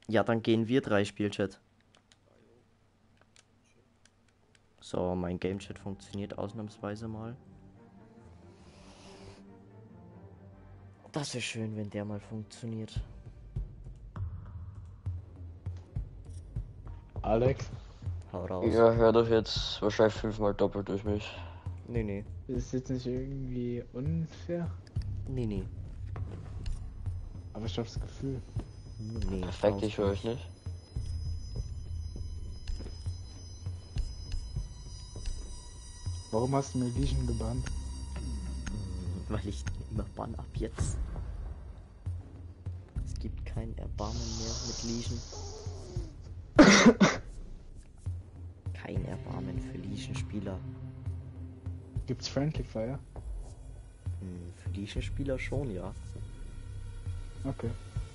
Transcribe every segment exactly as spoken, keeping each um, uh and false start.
Ja, dann gehen wir drei Spielchat. So, mein Gamechat funktioniert ausnahmsweise mal. Das ist schön, wenn der mal funktioniert. Alex? Hau raus. Ja, hör doch jetzt wahrscheinlich fünfmal doppelt durch mich. Nee, nee. Ist es jetzt nicht irgendwie unfair? Nee, nee. Aber ich hab das Gefühl. Nee, nee. Perfekt, ich höre euch nicht. nicht. Warum hast du mir Legion gebannt? Weil ich immer bann ab jetzt. Es gibt kein Erbarmen mehr mit Legion. Kein Erbarmen für Legion-Spieler. Gibt's Friendly Fire? Hm, für Legion-Spieler schon, ja. Okay.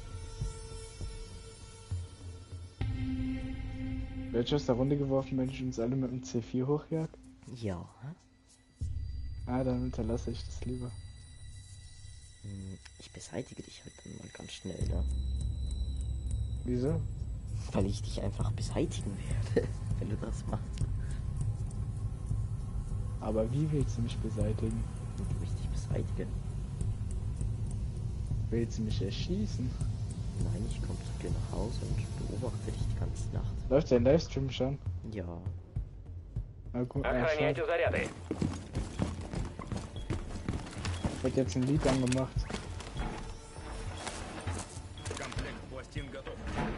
Welcher aus der Runde geworfen, wenn ich uns alle mit dem C vier hochjag? Ja. Ah, dann unterlasse ich das lieber. Hm, ich beseitige dich halt dann mal ganz schnell, ne? Wieso? Weil ich dich einfach beseitigen werde, wenn du das machst. Aber wie willst du mich beseitigen? Indem ich dich beseitige. Willst du mich erschießen? Nein, ich komme zu dir nach Hause und beobachte dich die ganze Nacht. Läuft dein Livestream schon? Ja. Na gut, ah, Охраняйте заряды. wird jetzt ein Lied angemacht. Комплект пластин готов.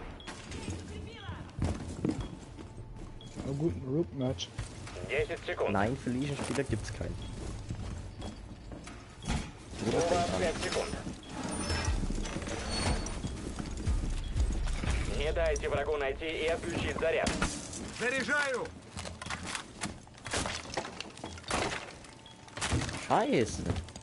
Na gut, ein Rook-Match. десять секунд. Nein, für Legion-Spieler gibt's keinen. У Oder вас fängt an. пять секунд. Не дайте врагу найти и отключить заряд. Заряжаю! Scheiße.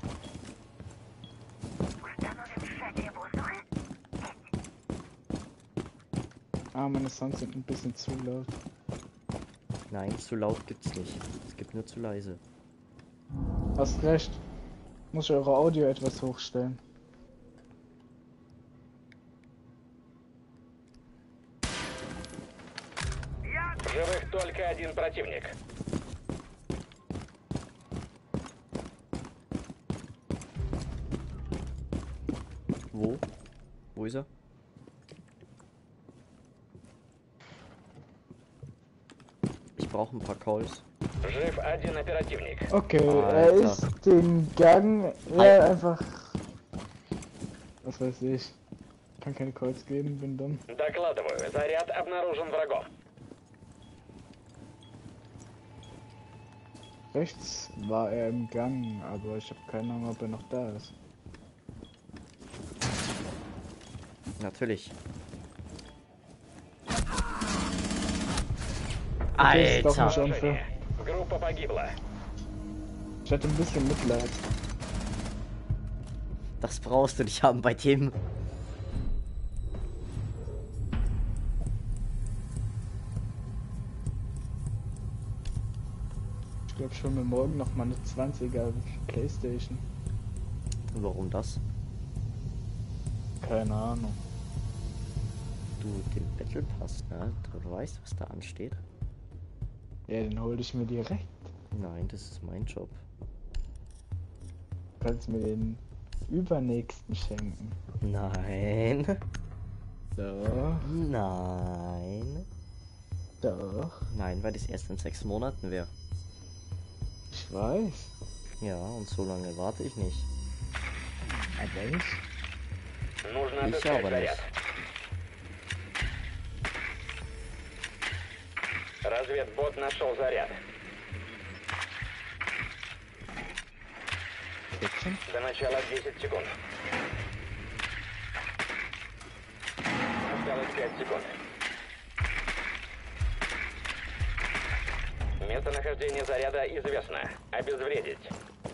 Ah, meine Sounds sind ein bisschen zu laut. Nein, zu laut gibt's nicht. Es gibt nur zu leise. Hast recht. Muss ich eure Audio etwas hochstellen. Живых только один противник. Wo? Wo ist er? Ich brauche ein paar Calls. Жив один оперативник. Okay, er Alter. ist den Gang eher einfach. Was weiß ich. Kann keine Calls geben, bin dumm. Докладываю, заряд обнаружен врагом. Rechts war er im Gang, aber ich habe keine Ahnung, ob er noch da ist. Natürlich. Okay, ist doch Alter! nicht unfair. Поражение. Группа погибла. Ich hatte ein bisschen Mitleid. Das brauchst du nicht haben bei dem. Ich glaube schon mir morgen noch mal eine zwanziger Playstation. Warum das? Keine Ahnung. Du, den Battle Pass, ne? Du weißt, was da ansteht? Ja, den hol ich mir direkt. Nein, das ist mein Job. Du kannst mir den übernächsten schenken. Nein. Doch, Nein. doch. Nein, weil das erst in sechs Monaten wäre. Ich weiß. Ja, und so lange warte ich nicht. Aber ich. Нужно Ich отыскать aber заряд. nicht. Разведбот нашел заряд. Jetzt До начала десять секунд. Осталось пять секунд. Местонахождение заряда известно. Обезвредить.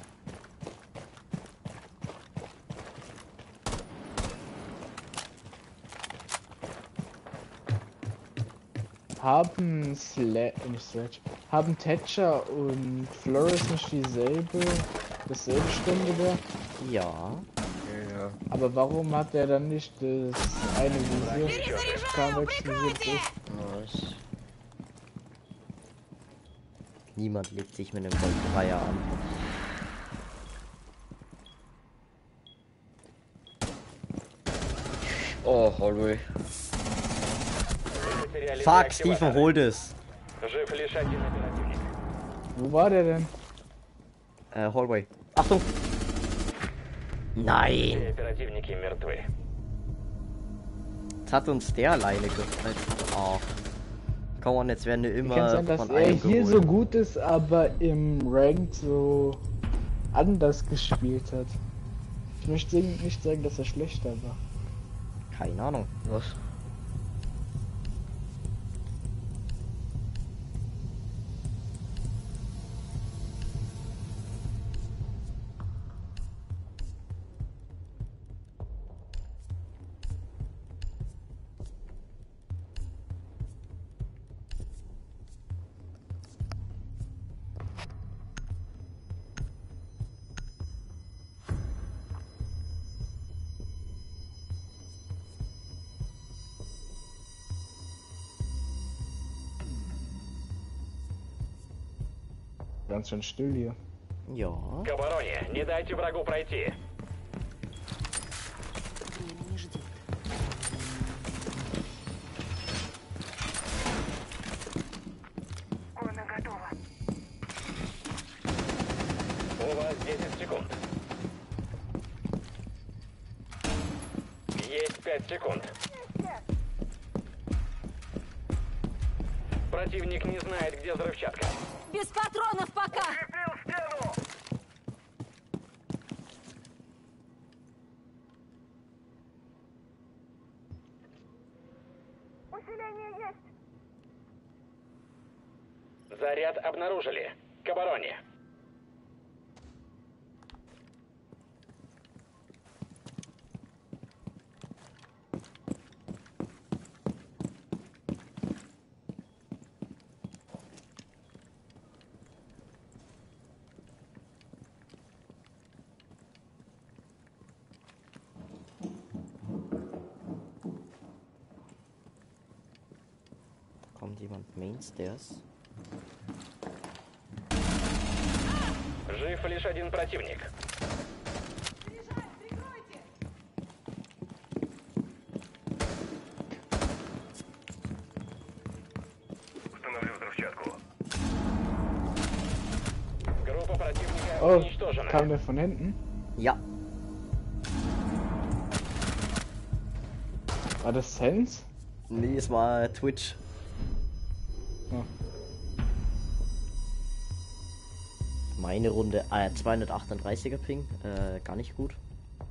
Haben Sla nicht Sledge. Haben Thatcher und Flores nicht dieselbe dasselbe Stunde da? Ja. Ja. Aber warum hat er dann nicht das eine Visier wechselisiert ist? Nice. Niemand legt sich mit einem Gold Dreier an. Oh, Hallway. Fuck, Stephen, hol das. Жив лишь один оперативник. Wo war der denn? Äh, Hallway. Achtung! Nein! Все оперативники мертвы. Jetzt hat uns der alleine gefreut. Oh. Komm on, jetzt werden wir immer Kann sein, dass von er einem hier geholt. so gut ist, aber im Ranked so anders gespielt hat. Ich möchte nicht sagen, dass er schlechter war. Keine Ahnung. Was? Ganz schön still hier. Ja. К обороне. Не дайте врагу пройти. Время не ждет. Она готова. У вас десять секунд. Есть пять секунд. Противник не знает, где взрывчатка. Без патронов пока! Усиление есть. Заряд обнаружили. К обороне. Kommt jemand Mainstairs? Жив лишь один противник. Установлю взрывчатку. Группа противника Oh, уничтожена. kam der von hinten? Ja. War das Sense? Nee, es war Twitch. Oh. Meine Runde, äh, zweihundertachtunddreißiger Ping, äh, gar nicht gut.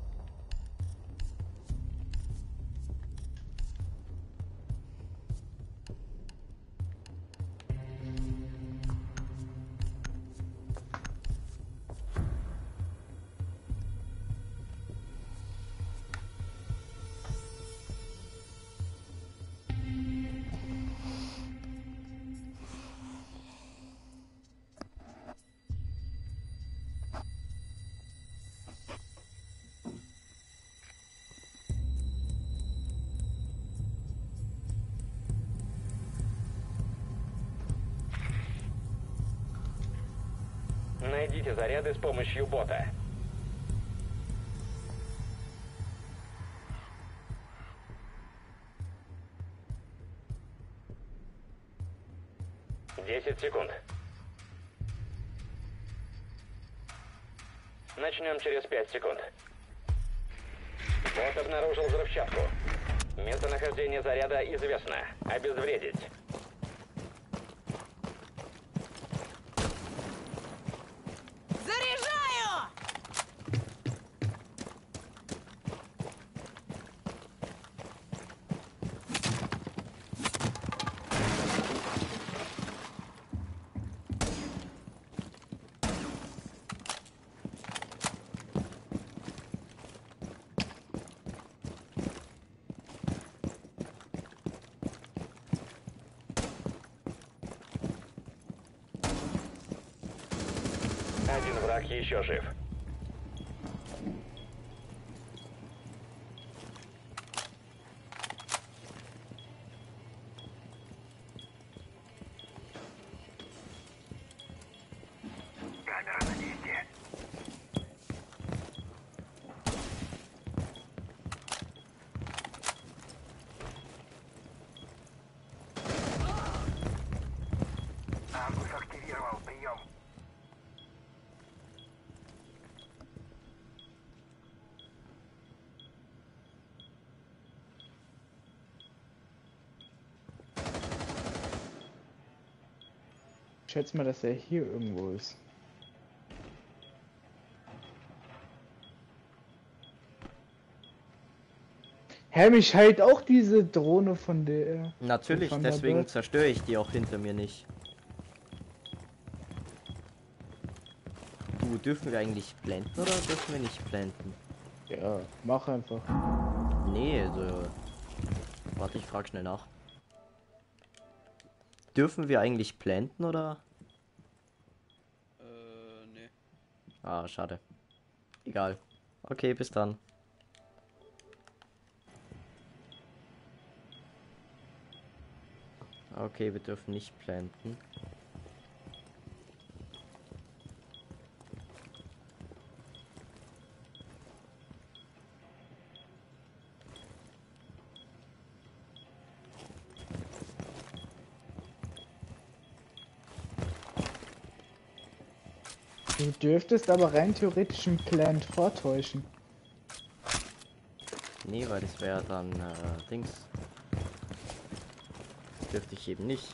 Найдите заряды с помощью бота. Десять секунд. Начнем через пять секунд. Бот обнаружил взрывчатку. Местонахождение заряда известно. Обезвредить. Заряжаю! Один враг еще жив. Ich schätze mal, dass er hier irgendwo ist. Hä, mich halt auch diese Drohne von der... Natürlich, von deswegen Thunderbird. zerstöre ich die auch hinter mir nicht. Du, dürfen wir eigentlich blenden oder dürfen wir nicht blenden? Ja, mach einfach. Nee, also... Warte, ich frage schnell nach. Dürfen wir eigentlich blenden oder? Äh, nee. Ah, schade. Egal. Okay, bis dann. Okay, wir dürfen nicht planten. Du dürftest aber rein theoretisch einen Plant vortäuschen. Nee, weil das wäre dann äh, Dings. Das dürfte ich eben nicht.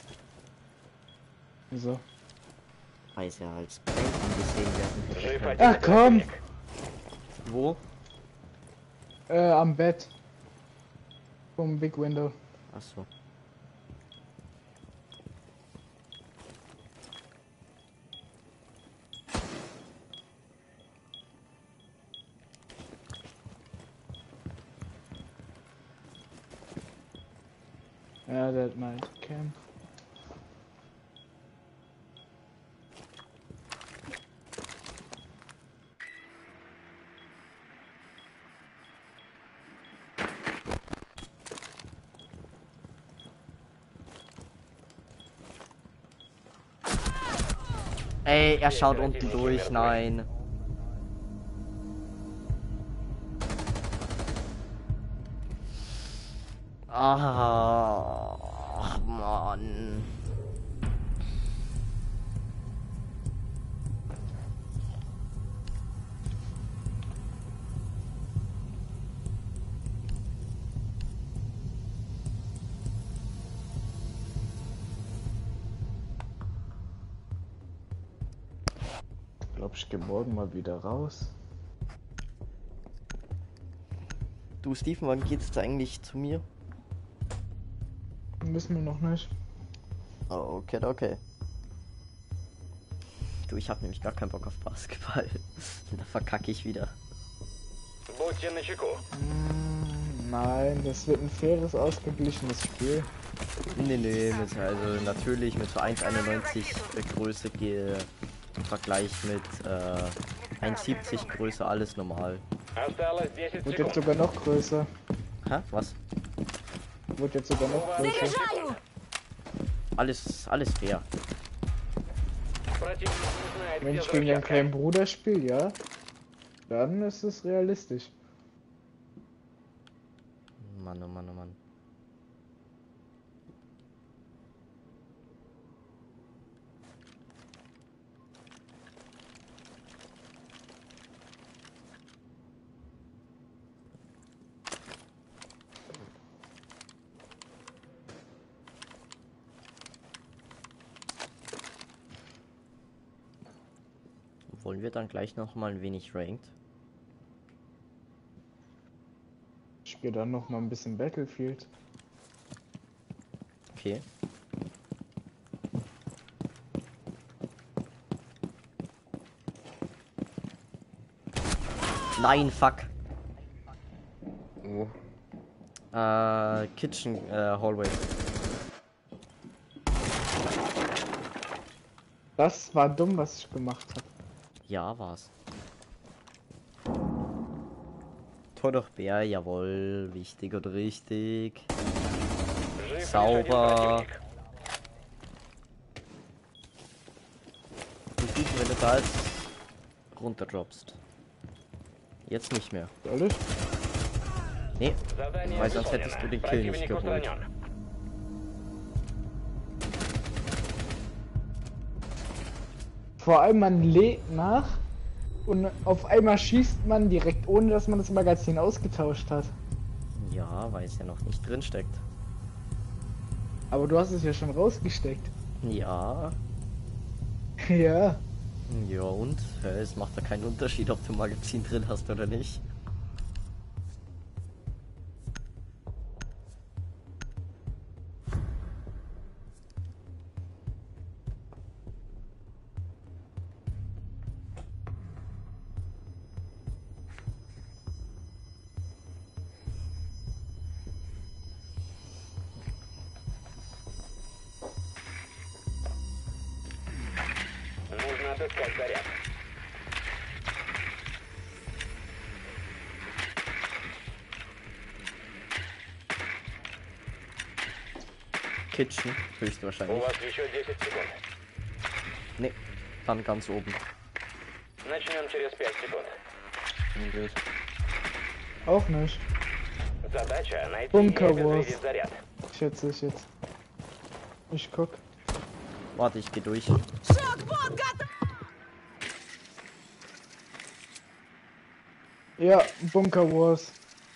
So. Weil es ja als Planten gesehen werden Жив könnte. один Ach komm! противник. Wo? Äh, am Bett. Vom Big Window. Achso. Ja, der hat mal Cam. Ey, er schaut unten durch, nein. Ah, ach, Mann. Ich glaube, ich gehe morgen mal wieder raus. Du, Steven, wann geht's da eigentlich zu mir? Müssen wir noch nicht. Oh, okay, okay. Du, ich habe nämlich gar keinen Bock auf Basketball. Da verkacke ich wieder. Будьте начеку. Mm, nein, das wird ein faires, ausgeglichenes Spiel. Nee, nee, mit, also natürlich mit so eins Komma einundneunzig Größe gehe im Vergleich mit äh, eins Komma siebzig Größe alles normal. Осталось десять Wird jetzt секунд. sogar noch größer. Hä? Was? Wird jetzt sogar noch größer. Заряжаю! Alles, alles fair. Противник не знает, Wenn где ich gegen deinen взрывчатка. kleinen Bruder spiele, ja, dann ist es realistisch. Mann, oh Mann, oh Mann. Wollen wir dann gleich noch mal ein wenig ranked? Ich spiele dann noch mal ein bisschen Battlefield. Okay. Nein, fuck. Wo? Äh, Kitchen, äh, Hallway. Das war dumm, was ich gemacht habe. Ja, war's. Tor durch Bär, jawohl. Wichtig und richtig. Жив лишь один Sauber. противник. Du siehst, wenn du da jetzt runterdroppst. Jetzt nicht mehr. Soll ich? Nee, Задание weil sonst выполнено. hättest du den Kill nicht Противник geholt. устранен. Vor allem man lädt nach und auf einmal schießt man direkt, ohne dass man das Magazin ausgetauscht hat. Ja, weil es ja noch nicht drin steckt. Aber du hast es ja schon rausgesteckt. Ja, Ja. Ja und? Ja, es macht ja keinen Unterschied, ob du ein Magazin drin hast oder nicht. Нужно отыскать заряд. Kitchen, У höchstwahrscheinlich. вас еще десять секунд. Ne, dann ganz oben. Начнем через пять секунд. Gut. Auch nicht. Задача найти и Bunker обезвредить Wars. заряд. Schätze ich jetzt. Ich guck. Warte, ich geh durch. Шок-бот готов! Ja, Bunker Wars.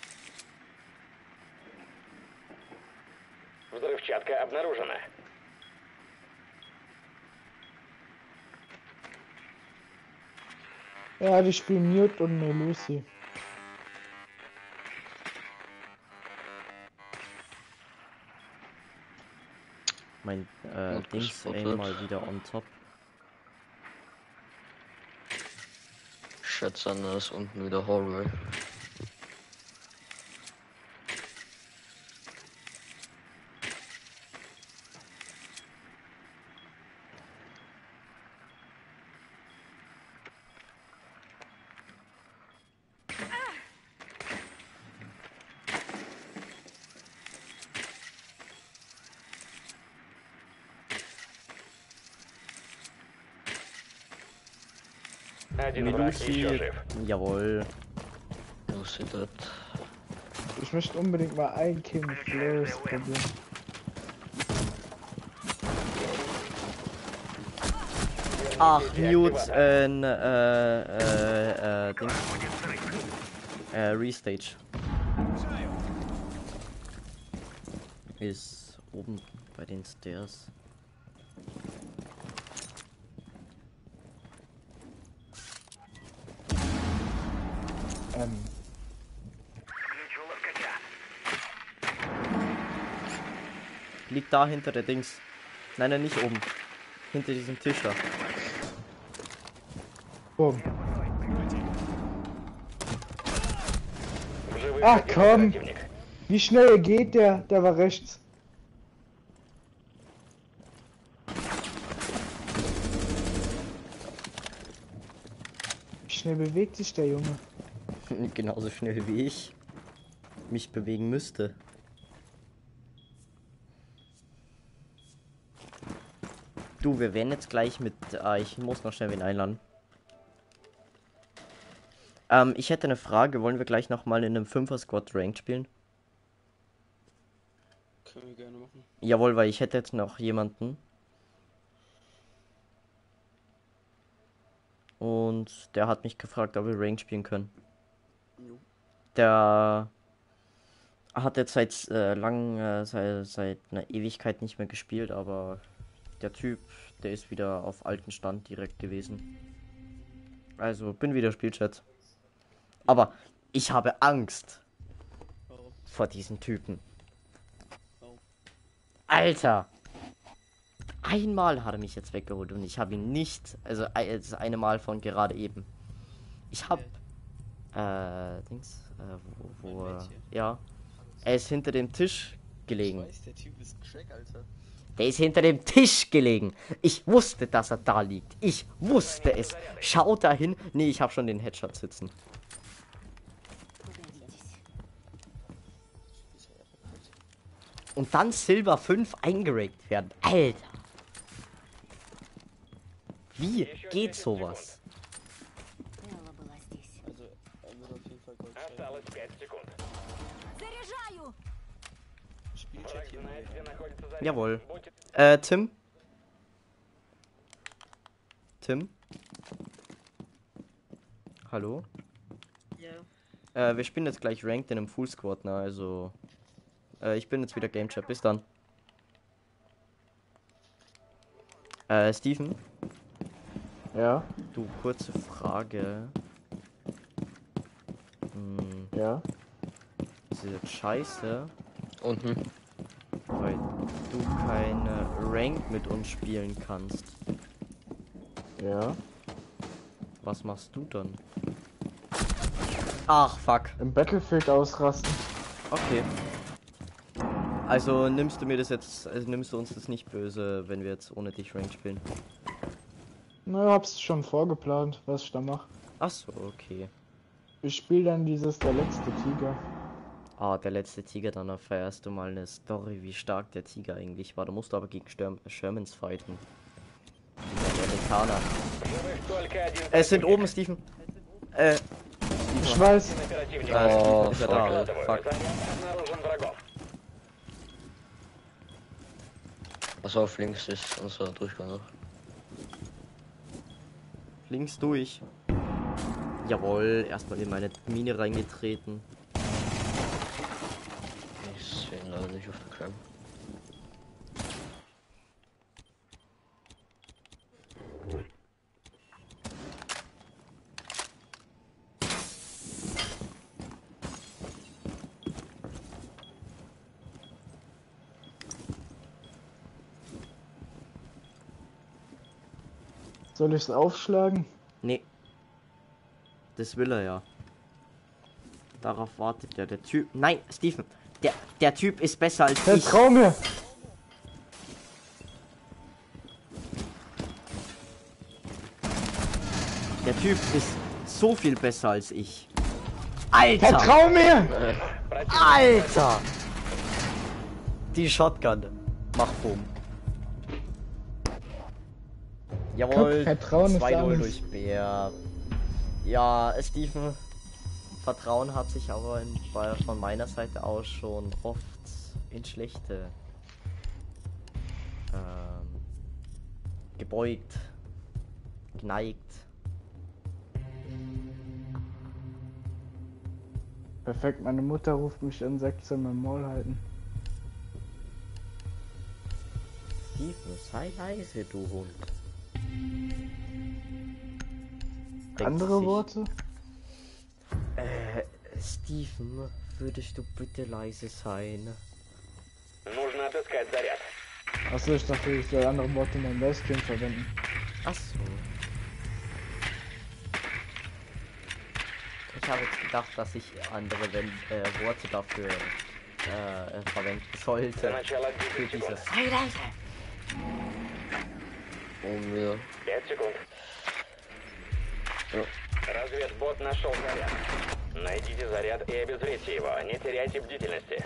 Взрывчатка обнаружена. Ja, die spielen Mute und No Lucy. Mein äh, Gut Dings gespottet. Aim mal wieder on top. Ich schätze an, da ist unten wieder Hallway. Один враг еще Melusi, жив. jawohl. Lucy dead. Ich möchte unbedingt mal ein Kill mit Flores probieren. Ach, Mute, äh, n- äh, äh, äh, Dings. Äh, Restage. Ist oben bei den Stairs. Ähm, Liegt da hinter der Dings. Nein, nein, nicht oben. Hinter diesem Tisch da. bumm. В живых Ach один komm! противник. Wie schnell geht der? Der war rechts. Wie schnell bewegt sich der Junge? Genauso schnell wie ich mich bewegen müsste. Du, wir werden jetzt gleich mit... Ah, ich muss noch schnell wen einladen. Ähm, ich hätte eine Frage. Wollen wir gleich nochmal in einem Fünfer-Squad Ranked spielen? Können wir gerne machen. Jawohl, weil ich hätte jetzt noch jemanden. Und der hat mich gefragt, ob wir Ranked spielen können. Jo. Der hat jetzt seit äh, lang, äh, seit, seit einer Ewigkeit nicht mehr gespielt, aber der Typ, der ist wieder auf alten Stand direkt gewesen. Also bin wieder Spielchat. Aber ich habe Angst Warum? vor diesen Typen. Warum? Alter! Einmal hat er mich jetzt weggeholt und ich habe ihn nicht, also äh, das eine Mal von gerade eben. Ich hab, äh, Dings, äh, wo, wo, Mein äh, Mädchen. ja, er ist hinter dem Tisch gelegen. Ich weiß, der Typ ist Crack, Alter. Der ist hinter dem Tisch gelegen. Ich wusste, dass er da liegt. Ich wusste es. Schau dahin. Nee, ich habe schon den Headshot sitzen. Куда детесь? Und dann Silber fünf eingerakt werden. Alter. Wie geht sowas? Элла была здесь. Also, er wird auf jeden Fall Gold sein. Осталось пять секунд. Заряжаю! Spielchat Враг hier знает, mal. где находится заряд. Jawohl. Будьте Äh, Tim? Tim? Hallo? Ja. Äh, wir spielen jetzt gleich Ranked in einem Full Squad, ne? Also. Äh, ich bin jetzt wieder Game Chat. Bis dann. Äh, Steven? Ja, Du, kurze Frage. Hm, ja. ist das jetzt scheiße, Unten. weil du keine Rank mit uns spielen kannst? Ja. Was machst du dann? Ach, fuck. Im Battlefield ausrasten. Okay. Also nimmst du mir das jetzt, also nimmst du uns das nicht böse, wenn wir jetzt ohne dich Rank spielen? Na, hab's schon vorgeplant, was ich da mache. Ach so, okay. Ich spiele dann dieses Der letzte Tiger. Ah, der letzte Tiger, dann erfährst du mal eine Story, wie stark der Tiger eigentlich war. Da musst du aber gegen Sturm Shermans fighten. Die Amerikaner. Живых только один Es sind противник. oben, Steven. Äh, Ich weiß. Оперативник. äh, Oh, ist er da? Докладываю. Fuck. Заряд обнаружен врагом. Pass auf, links ist unser Durchgang noch. Links durch. Jawohl, erstmal in meine Mine reingetreten. Ich sehe ihn leider nicht auf der Cam. Soll ich's aufschlagen? Nee. Das will er ja. Darauf wartet er. Der Typ. Nein, Steven. Der, der Typ ist besser als ich. Vertrau mir! Der Typ ist so viel besser als ich. Alter! Vertrau mir! Alter! Die Shotgun. Mach Boom. Jawohl. Guck, Vertrauen ist zwei null alles. durch Bär. Ja, Steven. Vertrauen hat sich aber in, bei, von meiner Seite aus schon oft in schlechte ähm, gebeugt, geneigt. Perfekt, meine Mutter ruft mich an, sagt, ich soll mein Maul halten. Steven, sei leise, du Hund. Denkt Andere sich, Worte? Äh, Steven, würdest du bitte leise sein? Нужно отыскать заряд. Achso, ich dachte, ich soll andere Worte in meinem Livestream verwenden. Ach so. Ich habe jetzt gedacht, dass ich andere wenn, äh, Worte dafür äh, verwenden До sollte. начала Für десять секунд. dieses. Oben wieder. пять секунд. Ja. Разведбот нашел заряд. Найдите заряд и обезвредьте его. Не теряйте бдительности.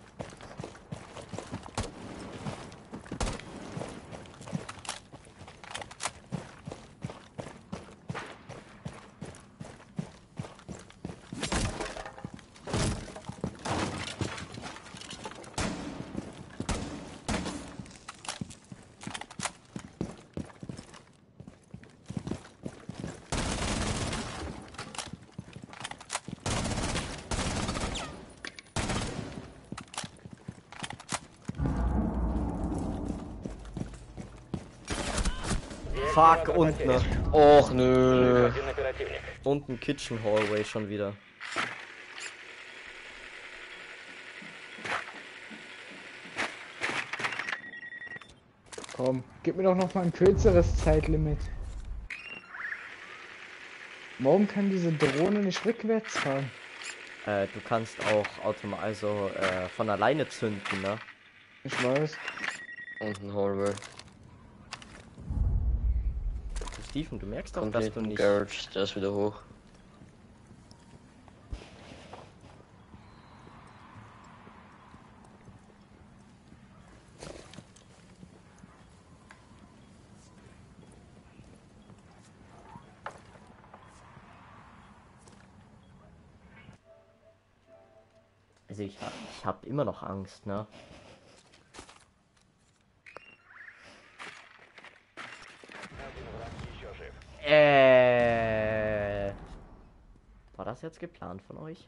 Fuck, unten. Ne? Och Жив nö. один оперативник. Unten Kitchen Hallway schon wieder. Komm, gib mir doch noch mal ein kürzeres Zeitlimit. Warum kann diese Drohne nicht rückwärts fahren? Äh, du kannst auch automatisch, also äh, von alleine zünden, ne? Ich weiß. Unten Hallway. Steven, du merkst doch, Kommt dass du hinten nicht. Garage, der ist wieder hoch. Also ich, hab- ich habe immer noch Angst, ne? Один враг еще жив. Äh. War das jetzt geplant von euch?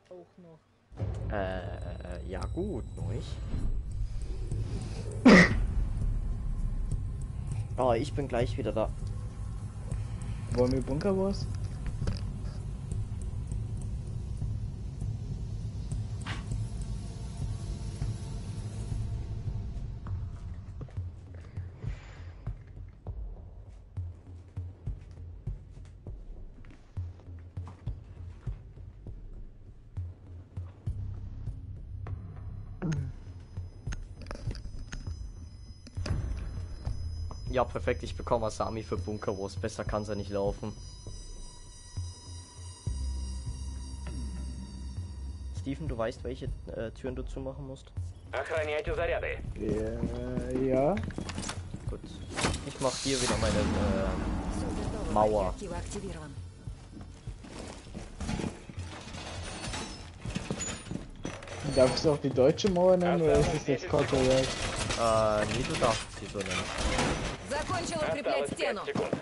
Auch noch. Äh, ja gut, neuch. Oh, ich bin gleich wieder da. Wollen wir Bunker Wars? Ja, perfekt, ich bekomme Asami für Bunker Wars. Besser kann es ja nicht laufen. Steven, du weißt, welche äh, Türen du zumachen musst? Охраняйте заряды. Ja, ja. Gut. Ich mach hier wieder meine äh, Все готово. Мауа. Актива активирован. Darf ich es auch die deutsche Mauer nennen oder ist es jetzt Copyright? äh, nee, du darfst sie so nennen. Закончил укреплять Осталось стену. пять секунд.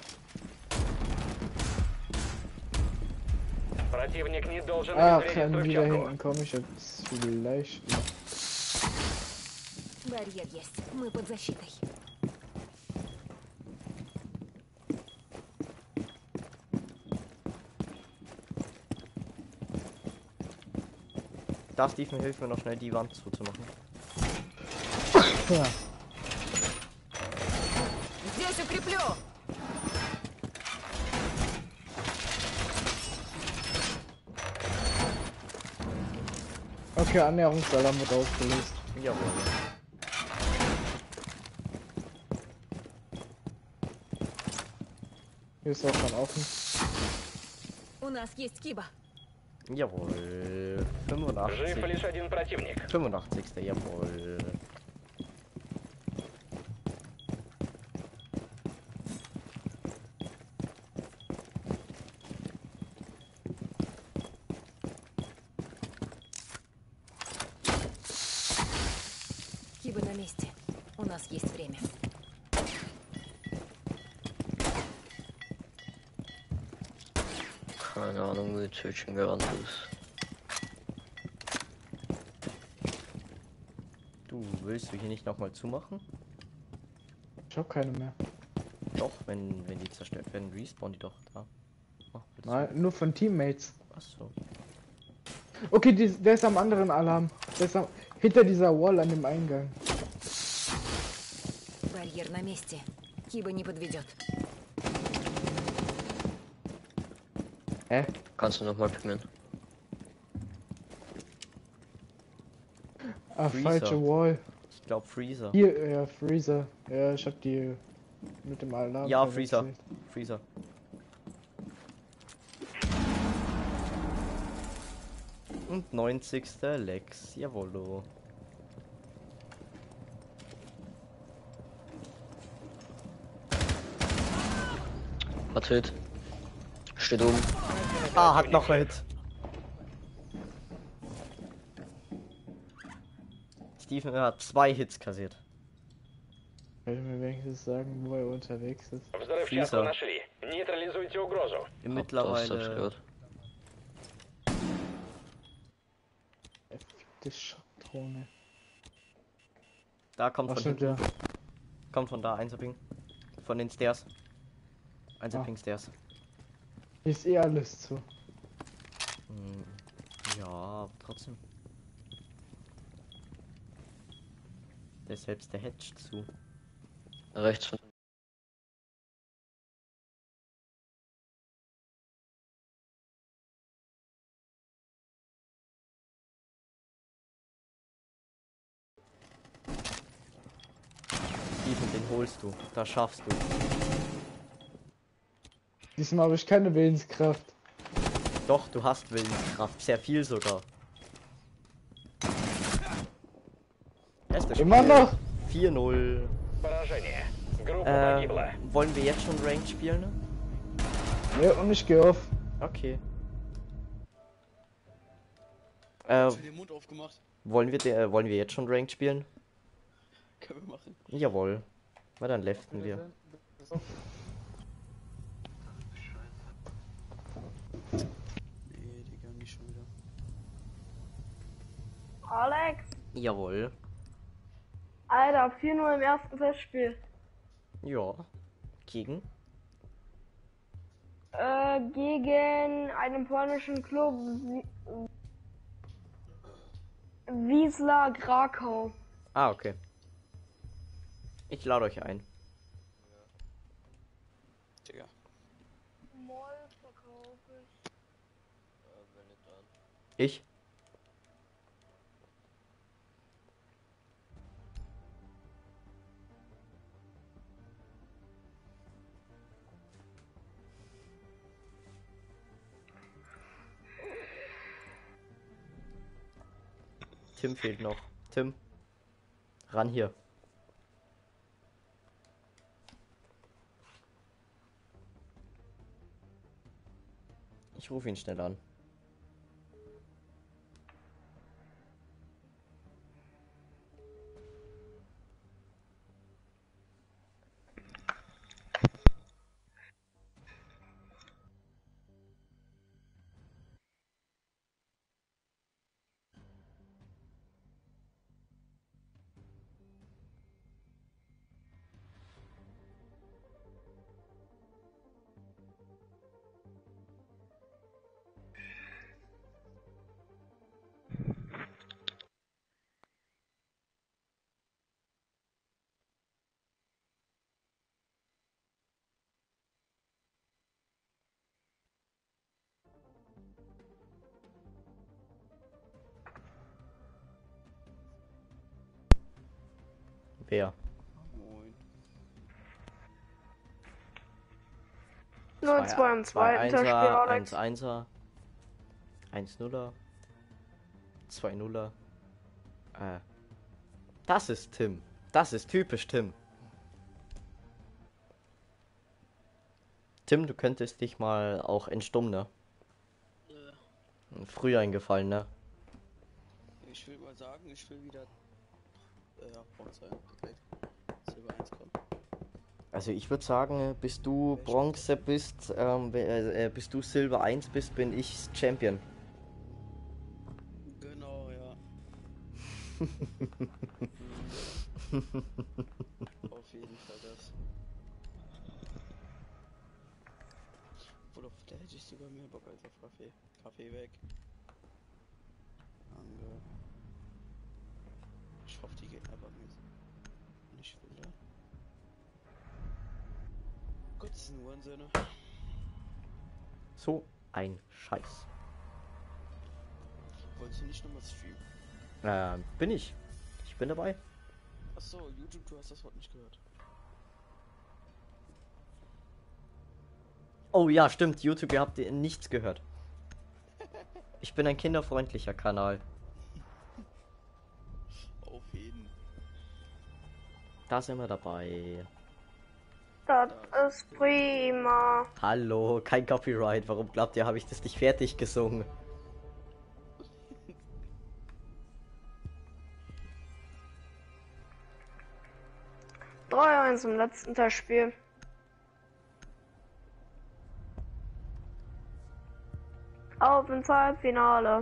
Противник не должен Ach, обезвредить kann wieder взрывчатку. hinten kommen, ich hab's vielleicht. Барьер есть. Мы под защитой. Da, Steven, hilf mir noch schnell die Wand zuzumachen. Ja. Здесь укреплю. Okay, Annäherungsalarm wird ausgelöst. Jawohl. Hier ist auch schon offen. У нас есть Киба. Jawohl. Жив fünfundachtzig. лишь один противник. fünfundachtzig. Jawohl. Киба на месте. У нас есть время. Keine Ahnung, wo die Türchen gerannt ist. Du, willst du hier nicht nochmal zumachen? Ich hab keine mehr. Doch, wenn, wenn die zerstört werden, respawn die doch da. Ach, willst du- Nein, nur von Teammates. Ach so. Okay, die, der ist am anderen Alarm. Der ist am, hinter dieser Wall an dem Eingang. Барьер на месте. Киба не подведет. Hä? Kannst du nochmal pingen? Ah, Freezer. falsche Wall. Ich glaube Freezer. Hier, ja, Freezer. Ja, ich hab die mit dem Alarm. Ja, Freezer. verwechselt. Freezer. Und neunzigster Lex. Jawollo. Hat Hit. Steht oben. Ah, hat noch einen Hit. Steven hat zwei Hits kassiert. Kann ich mir wenigstens sagen, wo er unterwegs ist. Взрывчатку Фриза. нашли. Нейтрализуйте угрозу. Im Hab das selbst mittlerweile. gehört. Verfickte Schrottdrohne. Da kommt Ach von stimmt, hinten. ja. Kommt von da, Einserping. Von den Stairs. Einserping Ah. Stairs. Hier ist eh alles zu. Hm, ja, aber trotzdem. Der ist selbst der Hedge zu. Rechts von. Steven, den holst du. Das schaffst du. Diesmal habe ich keine Willenskraft. Doch, du hast Willenskraft. Sehr viel sogar. Erstes Immer Spiel. noch? vier null. Поражение. Группа Äh, погибла. wollen wir jetzt schon Ranked spielen? Ja, und ich gehe auf. Okay. Äh, Für den Mund aufgemacht. wollen wir, der, wollen wir jetzt schon Ranked spielen? Können wir machen. Jawohl. Na dann leften wir. Nee, Digga, nicht schon wieder. Alex, Jawohl. Alter, vier null im ersten Testspiel. Ja. Gegen? Äh, gegen einen polnischen Club Wi- Wisla Krakau. Ah, okay. Ich lade euch ein. Digga. Moll verkaufe ich. Ich? Tim fehlt noch. Tim. Ran hier. Ich rufe ihn schnell an. Wer? Moin. null zwei im zweiten Testspiel, Alex. eins einser, eins nuller, zwei nuller. Äh. Das ist Tim. Das ist typisch Tim. Tim, du könntest dich mal auch entstummen, ne? Äh, Früher eingefallen, ne? ich will mal sagen, ich will wieder. Äh, ja, Bronze sein. Perfekt. Silber eins kommen. Also ich würde sagen, bis du Bronze bist, ähm, äh, äh, bis du Silber eins bist, bin ich Champion. Genau, ja. Auf jeden Fall das. Obwohl, auf der hätte ich sogar mehr Bock als auf Kaffee. Kaffee weg. Danke. Ich hoffe, die Gegner backen jetzt nicht wieder. Gott, das sind Uhrensöhne. So ein Scheiß. Wolltest du nicht nochmal streamen? Ähm, bin ich. Ich bin dabei. Achso, YouTube, du hast das Wort nicht gehört. Oh ja, stimmt. YouTube, ihr habt nichts gehört. Ich bin ein kinderfreundlicher Kanal. Auf jeden. Da sind wir dabei. Das ist prima. Hallo, kein Copyright. Warum glaubt ihr, habe ich das nicht fertig gesungen? drei eins im letzten Testspiel. Auf ins Halbfinale.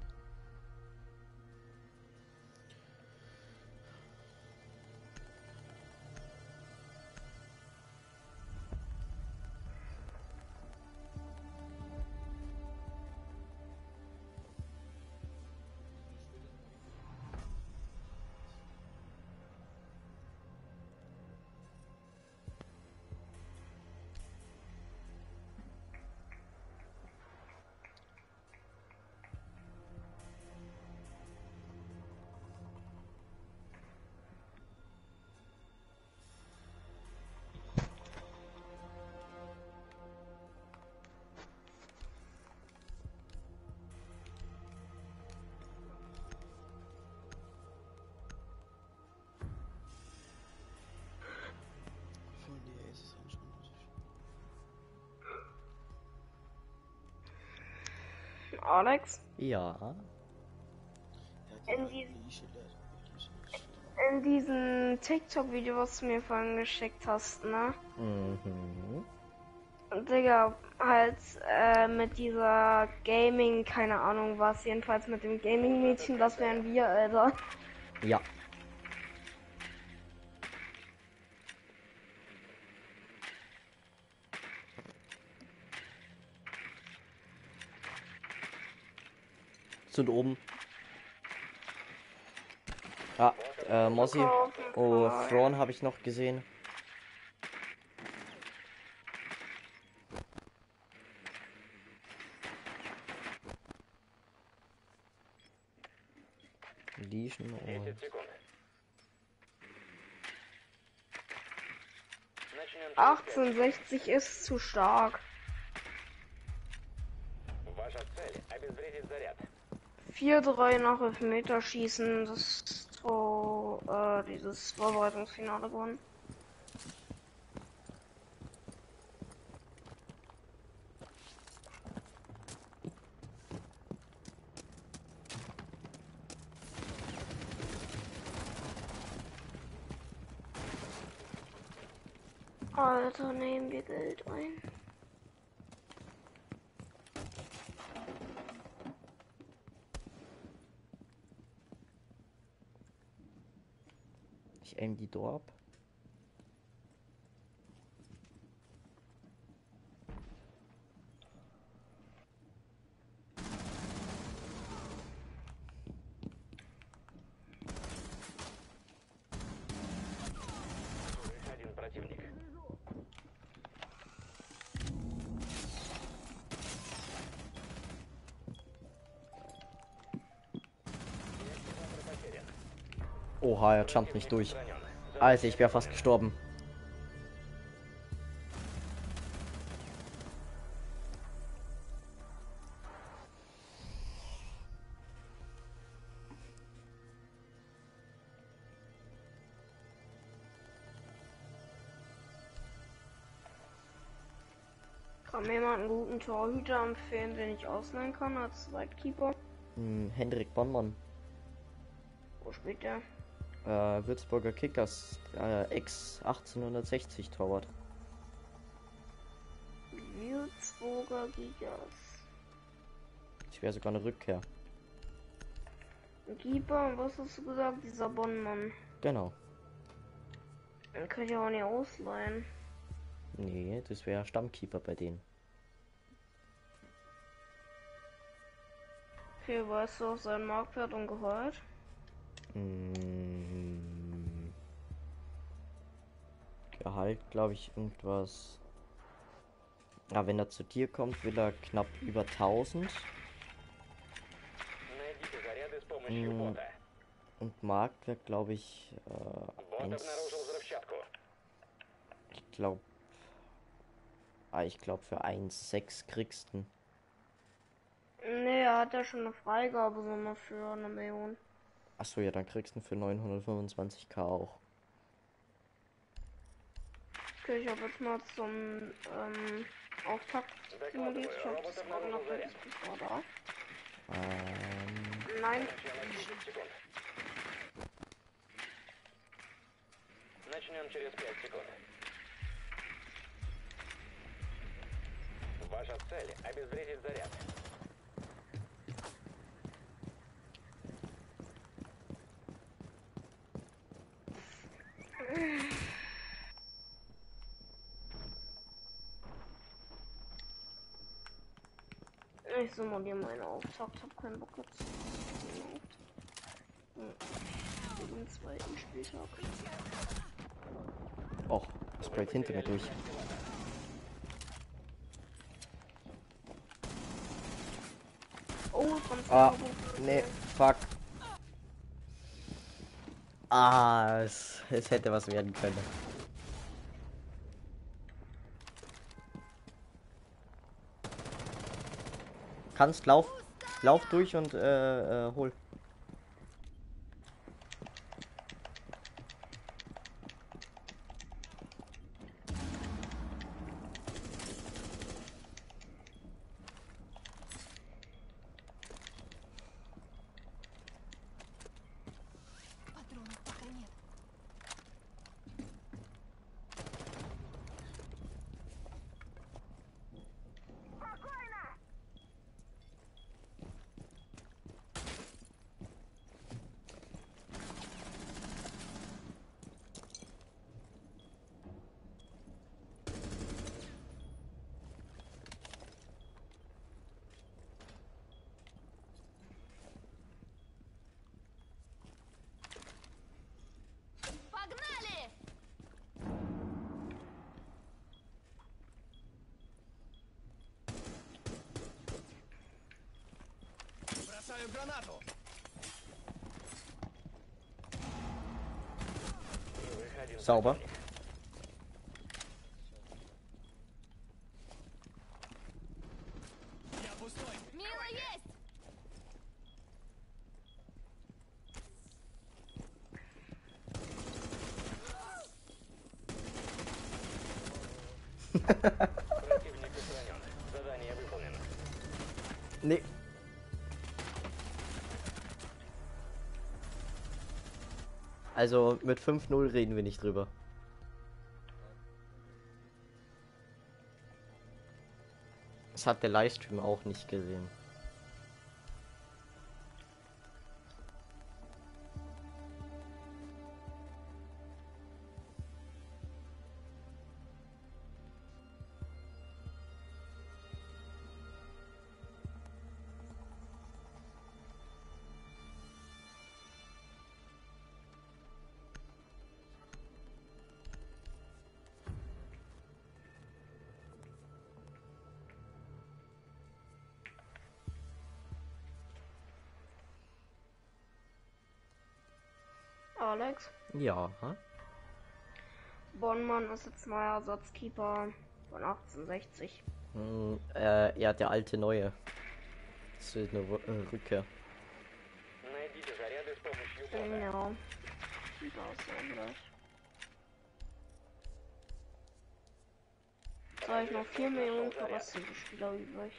Von dir ist es eigentlich unnötig. Alex, Ja. Ja, In die die- Nische, der- in diesem TikTok-Video, was du mir vorhin geschickt hast, ne? Mhm. Digga, halt äh, mit dieser Gaming, keine Ahnung was, jedenfalls mit dem Gaming-Mädchen, das wären wir, Alter. Ja. Sind oben. Ah, äh, Mossi. Oh, Thrawn habe ich noch gesehen. Legion und десять секунд. Начнем через пять. achtzehnhundertsechzig ist zu stark. Ваша цель — обезвредить заряд. vier drei nach Elfmeter schießen, das ist so, äh, dieses Vorbereitungsfinale gewonnen. Alter, nehmen wir Geld ein. Ich aim die Door ab. Один противник. Oha, er jumpt nicht durch. Alter, ich wäre fast gestorben. Kann mir jemand einen guten Torhüter empfehlen, den ich ausleihen kann als Zweitkeeper? Hm, Hendrik Bonmann. Wo spielt der? Äh, Würzburger Kickers. Äh, Ex achtzehnhundertsechzig Torwart. Würzburger Gigas. Ich wäre sogar eine Rückkehr. Ein Keeper, und was hast du gesagt? Dieser Bonnmann. Genau. Den kann ich auch nicht ausleihen. Nee, das wäre Stammkeeper bei denen. Okay, weißt du auch seinen Marktwert und Gehalt? Mm, Gehalt, glaube ich, irgendwas. Ja, wenn er zu dir kommt, will er knapp über tausend. Найдите заряды с помощью Mm, бота. und Marktwert, glaube ich, äh, Бот eins, обнаружил взрывчатку. ich glaube, ah, ich glaube für eins Komma sechs kriegst du. Nee, er hat ja schon eine Freigabesumme für eine Million. Achso, ja, dann kriegst du für neunhundertfünfundzwanzig auch. Okay, ich habe jetzt mal zum ähm, Auftakt simuliert. Ich habe das gerade noch fertig bevor da. Ähm, Nein, десять секунд. Начнем через пять секунд. Ваша цель — обезвредить заряд. ich simuliere meine Auftakt. Hab keinen Bock jetzt. Hm. Den zweiten Spieltag. Och, sprayt hinter mir durch. Oh, von Ah, nee, fuck. Ah, es, es hätte was werden können. Kannst lauf, lauf durch und äh, äh, hol. Патронов пока нет. Выходим. Sauber. Мила есть! Противник устранен. Задание выполнено. Nee. Also mit fünf null reden wir nicht drüber. Das hat der Livestream auch nicht gesehen. Alex, Ja. Hm? Bonmann ist jetzt neuer Ersatzkeeper von achtzehnhundertsechzig. Hm, äh, ja, der alte neue. Das ist eine Ru- äh, Rückkehr. Найдите заряды с помощью бота. Ja. Da ist er gleich. Jetzt habe ich noch vier Millionen verrostete Spieler übrig.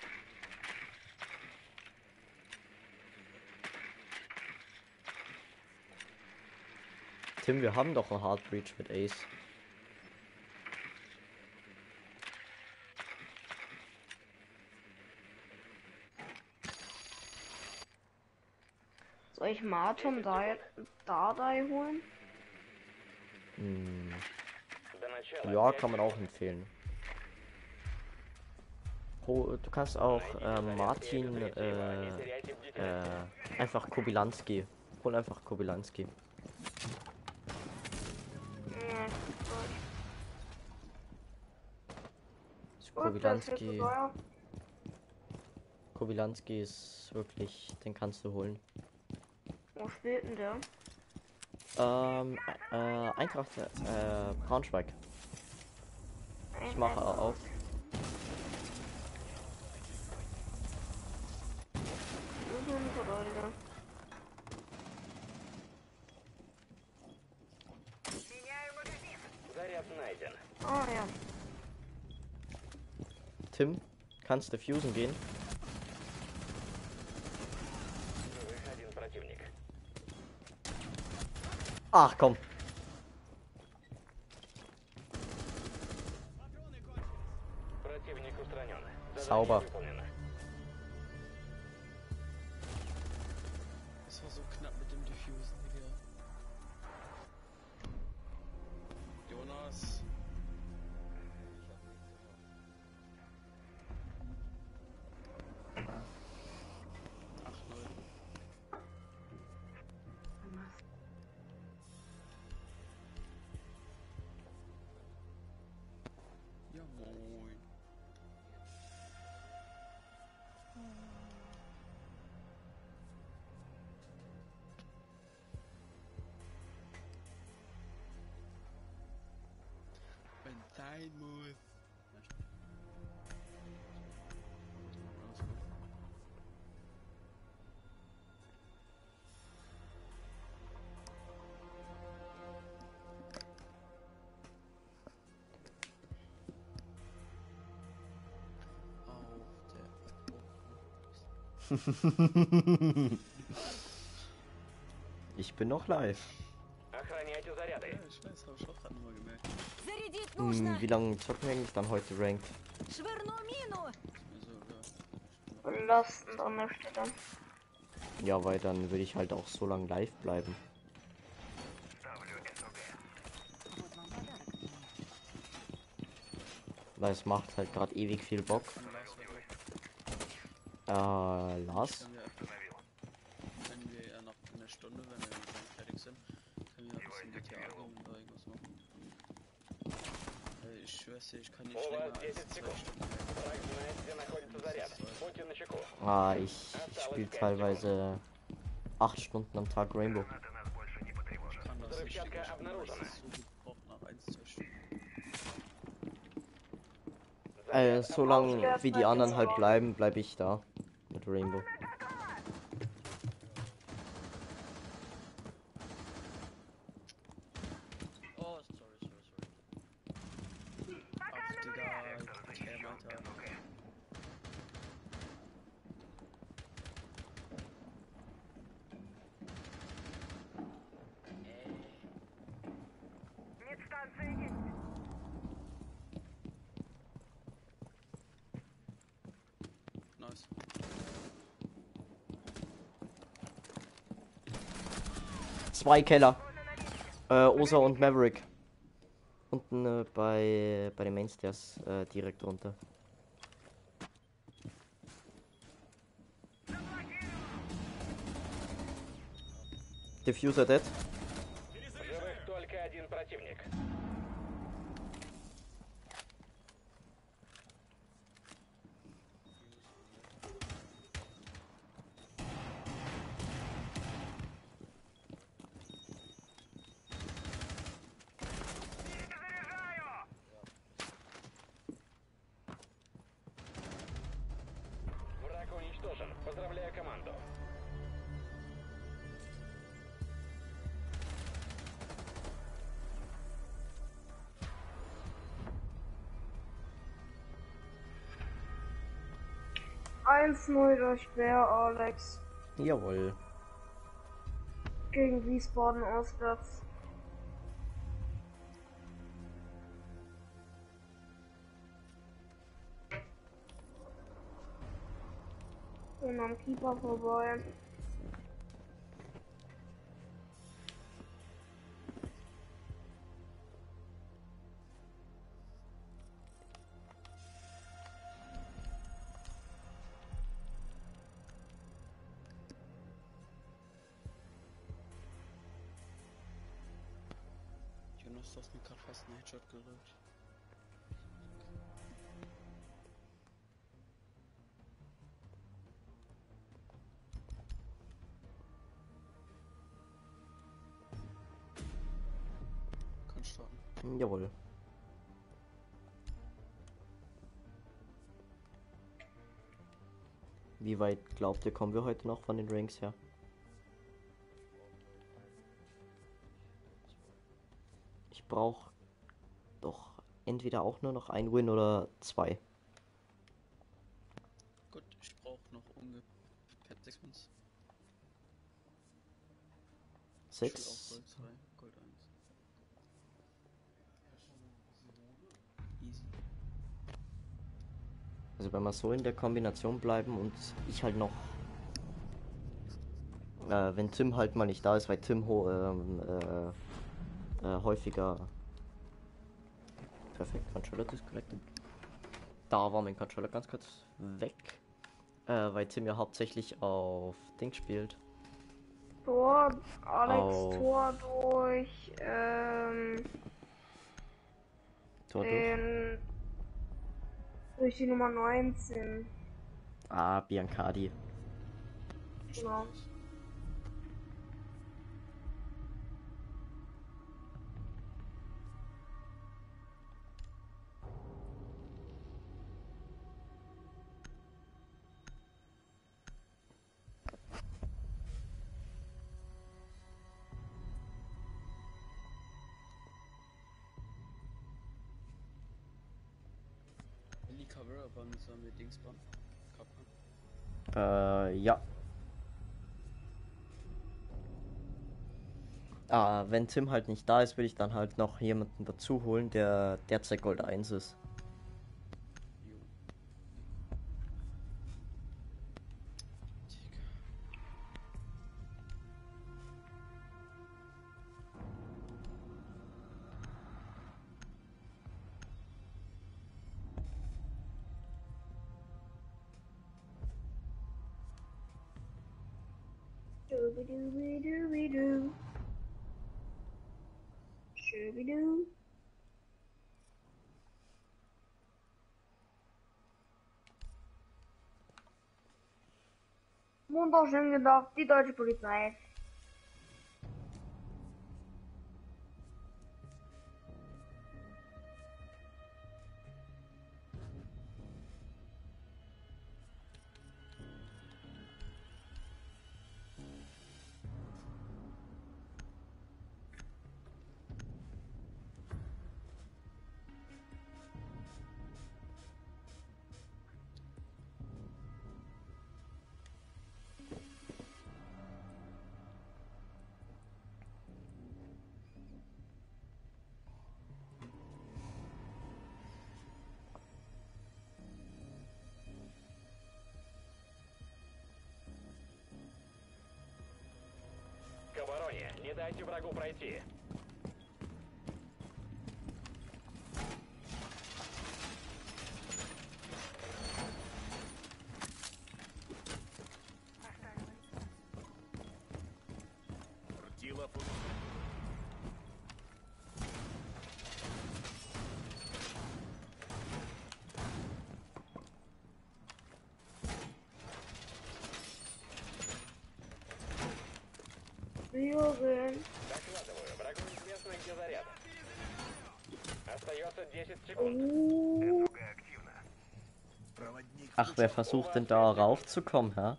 Tim, wir haben doch ein Heartbreach mit Ace. Soll ich Martin da Dardai holen? Hm, До начала. ja, kann man auch empfehlen. Ho- Du kannst auch ähm, Martin äh, äh, einfach Kobylanski. Hol einfach Kobylanski. Ja, Kobylanski. Kobylanski ist wirklich, den kannst du holen. Wo spielt denn der? Ähm, äh, Eintracht, äh, Braunschweig. Ich mache auf. Заряд найден. Ah ja. Tim, kannst du fusen gehen? Живых один противник. Ach komm. Противник устранен. Задание Sauber. выполнено. Das war so knapp mit dem Diffusen, Digga. Jonas. acht null. Ja, moin. Wenn sein muss. Alles gut. Ich bin noch live. Охраняйте заряды. Ja, ich weiß, hab ich auch gerade nochmal gemerkt. Зарядить Hm, нужно! wie lange zocken wir eigentlich dann heute Ranked? Швырну мину! Also, ja. Belastend an der Stelle. Ja, weil dann würde ich halt auch so lange live bleiben. Вот вам подарок. Weil es macht halt gerade ewig viel Bock. Von Lars war weg. Äh, Lars? Können wir, können wir ja noch eine Stunde, wenn wir dann fertig sind, können wir ein bisschen G T A gehen oder irgendwas machen. Äh, Ich schwör, schwör's dir, ich kann У nicht вас länger als десять zwei секунд. Stunden. Враг знает, где находится заряд. Будьте начеку. Ah, ich spiele teilweise acht Stunden am Tag Rainbow. Ich kann das nicht, Взрывчатка Digga. Ich bin обнаружена. meistens so gebrochen nach ein, zwei Stunden. Äh, solange wie die anderen halt bleiben, bleibe ich da mit Rainbow. Oh, sorry, sorry, sorry. Ach, Digga, Cam, Alter. Nice. Zwei Keller. Äh, Osa und Maverick. Unten äh, bei, bei den Mainstairs äh, direkt runter. Diffuser dead. Живых только один противник. Враг уничтожен. Поздравляю команду. eins null durch Bär, Alex. Jawohl. Gegen Wiesbaden auswärts. Bin am Keeper vorbei. Jonas, du hast mir gerade fast einen Headshot gedrückt. Kann starten. Jawohl. Wie weit glaubt ihr, kommen wir heute noch von den Ranks her? Ich brauche doch entweder auch nur noch ein Win oder zwei. Gut, ich brauche noch ungefähr sechs Wins. Ich will Sechs? auch Gold zwei, Gold eins. Easy. Also wenn wir so in der Kombination bleiben und ich halt noch, äh, wenn Tim halt mal nicht da ist, weil Tim ho ähm, äh, äh, häufiger perfekt Controller disconnected. Da war mein Controller ganz kurz weg, äh, weil Tim ja hauptsächlich auf Ding spielt. Tor, Alex, Auf- Tor durch, ähm, Tor durch. den, durch die Nummer neunzehn. Ah, Biancardi. Genau. Will die Cover, aber müssen wir Dings bauen. Kappen. Äh, ja. Ah, wenn Tim halt nicht da ist, will ich dann halt noch jemanden dazu holen, der derzeit Gold eins ist. Jo. Digga. Dooby-dooby-dooby-doo. Shooby-doo. Wunderschön gedacht, die deutsche Polizei. К обороне. Не дайте врагу пройти. Серьезно. Докладываю. Врагу известно, где заряд. Остается десять секунд. Ach, wer versucht denn da raufzukommen, hä?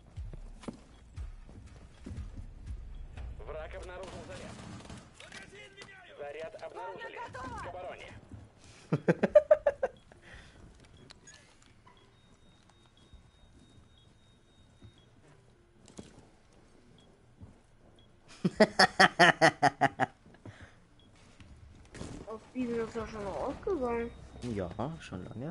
Враг обнаружил заряд. Заряд обнаружили. К обороне. Aus diesem ist ja schon ausgegangen. Ja, schon lange.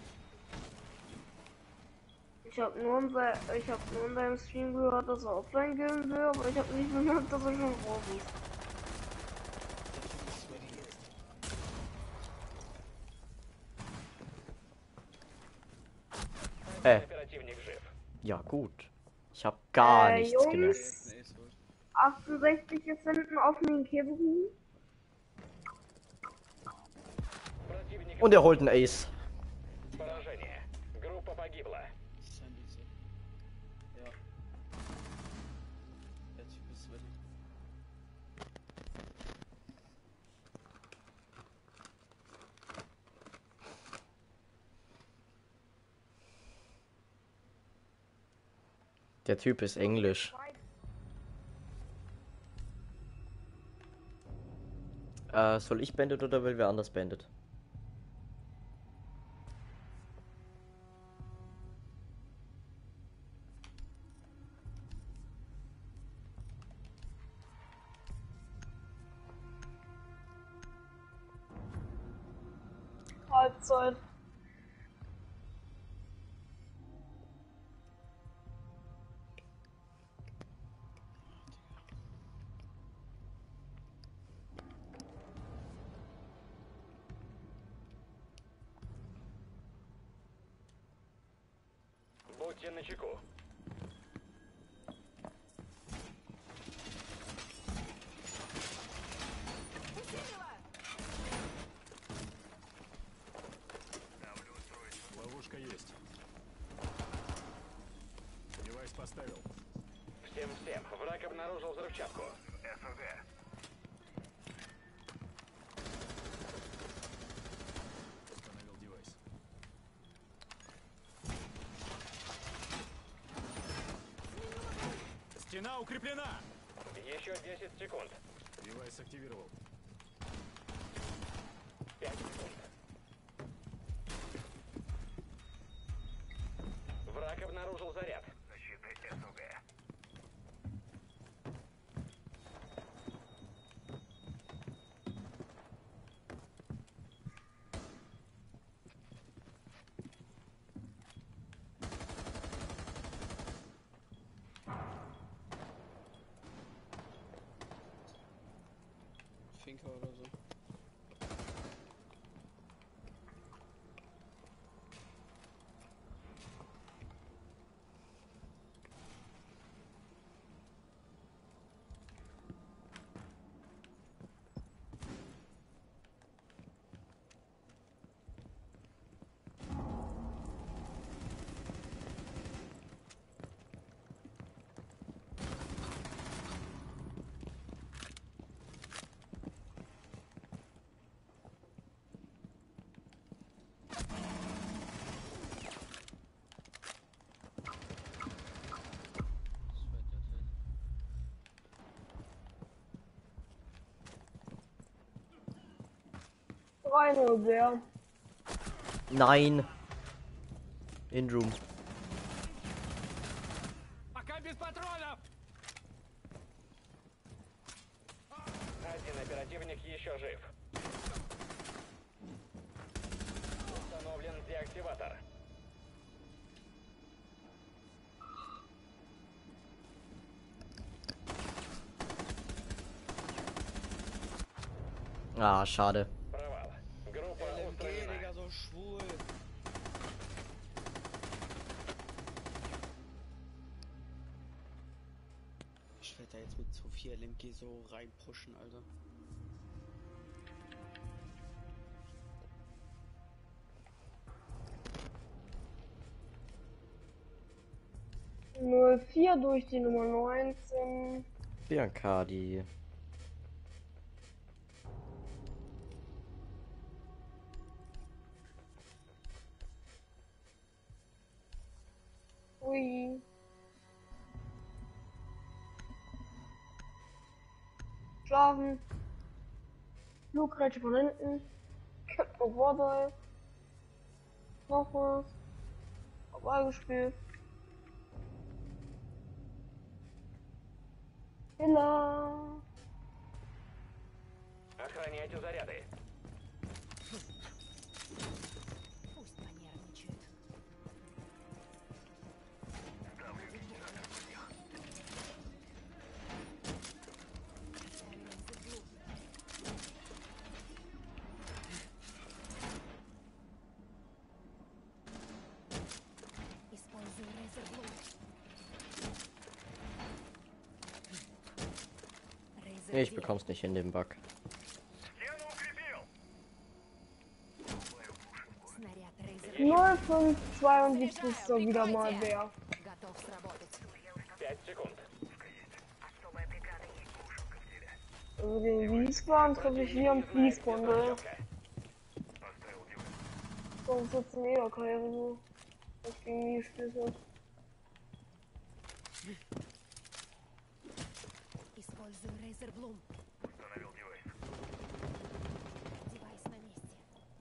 Ich habe nur, in se- ich hab nur in deinem Stream gehört, dass er offline gehen will, aber ich habe nicht bemerkt, dass er schon raus ist. Äh, Оперативник жив. ja gut. Ich habe gar Äh, nichts Jungs. gemerkt. Nee, ist wohl. achtundsechzig ist hinten auf den Kebru. Противник Und er holt einen Ace. поражение. Группа погибла. Sandy. Ja. Der Typ ist ready. Der Typ ist Englisch. Äh, soll ich Bandit oder will wer anders Bandit? Halbzeit. Будьте начеку. Ловушка есть. Девайс поставил. Всем-всем. Враг обнаружил взрывчатку. Установил девайс. Стена укреплена. Еще десять секунд. Девайс активировал. пять секунд. Враг обнаружил заряд. Защиты СУГ. Finker oder so. noch eine, Bär. Nein. In Room. Пока без патронов! Один оперативник еще жив. Установлен деактиватор. Ah, schade. Провал. Группа L M G, устранена. Digga, so schwul. Ich werde da jetzt mit so vier L M G so reinpushen, Alter. null vier durch die Nummer neunzehn. Biancardi. Ui. Schlafen. Flugrechte von hinten. Captain Vorteil. Noch was. Vorbeigespielt. Hilla. Охраняйте заряды. Пусть понервничают. Используй Razer Blue. Razer Ich Blue. bekomm's nicht in den Bug. Снаряд Razer null fünf zweiundsiebzig so wieder mal wer. готов сработать. Пять секунд. Also den Wiesbaden treffe ich hier am Fließbande. Sonst sitzen eh noch keine so. Was gegen die gespielt hat. Используй Razer Bloom. Девайс на месте.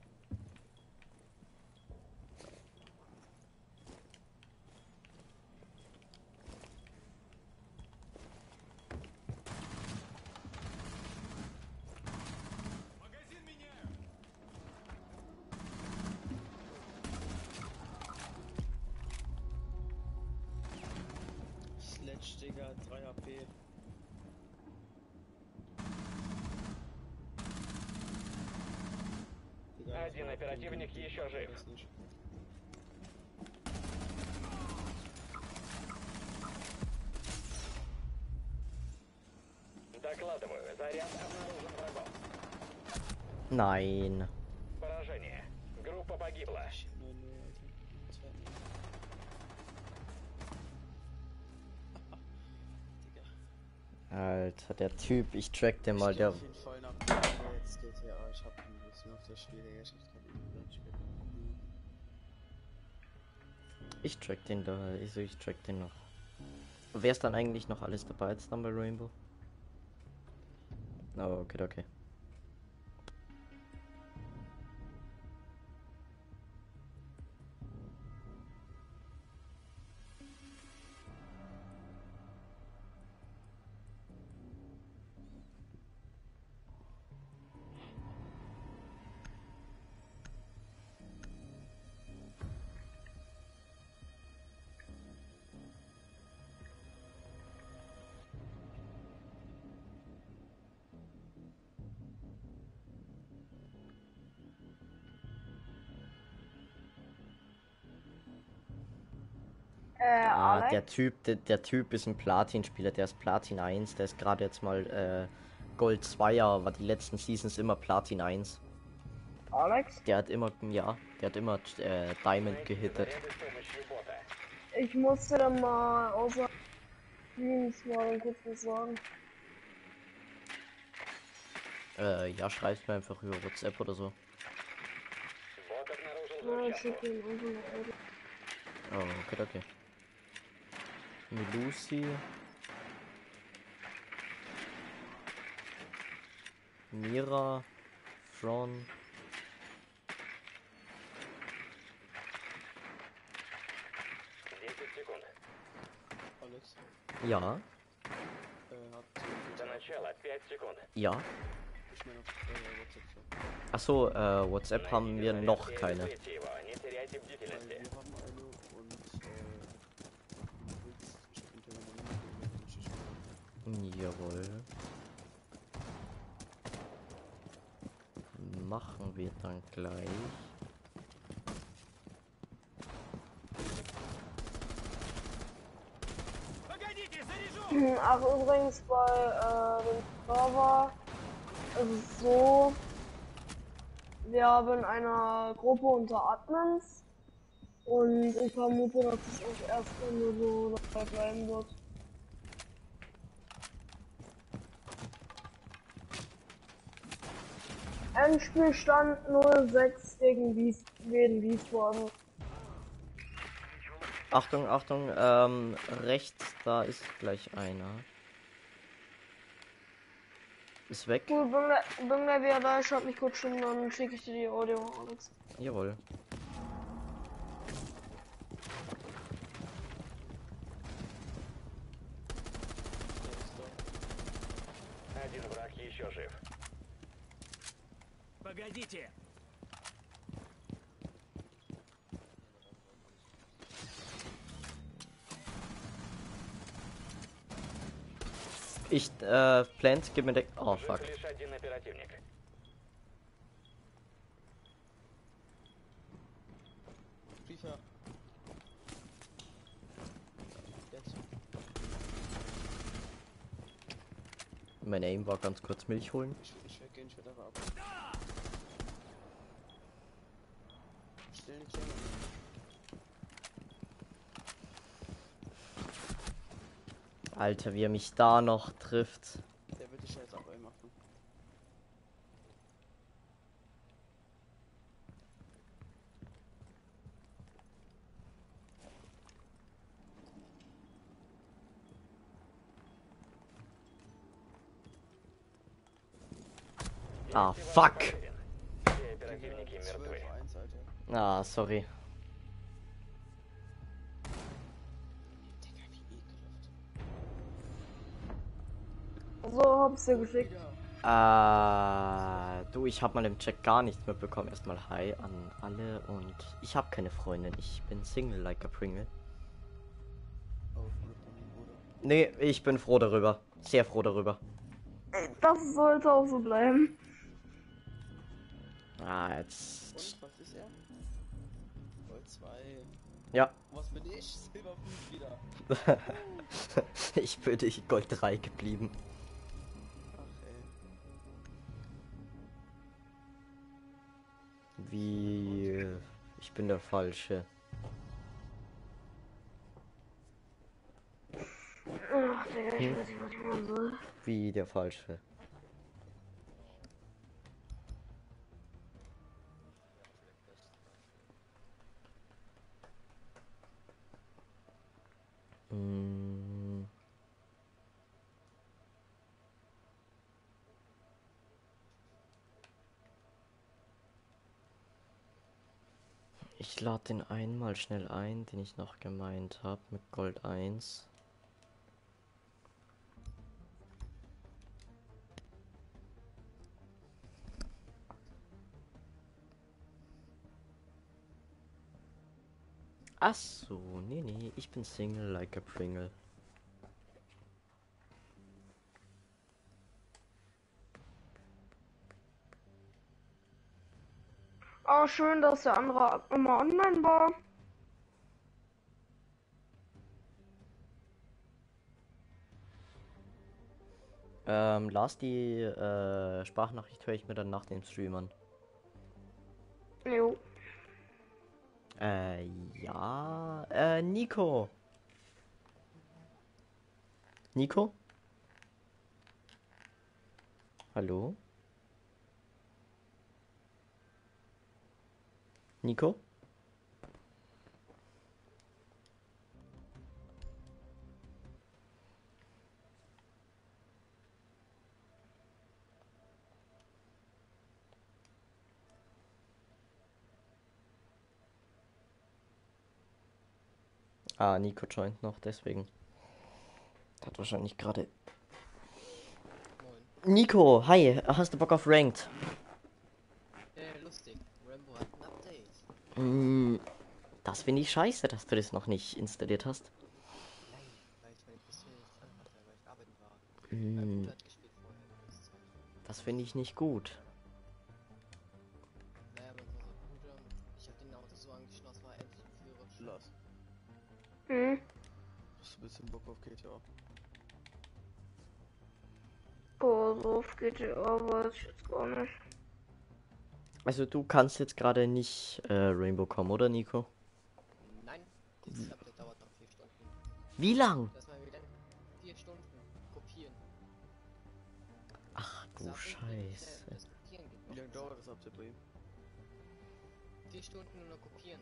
Магазин меняю! Sledge, Digga, drei H P. Digga, Один das war оперативник dumm, dumm, еще dumm, жив. das nicht. Докладываю. Заряд обнаружен врагом. Nein. Поражение. Группа погибла. Ich hab null null, Alter. Zwei null. Digga. Alter, der Typ, ich track den mal, Ich geh der. auf jeden Fall nach jetzt G T A. Ich hab ein bisschen auf der Schwierigkeit gespielt. Ich track den da, ich, ich track den noch. Wer ist dann eigentlich noch alles dabei jetzt dann bei Rainbow? Oh, okay, okay. Äh, Ah, Alex? der Typ, der, der Typ ist ein Platin-Spieler, der ist Platin eins, der ist gerade jetzt mal äh, Gold zweier, war die letzten Seasons immer Platin eins. Alex? Der hat immer, ja, der hat immer äh, Diamond gehittet. Заряды с помощью бота. Ich musste dann mal außer Streams mal kurz was sagen. Äh, ja, schreib's mir einfach über WhatsApp oder so. Бот обнаружил Ja, ich взрывчатку. schicke ihm einfach noch Audio. Oh, okay, okay. Lucy. Mira. Fron. десять секунд. Alex, Ja, äh, hat До начала пять секунд. ja. ich meine auf äh, WhatsApp so. Achso, äh, WhatsApp haben Найдите wir заряд noch и keine. обезвредьте его. Не теряйте Weil бдительности. wir haben eine und äh, willst, ich könnte ja mal mitnehmen, wenn ich Jawohl. Machen wir dann gleich. Погодите, заряжу! Ach, übrigens bei äh, dem Server ist es so, wir haben eine Gruppe unter Admins und ich vermute, dass es auch erstmal nur so dabei bleiben wird. Endspielstand null sechs gegen Wies Wien Wiesbaden. Achtung, Achtung, ähm, rechts, da ist gleich einer. Ist weg. Cool, bin gleich, bin gleich wieder da, ich schalte mich kurz schon, dann schicke ich dir die Audio, Alex. Jawohl. Один враг еще жив. Погодите! Ich, äh, Plant, gib mir den. Oh, Жив fuck. лишь один оперативник. FIFA. Jetzt. Mein Aim war ganz kurz Milch holen. Ich, ich werde gehen, ich werde aber ab. Stell nicht hin. Alter, wie er mich da noch trifft. Der wird dich jetzt aber machen. Ah, fuck. Все оперативники мертвы. zwölf eins, Alter. Ah, sorry. Digga, wie ekelhaft. So, hab's dir geschickt. Äh, du, ich habe mal im Chat gar nichts mitbekommen. Erstmal Hi an alle und ich habe keine Freundin. Ich bin Single like a Pringle. Oh, mit dem Bruder. Nee, ich bin froh darüber. Sehr froh darüber. Das sollte auch so bleiben. Ah, jetzt. Und was ist er? Gold zwei. Ja. Was bin ich? Silber fünf wieder. Ich bin ich Gold drei geblieben. Ach ey. Wie. Ich bin der Falsche. Ach, Digga, ich weiß nicht, was ich machen soll. Wie der Falsche. Mm. Ich lade den einmal schnell ein, den ich noch gemeint habe mit Gold eins. Ach so, nee, nee, ich bin Single like a Pringle. Oh, schön, dass der andere immer online war. Ähm, Lars, die äh, Sprachnachricht höre ich mir dann nach dem Stream an. Jo. Äh, ja, äh, Nico. Nico? Hallo? Nico? Ah, Nico joint noch, deswegen. Hat wahrscheinlich gerade. Moin. Nico, hi, hast du Bock auf Ranked? Äh, lustig. Rambo hat ein Update. Mm, das finde ich scheiße, dass du das noch nicht installiert hast. Nein, weil ich meine Pistole nicht anhatte, weil ich arbeiten war. Mm, Mein Bruder hat gespielt vorher, die ganze Zeit. das finde ich nicht gut. Naja, aber unser Bruder, ich hab den Auto so angeschlossen, war endlich ein Führerschein. Lass. Hm. Hast du ein bisschen Bock auf G T A? Boah, so auf G T A weiß ich jetzt gar nicht. Also du kannst jetzt gerade nicht äh, Rainbow kommen, oder Nico? Nein, dieses Update dauert noch vier Stunden. Wie lang? Lass mal wieder vier Stunden kopieren. Ach du Sag uns, wenn ich, Scheiße. äh, das Kopieren geht Wie noch. lange dauert das Update bei ihm? Vier Stunden nur noch kopieren.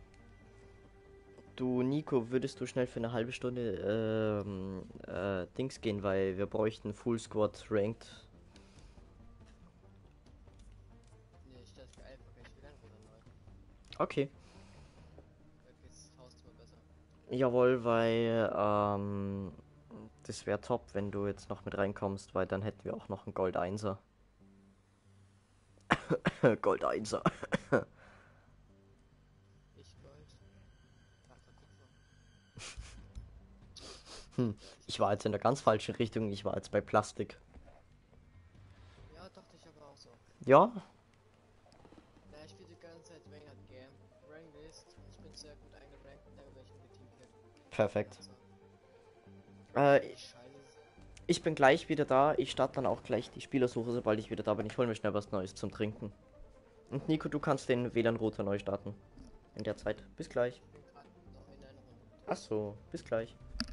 Du Nico, würdest du schnell für eine halbe Stunde ähm, äh, Dings gehen, weil wir bräuchten Full Squad Ranked. Nee, ich stelle es mir einfach gleich wieder runter neu. Okay. Da geht's tausendmal besser. Jawohl, weil ähm, das wäre top, wenn du jetzt noch mit reinkommst, weil dann hätten wir auch noch einen Gold Einser. Gold Einser. Ich Gold. Ach, der Kupfer. Hm, ich war jetzt in der ganz falschen Richtung, ich war jetzt bei Plastik. Ja, dachte ich aber auch so. Ja, Na, ich spiele die ganze Zeit Vanguard Game. Ranglist. Ich bin sehr gut eingerankt in irgendwelchen Teamcap. perfekt. Also, Äh, die Scheiße. ich bin gleich wieder da, ich starte dann auch gleich die Spielersuche, sobald ich wieder da bin. Ich hole mir schnell was Neues zum Trinken. Und Nico, du kannst den W L A N-Router neu starten. In der Zeit. Bis gleich. Ich bin gerade noch in einer Runde. Ach so, bis gleich.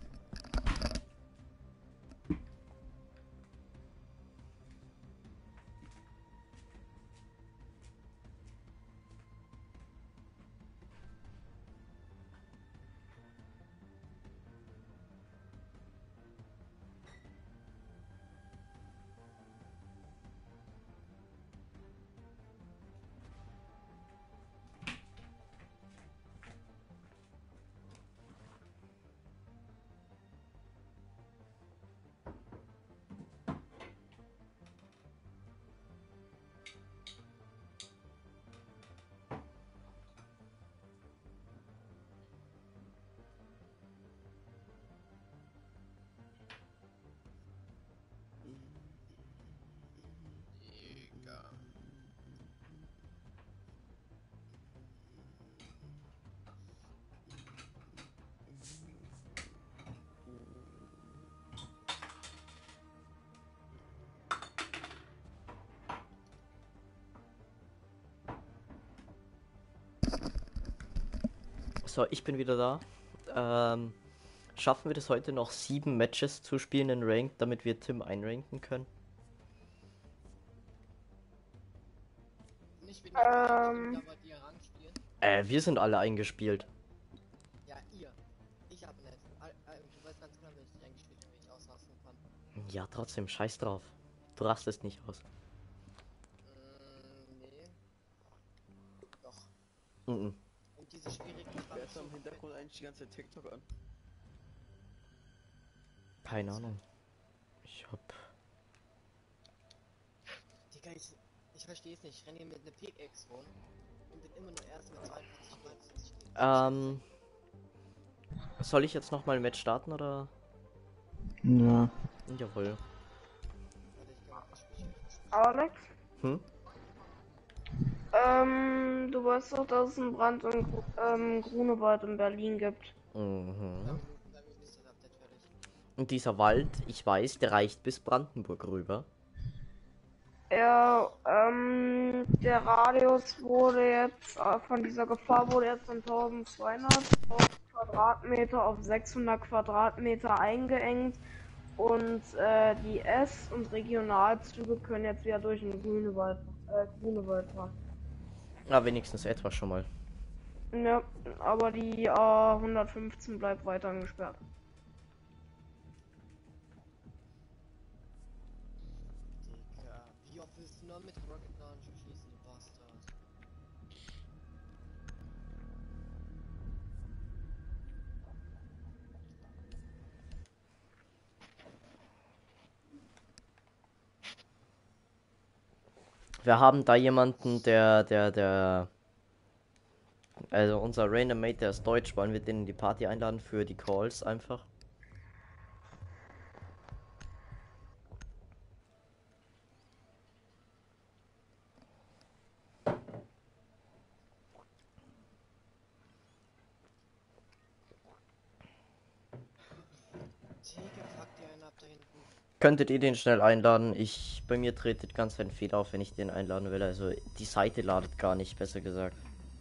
So, ich bin wieder da. Ähm, schaffen wir das heute noch sieben Matches zu spielen in Ranked, damit wir Tim einranken können? Nicht wenn Ähm. ich aber die Rang spielen. Äh, wir sind alle eingespielt. Ja, ihr. Ich hab nicht. All, all, du weißt ganz genau, wenn ich nicht eingespielt bin, wie ich ausrasten kann. Ja, trotzdem, scheiß drauf. Du rastest nicht aus. Mm, nee. Doch. Mhm. Und diese schwierigen Wer Fragen ist am Hintergrund eigentlich die ganze Zeit TikTok an? Keine Ahnung. Ich hab. Digga, ich, ich verstehe es nicht. Ich renne hier mit einer Pickaxe rum und bin immer nur erst mit zweiundvierzig, neunundvierzig. Ähm. Soll ich jetzt nochmal ein Match starten oder? Ja. Jawohl. Warte, ich kann mal das Spiel spielen. Alex? Hm? Ähm, du weißt doch, dass es einen Brand in Gru ähm, Grunewald in Berlin gibt. Zwei Mhm. Minuten, zwei Minuten ist das Update fertig. Und dieser Wald, ich weiß, der reicht bis Brandenburg rüber. Ja, ähm, der Radius wurde jetzt, äh, von dieser Gefahr wurde jetzt von eintausendzweihundert Quadratmeter auf sechshundert Quadratmeter eingeengt und äh, die S- und Regionalzüge können jetzt wieder durch den Grunewald, äh, Grunewald fahren. Na, wenigstens etwas schon mal. Ja, aber die A hundertfünfzehn bleibt weiterhin gesperrt. Digga, wie oft willst du nur mit Rocket Launcher schießen, du Bastard? Wir haben da jemanden, der, der, der, also unser Random Mate, der ist deutsch, wollen wir den in die Party einladen für die Calls einfach? Digga, fuck die einen ab da hinten. Könntet ihr den schnell einladen? Ich, bei mir tretet ganz ein Fehler auf, wenn ich den einladen will. Also die Seite ladet gar nicht, besser gesagt.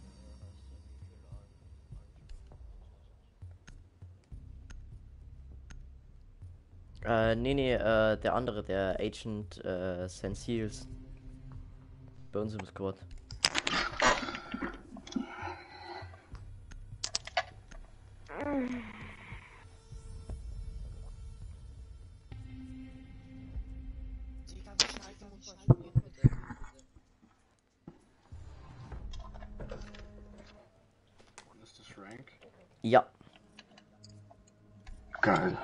Äh, nee, nee, äh, der andere, der Agent, äh, Senseals. Bei uns im Squad. Digga, wie scheiße muss man spielen, bitte? Ist das Rank? Ja. Geil.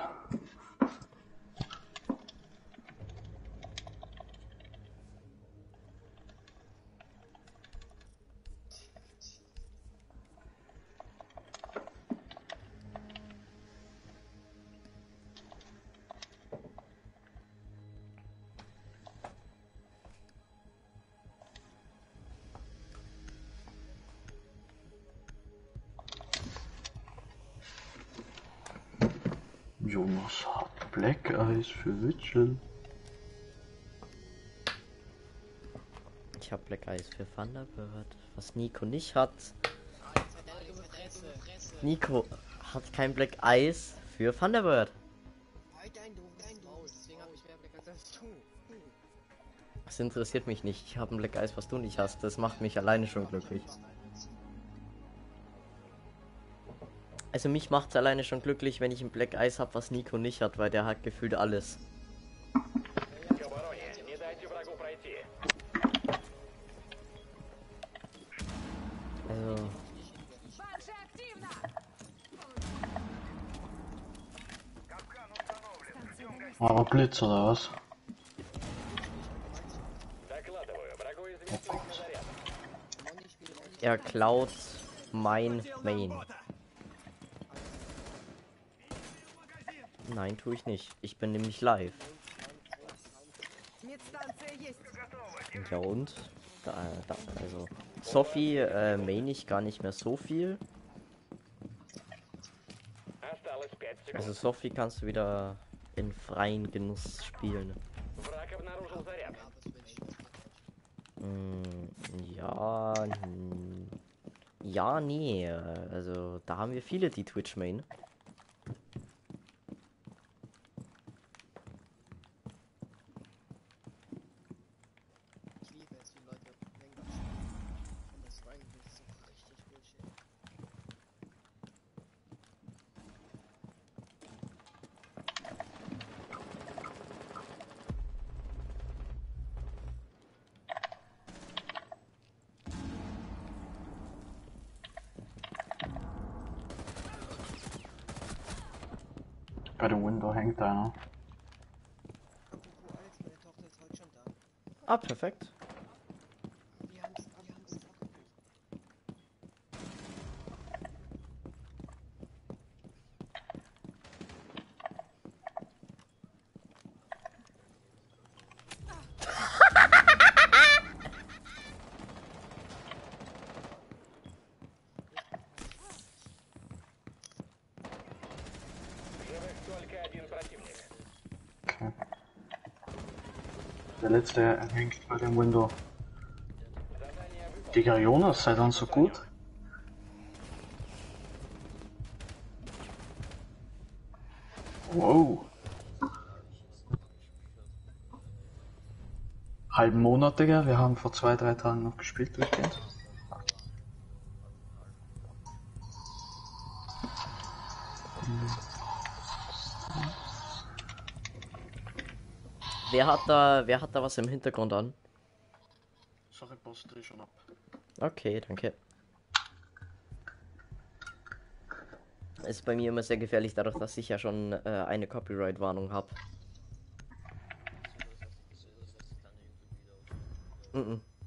Jonas hat Black Eyes für Witchel. Ich hab Black Eyes für Thunderbird. Was Nico nicht hat. Nico hat kein Black Eyes für Thunderbird. Halt dein doofes Maul, deswegen hab ich mehr Black als du. Das interessiert mich nicht. Ich habe ein Black Eyes, was du nicht hast. Das macht mich alleine schon glücklich. Also mich macht's alleine schon glücklich, wenn ich ein Black Eyes habe, was Nico nicht hat, weil der hat gefühlt alles. К обороне. Не дайте врагу пройти. Also Больше активно! Aber Blitz oder was? Докладываю. Врагу известен заряд. er klaut mein Main. Nein, tue ich nicht. Ich bin nämlich live. Медстанция есть. Ja und? Da, da, also Sophie äh, main ich gar nicht mehr so viel. Осталось пять секунд. Also Sophie kannst du wieder in freien Genuss spielen. Враг обнаружил заряд. Mm, ja, n- ja, nee. Also da haben wir viele, die Twitch main. Ich liebe es, wie Leute Vanguard spielen. Und das Rank ist so richtig Bullshit. Bei der Window hängt einer. Apropos Alex, meine Tochter ist heute schon da. Ah, perfekt. Wir haben's, wir haben's abgeholt. Живых только один противник. Okay. Der letzte hängt bei dem Window. Digga, Jonas, sei dann so gut. Wow. Halben Monat, Digga. Wir haben vor zwei, drei Tagen noch gespielt durchgehend. Wer hat da, wer hat da was im Hintergrund an? Sorry, Boss, dreh schon ab. Okay, danke. Ist bei mir immer sehr gefährlich, dadurch, dass ich ja schon äh, eine Copyright-Warnung habe. Mhm.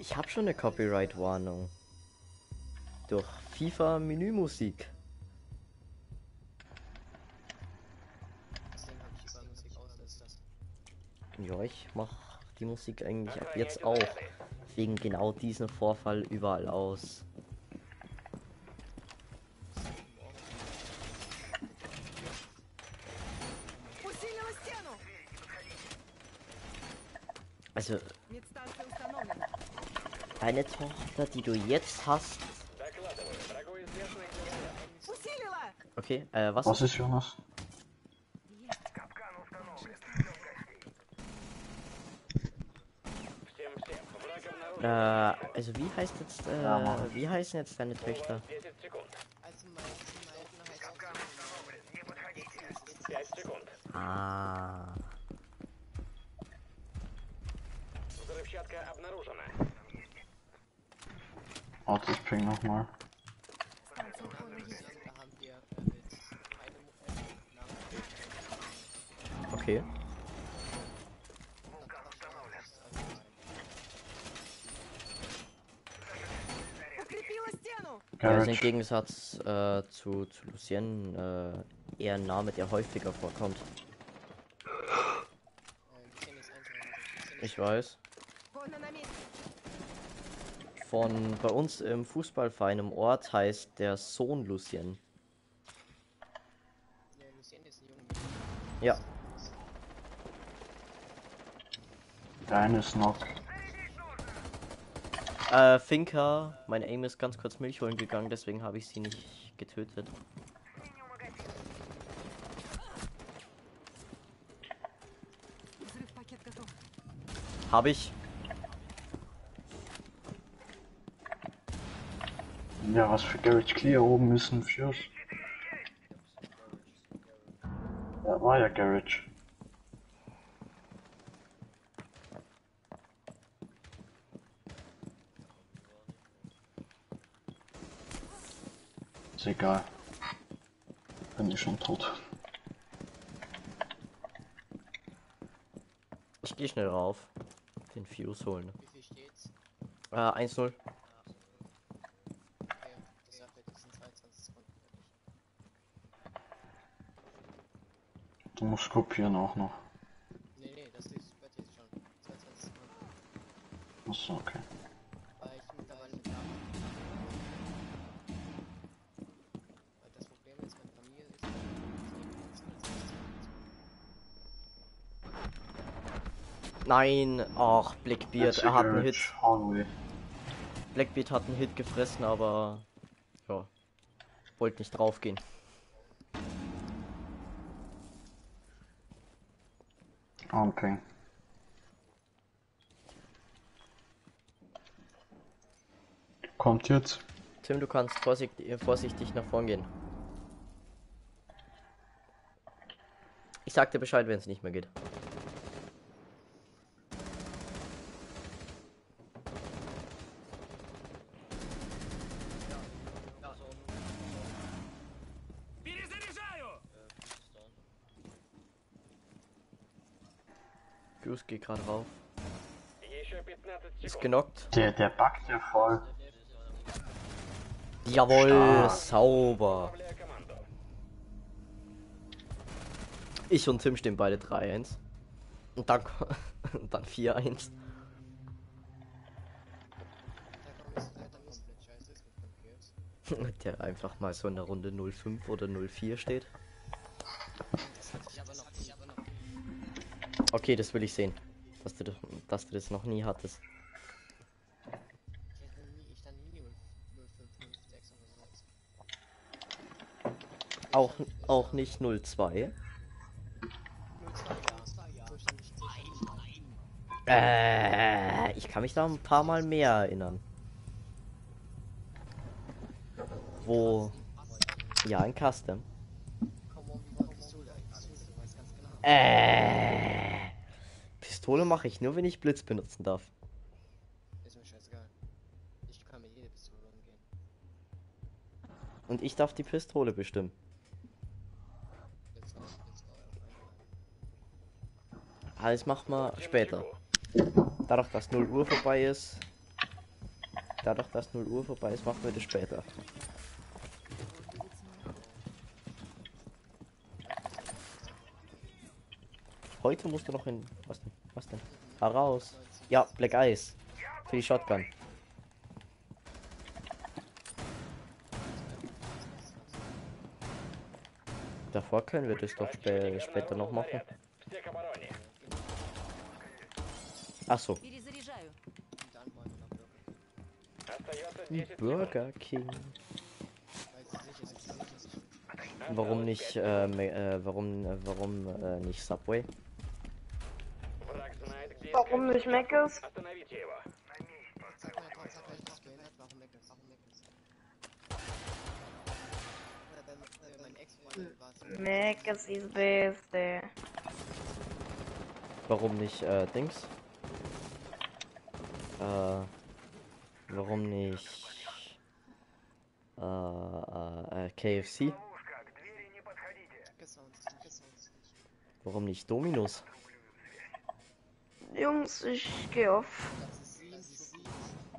Ich habe schon eine Copyright-Warnung. Durch FIFA Menümusik. Deswegen habe ich überall Musik aus, ist das. Ja, ich mach die Musik eigentlich ab jetzt auch wegen genau diesem Vorfall überall aus. Усилила стену! Also, Медстанция установлена. eine Tochter, die du jetzt hast. Докладываю. Врагу известно, где заряд. Усилила! Okay, äh, was? Was ist Jonas? Всем, всем. Враг обнаружен. Äh, also wie heißt jetzt, äh, wie heißen jetzt deine Töchter? десять секунд. Also mein, mein heißt пять секунд. Ah. Взрывчатка обнаружена. Warte, ich ping nochmal. Станция охраны есть. da haben wir äh, mit einem äh, Namen Okay. Укрепила стену! Ja, also im Garage. Gegensatz äh, zu, zu Lucien äh, eher ein Name, der häufiger vorkommt. äh, Lucien ist einzeln. Ich weiß. Вон на месте. Von bei uns im Fußballverein im Ort heißt der Sohn Lucien. Ja, Lucien ist ein Junge. Ja. Der eine ist noch. Äh, Finca, mein Aim ist ganz kurz Milch holen gegangen, deswegen habe ich sie nicht getötet. Взрыв-пакет готов. Habe ich. Ja, was für Garage Clear oben ist ein Fuse. Ja, war ja Garage. Ist egal. Bin ich schon tot. Ich gehe schnell rauf. Den Fuse holen. Wie viel steht's? Äh, eins null. Okay, die Sache, das sind zweiundzwanzig Sekunden fertig. Du musst kopieren auch noch. Nee, nee, das ist wird jetzt schon. zweiundzwanzig Sekunden. Achso, okay. Weil ich mittlerweile mit Namen. Weil das Problem ist, meine Familie ist. Nein, ach, Blackbeard, er hat einen Hit. Hallway. Blackbeard hat einen Hit gefressen, aber ja, wollte nicht draufgehen. Okay. Kommt jetzt. Tim, du kannst vorsichtig, vorsichtig nach vorn gehen. Ich sag dir Bescheid, wenn es nicht mehr geht. Перезаряжаю! Fuse geht gerade rauf. Еще пятнадцать Ist секунд. genockt. Der, der backt ja voll. Jawohl, Stark. sauber. Добавляю команду. Ich und Tim stehen beide drei eins. Und dann, und dann vier eins. Da kommt es leider komplett scheiße ist mit fünf Kills. Der einfach mal so in der Runde null fünf oder null vier steht. Das hatte ich aber noch nie, aber noch. Okay, das will ich sehen. Dass du, das- dass du das noch nie hattest. Ich hätte nie, ich stand nie null fünf, null sechs oder so. Auch, auch nicht null zwei. null zwei, ja. Durchschnittlich, durchschnittlich. Äh, ich kann mich da ein paar Mal mehr erinnern. Wo. Ja, in Custom. Komm on, wie war Pistole? Pistole, du weißt ganz genau. Äh. Pistole mache ich nur, wenn ich Blitz benutzen darf. Ist mir scheißegal. Ich kann mit jeder Pistole umgehen. Und ich darf die Pistole bestimmen. Jetzt war jetzt war er auf einmal. Alles machen wir später. Dadurch, dass null Uhr vorbei ist, Dadurch, dass null Uhr vorbei ist, machen wir das später. Heute musst du noch in... Was denn? Was denn? Heraus. Ja, Black Ice. Für die Shotgun. Davor können wir das doch spä später noch machen. Ach so. Перезаряжаю. Dann wollen wir noch Burger. Burger King. Weil sie sicher sind, sie sicher sind. Warum nicht, äh, me- äh warum, äh, warum äh, nicht Subway? Warum nicht Meckes? Sag mal, sag mal, ich das behindert, warum Meckes? Warum Meckes? Oder wenn, wenn mein Ex-Freund war so. Meckes ist Beste. Warum nicht, äh, Dings? Äh, warum nicht, äh, äh, äh, K F C? Gesounds, Gesounds. Warum nicht Domino's? Jungs, ich geh auf. Das ist sie, das ist sie.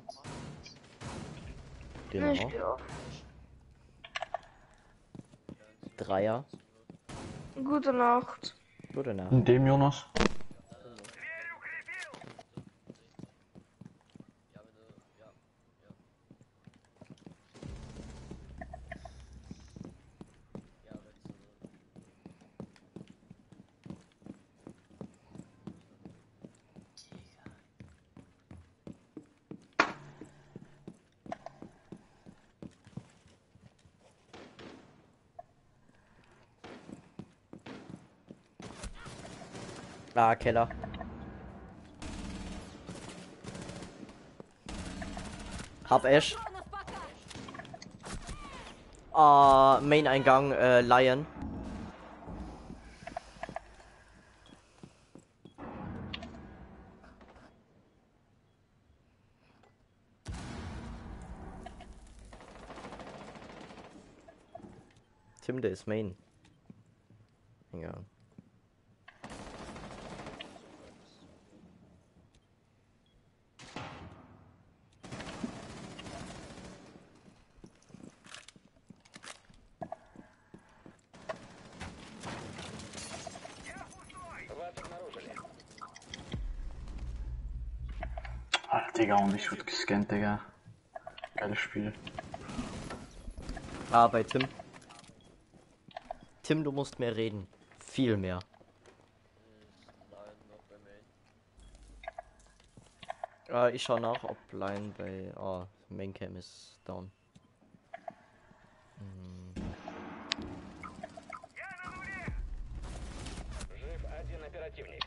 Genau. Ich geh auf. Dreier. Gute Nacht. Gute Nacht. In dem Jonas. Ah, Keller. Hab Ash. Ah, Main-Eingang, äh, Lion. Tim, der ist Main. Ja. Alter, Digga, und ich wurde gescannt, Digga. Geiles Spiel. Ah, bei Tim. Tim, du musst mehr reden. Viel mehr. Ah, ich schau nach, ob Line bei... Ah, Maincam ist down. Hm. Жив один оперативник.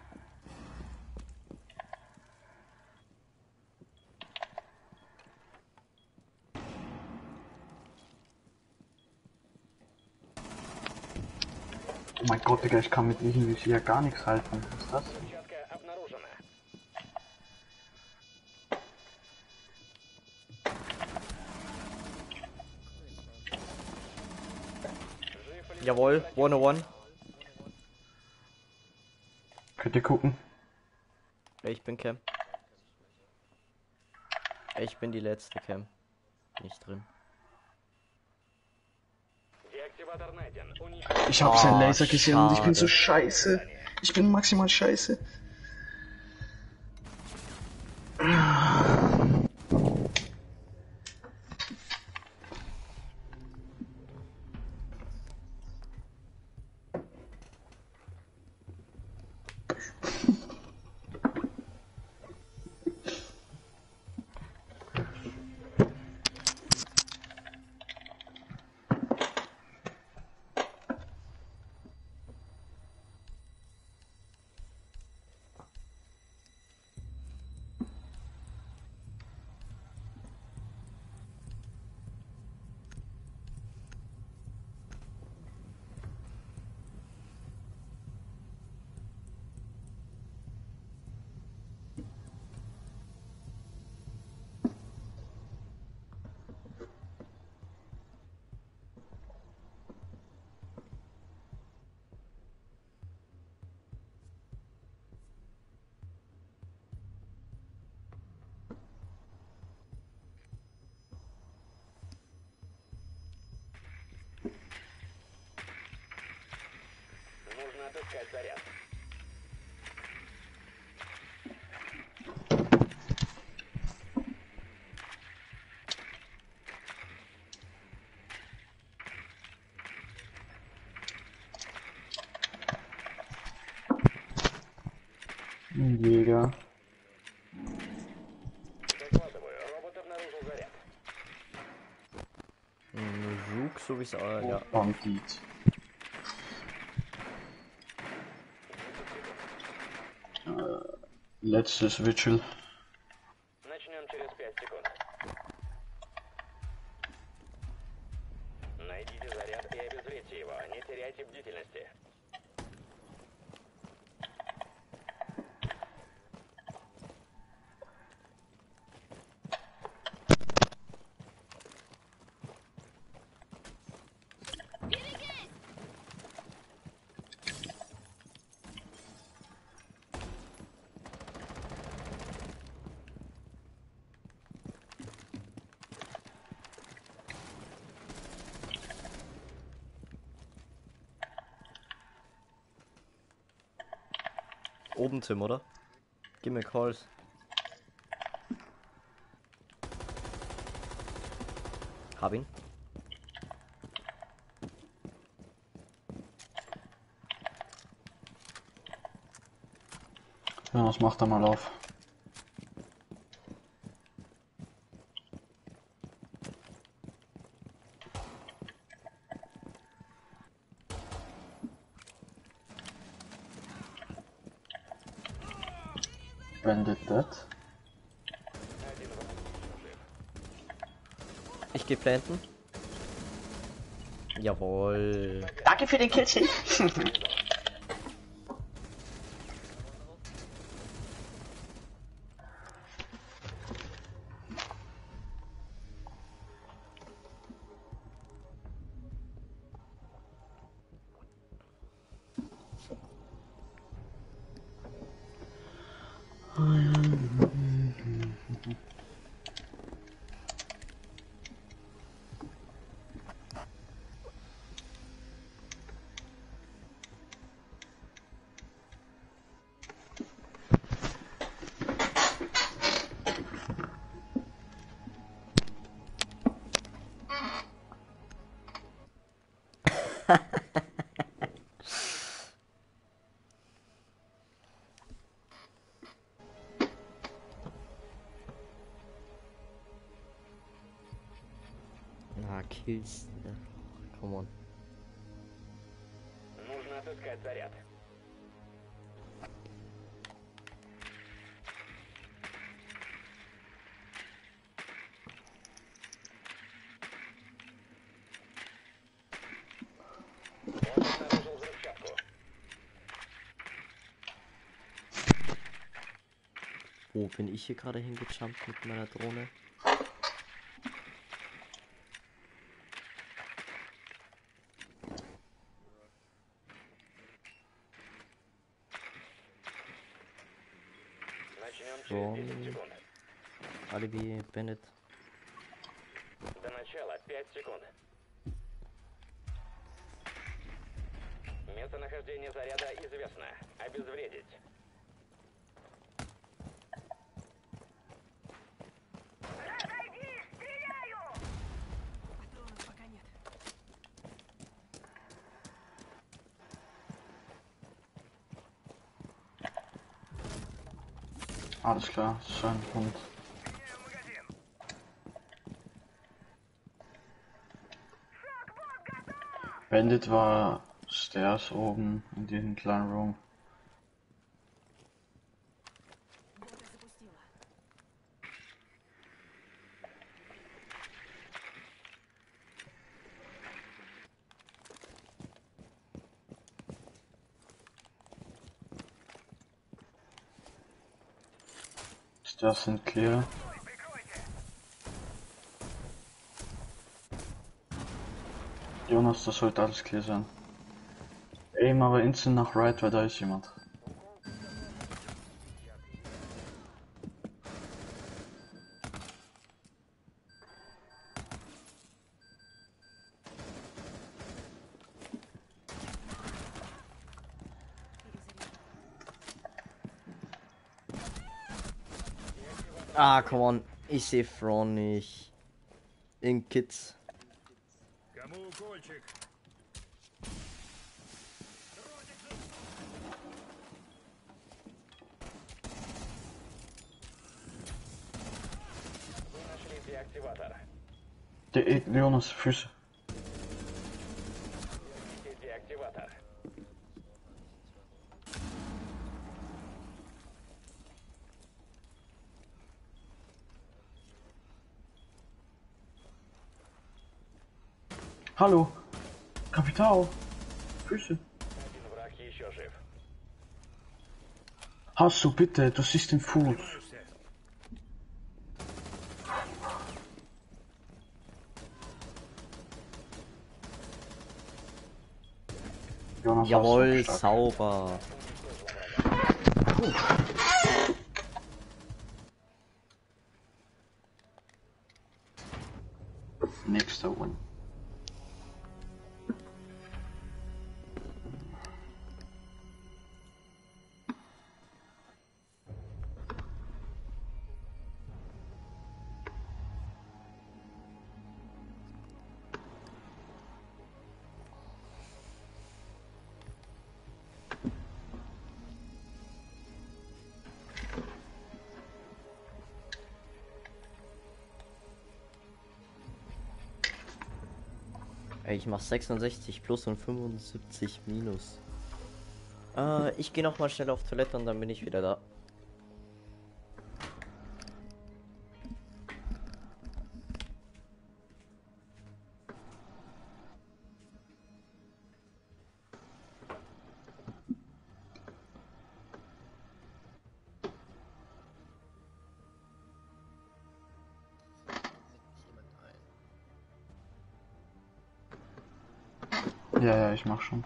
Oh mein Gott, Digga, ich kann mit irgendwie hier gar nichts halten. Was ist das? Взрывчатка обнаружена. Jawohl, one oh one. Könnt ihr gucken? Ich bin Cam. Ich bin die letzte Cam. Nicht drin. Деактиватор найден. Ich hab Oh, seinen Laser gesehen und ich bin so schade. scheiße. Ich bin maximal scheiße. отыскать заряд. Jäger. Докладываю, робот обнаружил заряд. Nuke, so wie es äh, ja. Bandit. Äh, letztes Vigil. Начнем через пять секунд. Найдите заряд и обезвредьте его. Не теряйте бдительности. Oben Tim, oder? Gib mir Calls. Hab ihn. Ja, was macht er mal auf? Bandit dead. Ich geh planten. Jawohl. Danke für den Killchen. Na, Kills. Come on. Нужно отыскать заряд. Он обнаружил взрывчатку. Wo bin ich hier gerade hingejumpt mit meiner Drohne? Начнем через From десять секунд. Alibi Bandit. До начала пять секунд. Местонахождение заряда известно. Обезвредить. Патронов пока нет. Alles klar, schön. Und Bandit war Stairs oben in diesem kleinen Room. Бота запустила. Stairs sind clear. Jonas, das sollte alles clear sein. Aim aber instant nach right, weil da ist jemand. Ah, come on. Ich sehe Thrawn nicht. In Kids. Кому укольчик? Вы нашли деактиватор. De e Jonas, Füße. Ищите деактиватор. Hallo. Kapital. Füße. Один враг еще жив. Hast du bitte, du siehst den Fuß. Jonas, Jawohl, hast du stark. sauber. Nächster Win. Ey, ich mach sechsundsechzig plus und fünfundsiebzig minus. Äh, ich gehe noch mal schnell auf Toilette und dann bin ich wieder da. Ja, ja, ich mach schon.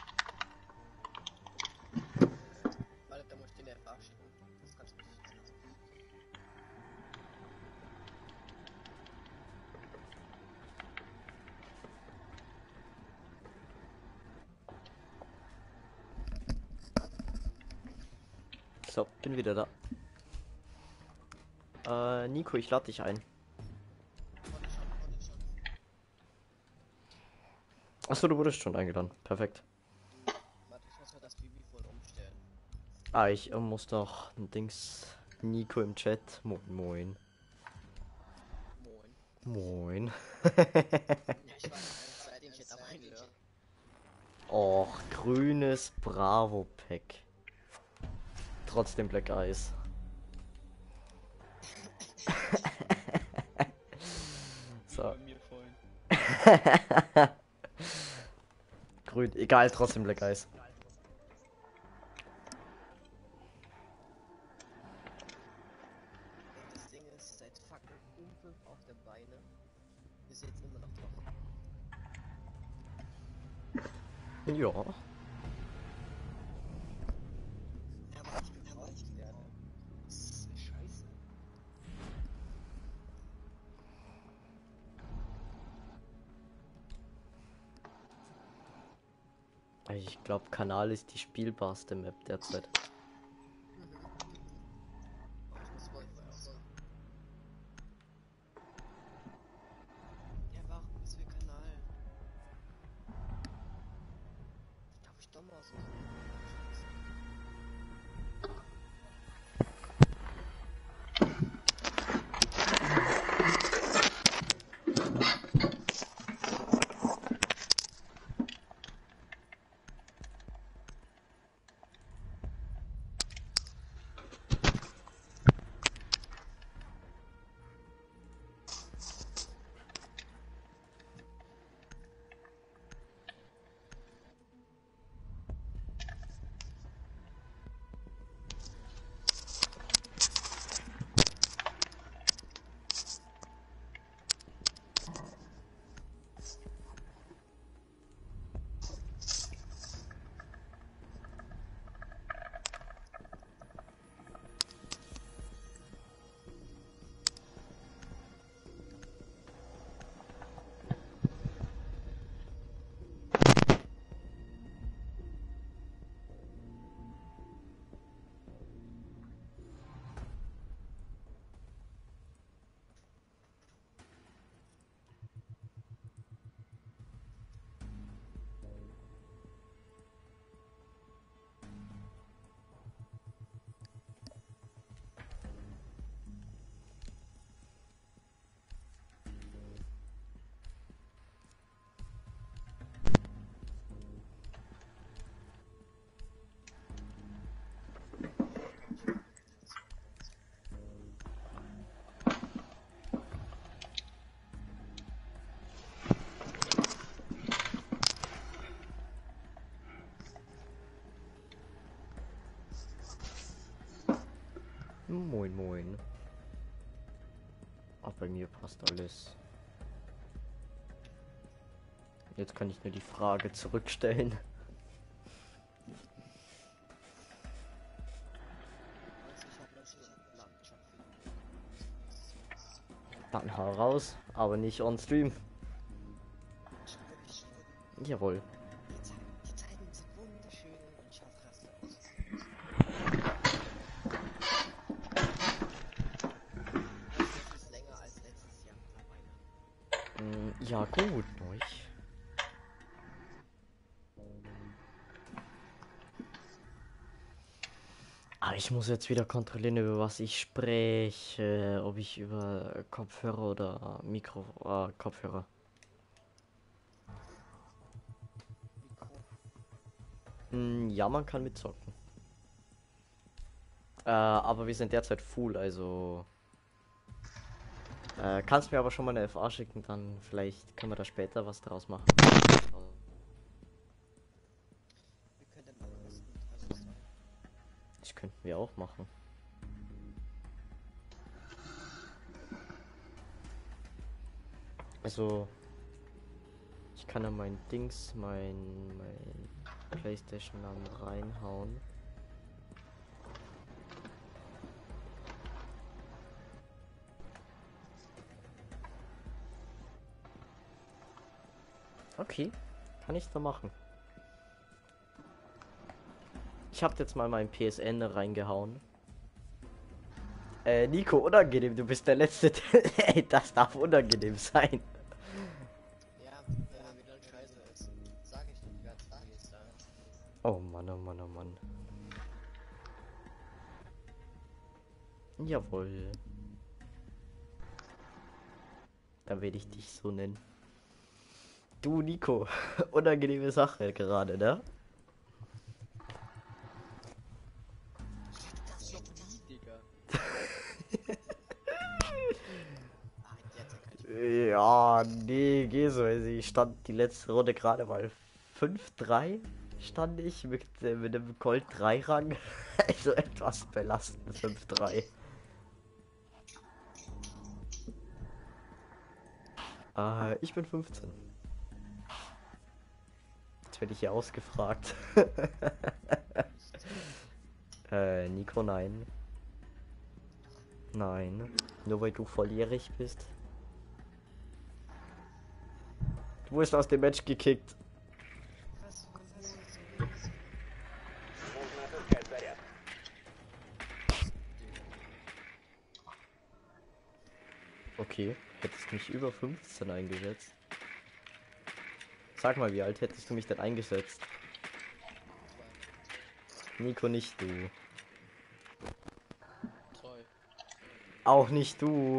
Warte, da muss ich den F A schicken. Das kannst du nicht. So, bin wieder da. Äh, Nico, ich lade dich ein. Achso, du wurdest schon eingeladen. Perfekt. Warte, ich muss mal das Baby voll umstellen. Ah, ich äh, muss doch ein Dings. Nico im Chat. Moin, moin. Moin. Moin. Ja, ich war die ganze Zeit den Chat am Einlösen. Och, grünes Bravo-Pack. Trotzdem Black Eyes. So. Bei mir vorhin. Grün, egal, trotzdem Black Eyes. Das Ding ist seit fucking um fünf auf der Beine. Ist jetzt immer noch drauf. Ja. Ja, aber ich bevorzugt werde. Das ist scheiße. Ich glaube, Kanal ist die spielbarste Map derzeit. Oh, ich muss Wolf raus. Ja, warum ist wir Kanal? Da hab ich dumm aus. fast alles. Jetzt kann ich nur die Frage zurückstellen. Dann hau raus, aber nicht on stream. Jawohl. Die Zeiten sind wunderschön und schaut rastlos. Das ist länger als letztes Jahr mittlerweile. Mm, ja gut, neuch. Ah, ich muss jetzt wieder kontrollieren, über was ich spreche, ob ich über Kopfhörer oder Mikro, äh, Kopfhörer. Mm, ja, man kann mitzocken. Äh, aber wir sind derzeit full, also äh, kannst mir aber schon mal eine F A schicken, dann vielleicht können wir da später was draus machen. Wir können dann auch kostenlos sein. Das könnten wir auch machen. Also ich kann ja mein Dings, mein, mein PlayStation-Namen reinhauen. Okay, kann ich da machen. Ich hab jetzt mal mein P S N reingehauen. Äh, Nico, unangenehm, du bist der Letzte. Ey, das darf unangenehm sein. Ja, wenn man wieder scheiße ist. Sag ich doch die ganze Zeit jetzt da. Oh Mann, oh Mann, oh Mann. Jawohl. Dann werde ich dich so nennen. Du, Nico. Unangenehme Sache gerade, ne? Das ist die, Digga. Ja, nee, geh so. Also ich stand die letzte Runde gerade mal fünf drei. Stand ich mit, äh, mit dem Gold drei Rang. Also etwas belastend fünf drei. Äh, ich bin fünfzehn. Jetzt werde ich hier ausgefragt. äh, Nico, nein. Nein. Nur weil du volljährig bist. Du wurdest aus dem Match gekickt. Нужно отыскать заряд. Okay, hättest mich über fünfzehn eingesetzt. Sag mal, wie alt hättest du mich denn eingesetzt? Nico, nicht du. Treu. Auch nicht du.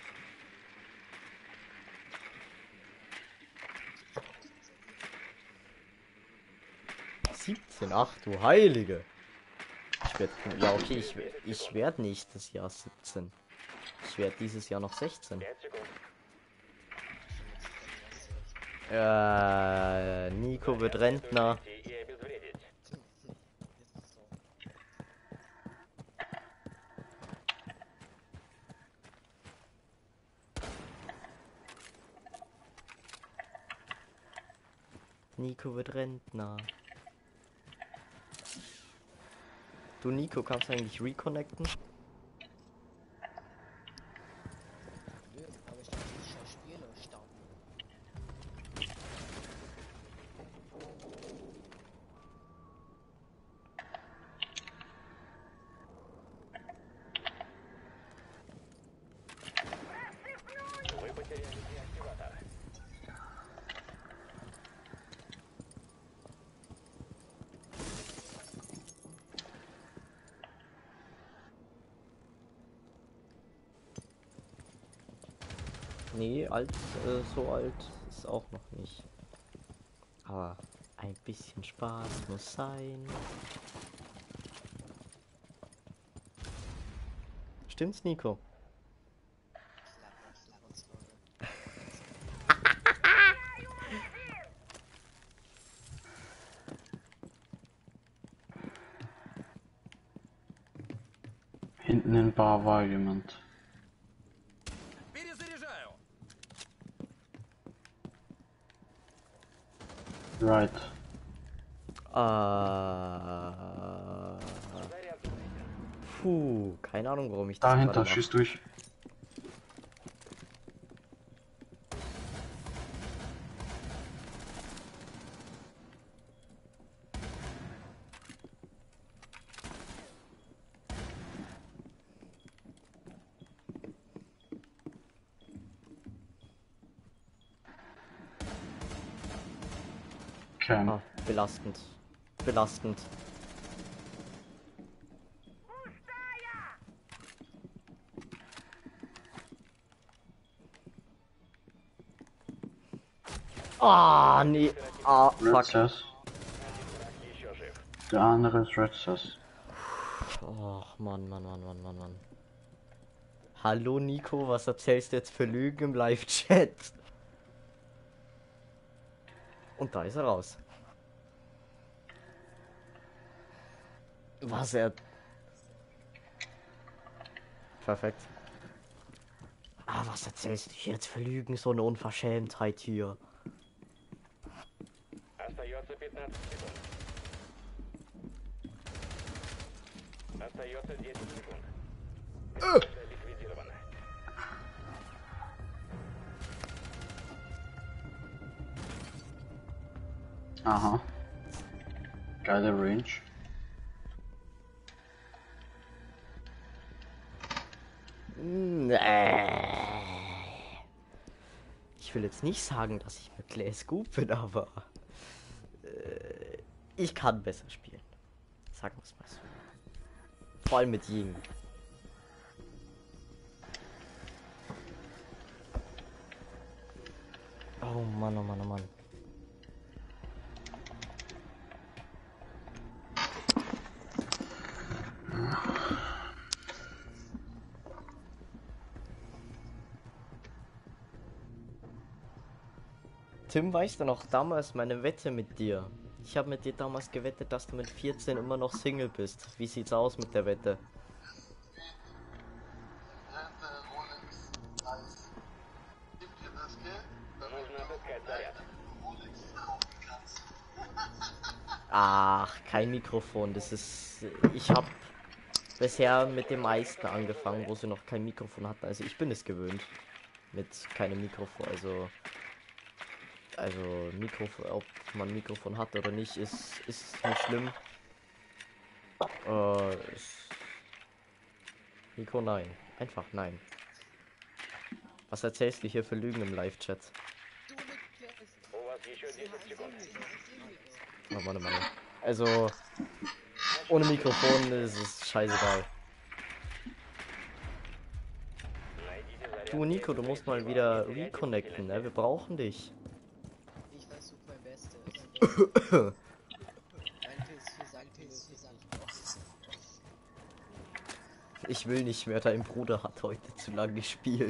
siebzehn, ach du Heilige. Ich werd, ja okay, ich, ich werde nächstes Jahr siebzehn. Ich werde dieses Jahr noch sechzehn. Äh, Nico wird Rentner. Nico wird Rentner. Du Nico, kannst du eigentlich reconnecten? Nö, aber ich dachte, ich scheiß Spiele starten. Вы потеряли деактиватор. Nee, alt, äh, so alt ist auch noch nicht. Aber ein bisschen Spaß muss sein. Stimmt's, Nico? Hinten in Bar war jemand. Перезаряжаю. Right. Äh. Puh, keine Ahnung, warum ich das Dahinter, gerade schieß durch. Okay. Ah, belastend. Belastend. Ah, nee. Ah, Red fuck. Sass. Der andere ist Red Sass. Och, Mann, Mann, Mann, Mann, Mann, Mann. Hallo Nico, was erzählst du jetzt für Lügen im Live-Chat? Und da ist er raus. Was er... Perfekt. Ah, was erzählst du jetzt für Lügen? So eine Unverschämtheit hier. Остается пятнадцать секунд. Остается десять секунд. Цель ликвидирована. Aha. Geile Range. Ich will jetzt nicht sagen, dass ich mit Glass gut bin, aber äh, ich kann besser spielen. Sagen wir es mal so. Vor allem mit Ying. Oh Mann, oh Mann, oh Mann. Tim, weißt du noch, damals meine Wette mit dir? Ich habe mit dir damals gewettet, dass du mit vierzehn immer noch Single bist. Wie sieht's aus mit der Wette? Нужно отыскать заряд. Ach, kein Mikrofon. Das ist... Ich habe bisher mit dem meisten angefangen, wo sie noch kein Mikrofon hatten. Also ich bin es gewöhnt. Mit keinem Mikrofon. Also... Also Mikrofon, ob man Mikrofon hat oder nicht, ist, ist nicht schlimm. Äh, ist... Nico, nein. Einfach nein. Was erzählst du hier für Lügen im Live-Chat? У вас еще десять секунд. Oh Mann, oh Mann. Also, ohne Mikrofon ist es scheißegal. Найдите заряд. Du Nico, du musst mal wieder reconnecten, ne? Wir brauchen dich. Ich versuche mein Bestes. Danke, danke, danke. Ich will nicht mehr, dein Bruder hat heute zu lange gespielt.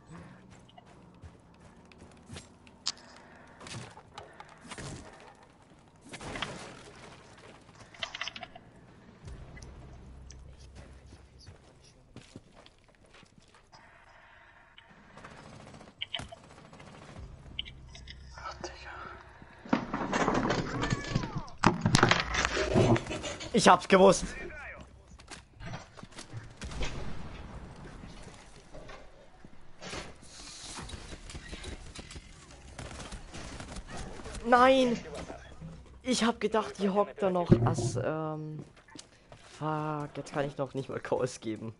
Ich hab's gewusst. Nein! Ich hab gedacht, die hockt da noch als, ähm... Fuck, jetzt kann ich noch nicht mal Calls geben.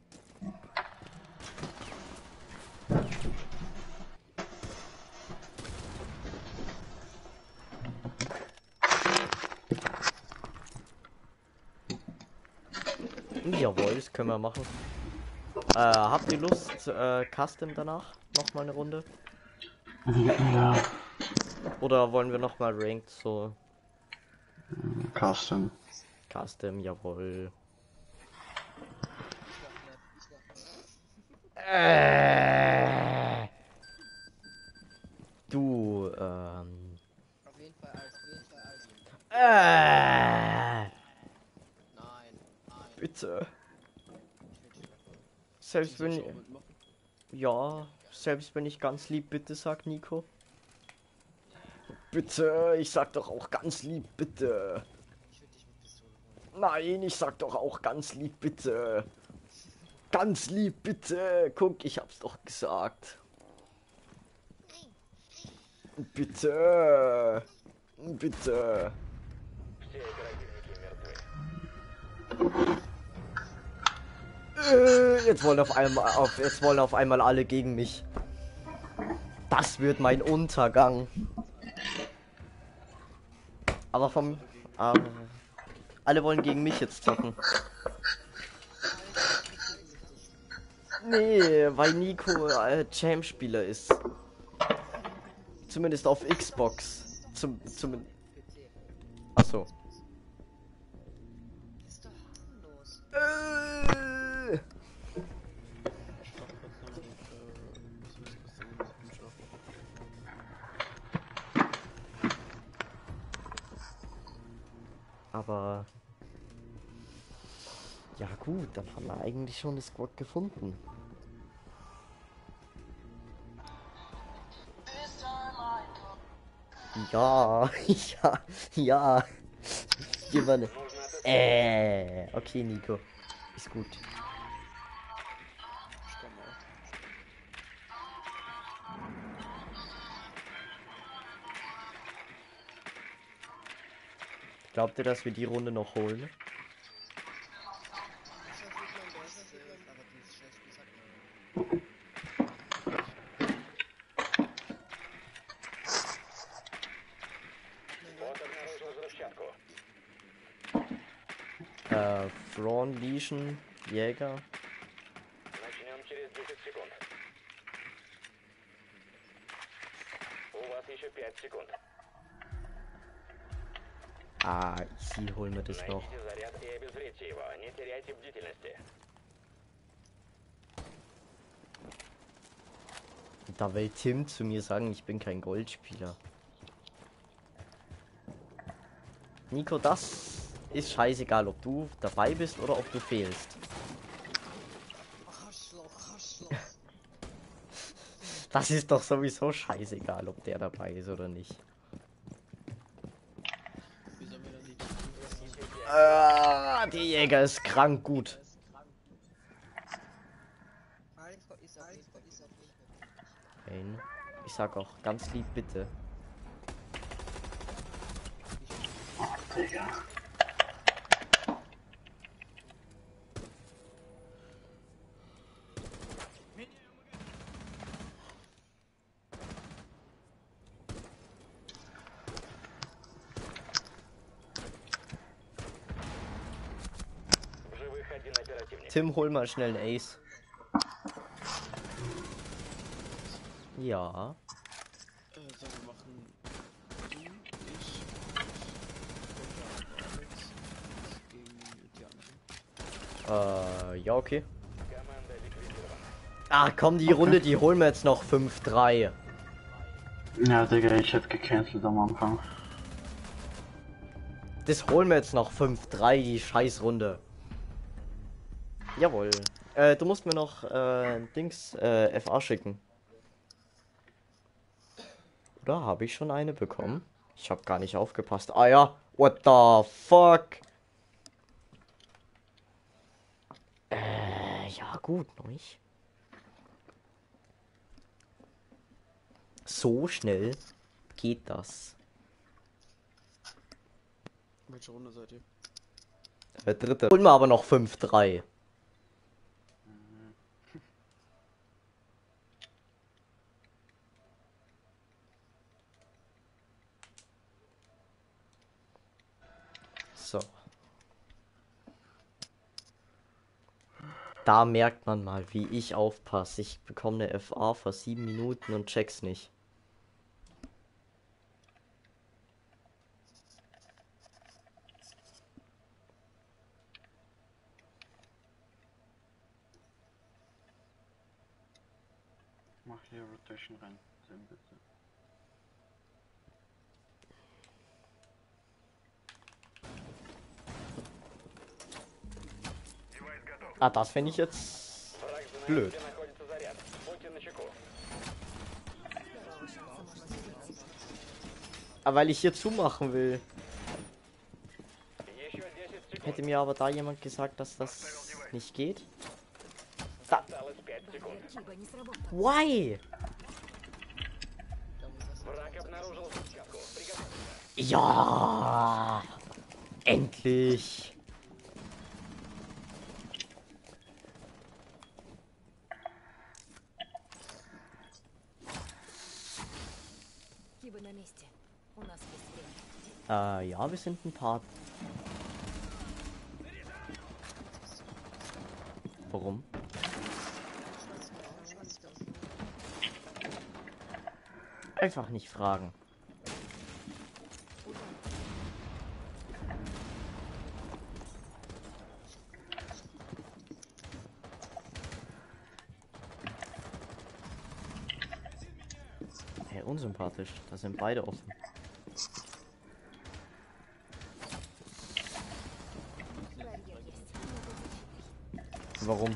Jawohl, das können wir machen. Äh, habt ihr Lust, äh, Custom danach? Nochmal eine Runde? Ja. Oder wollen wir nochmal Ranked so? Custom. Custom, jawohl. Äh, du, ähm... Auf jeden Fall alles, auf jeden Fall alles. Äh, Nein, nein. bitte. Selbst wenn ich... Ja, selbst wenn ich ganz lieb bitte sag, Nico. Bitte, ich sag doch auch ganz lieb, bitte. Ich würde dich mit Pistole holen. Nein, ich sag doch auch ganz lieb, bitte. Ganz lieb, bitte. Guck, ich hab's doch gesagt. Bitte. Bitte. Äh, Jetzt wollen auf einmal auf, jetzt wollen auf einmal alle gegen mich. Das wird mein Untergang. Aber vom äh, alle wollen gegen mich jetzt zocken. Nee, weil Nico äh, Champ-Spieler ist. Zumindest auf Xbox. Zum zum Achso. Ist doch harmlos. Äh, Aber ja gut, dann haben wir eigentlich schon das Squad gefunden. Ja, ja, ja. Gib mal ne. Äh, okay, Nico. Ist gut. Glaubt ihr, dass wir die Runde noch holen? Ich versuche mein Bestes, aber die ist schlecht, wie sagt man. Äh, Thrawn, Legion, Jäger. Начнем через десять секунд. У вас еще пять секунд. Ah, easy, holen wir das noch. Найдите заряд и обезвредьте его. Не теряйте бдительности. Da will Tim zu mir sagen, ich bin kein Goldspieler. Nico, das ist scheißegal, ob du dabei bist oder ob du fehlst. Arschloch, Arschloch. Das ist doch sowieso scheißegal, ob der dabei ist oder nicht. Wie sollen wir dann die Ah, der Jäger ist krank gut. Alpha ist auf jeden Fall, ist auf jeden Fall. Nein, ich sag auch ganz lieb bitte. Digga. В живых один оперативник. Tim, hol mal schnell einen Ace. Ja. Äh, sollen wir machen du, ich, ich, Alex gegen die anderen. Äh, ja, okay. Команда ликвидирована. Ah, komm, die Runde, die holen wir jetzt noch fünf drei. Ja, Digga, ich hätte gecancelt am Anfang. Das holen wir jetzt noch fünf drei, die Scheißrunde. Jawohl. Äh, du musst mir noch, äh, Dings, äh, F A schicken. Oder habe ich schon eine bekommen? Ich habe gar nicht aufgepasst. Ah ja, what the fuck? Äh, ja gut, nicht? So schnell geht das. Welche Runde seid ihr? Der dritte. Holen wir aber noch fünf drei. So. Da merkt man mal, wie ich aufpasse. Ich bekomme eine F A vor sieben Minuten und check's nicht. Mach hier Rotation rein, Tim, bitte. Ah, das finde ich jetzt Враг знает, blöd. где находится заряд. Будьте начеку. Aber weil ich hier zumachen will. Hätte mir aber da jemand gesagt, dass das nicht geht. Da. Why? Ja. Endlich. Äh, ja, wir sind ein paar. Warum? Einfach nicht fragen. Hey, unsympathisch. Da sind beide offen. Warum?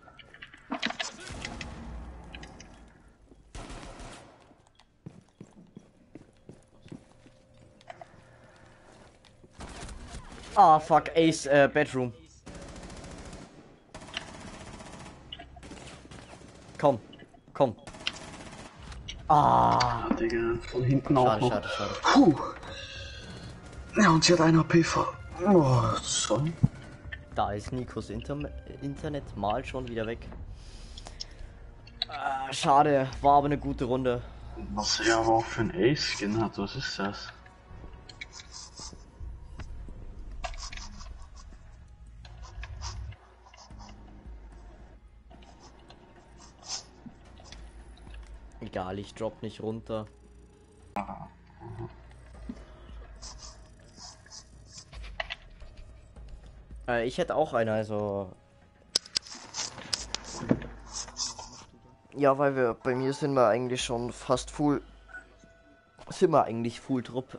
Ah, fuck, Ace, äh, Bedroom. Komm, komm. Ah, ja, Digga, von hinten auch schade, noch. schade, schade. Puh. Ja, und sie hat ein A P ver... Oh, so. Da ist Nikos Inter Internet mal schon wieder weg. Ah, schade, war aber eine gute Runde. Was er aber auch für ein Ace-Skin hat, was ist das? Egal, ich drop nicht runter. Äh, ich hätte auch eine, also... Ja, weil wir, bei mir sind wir eigentlich schon fast full... Sind wir eigentlich full Trupp.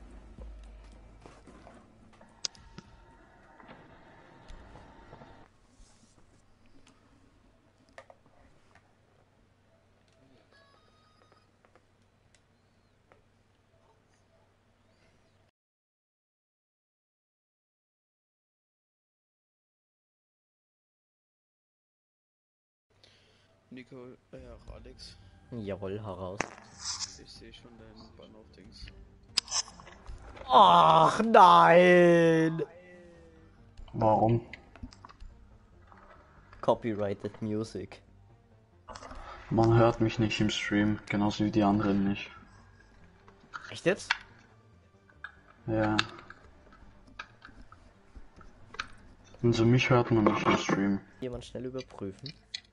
Nico, äh, auch Alex. Jawohl, heraus. Ich sehe schon deinen Bann auf Dings. Ach nein! Warum? Copyrighted Music. Man hört mich nicht im Stream, genauso wie die anderen nicht. Echt jetzt? Ja. Also mich hört man nicht im Stream. Jemand schnell überprüfen.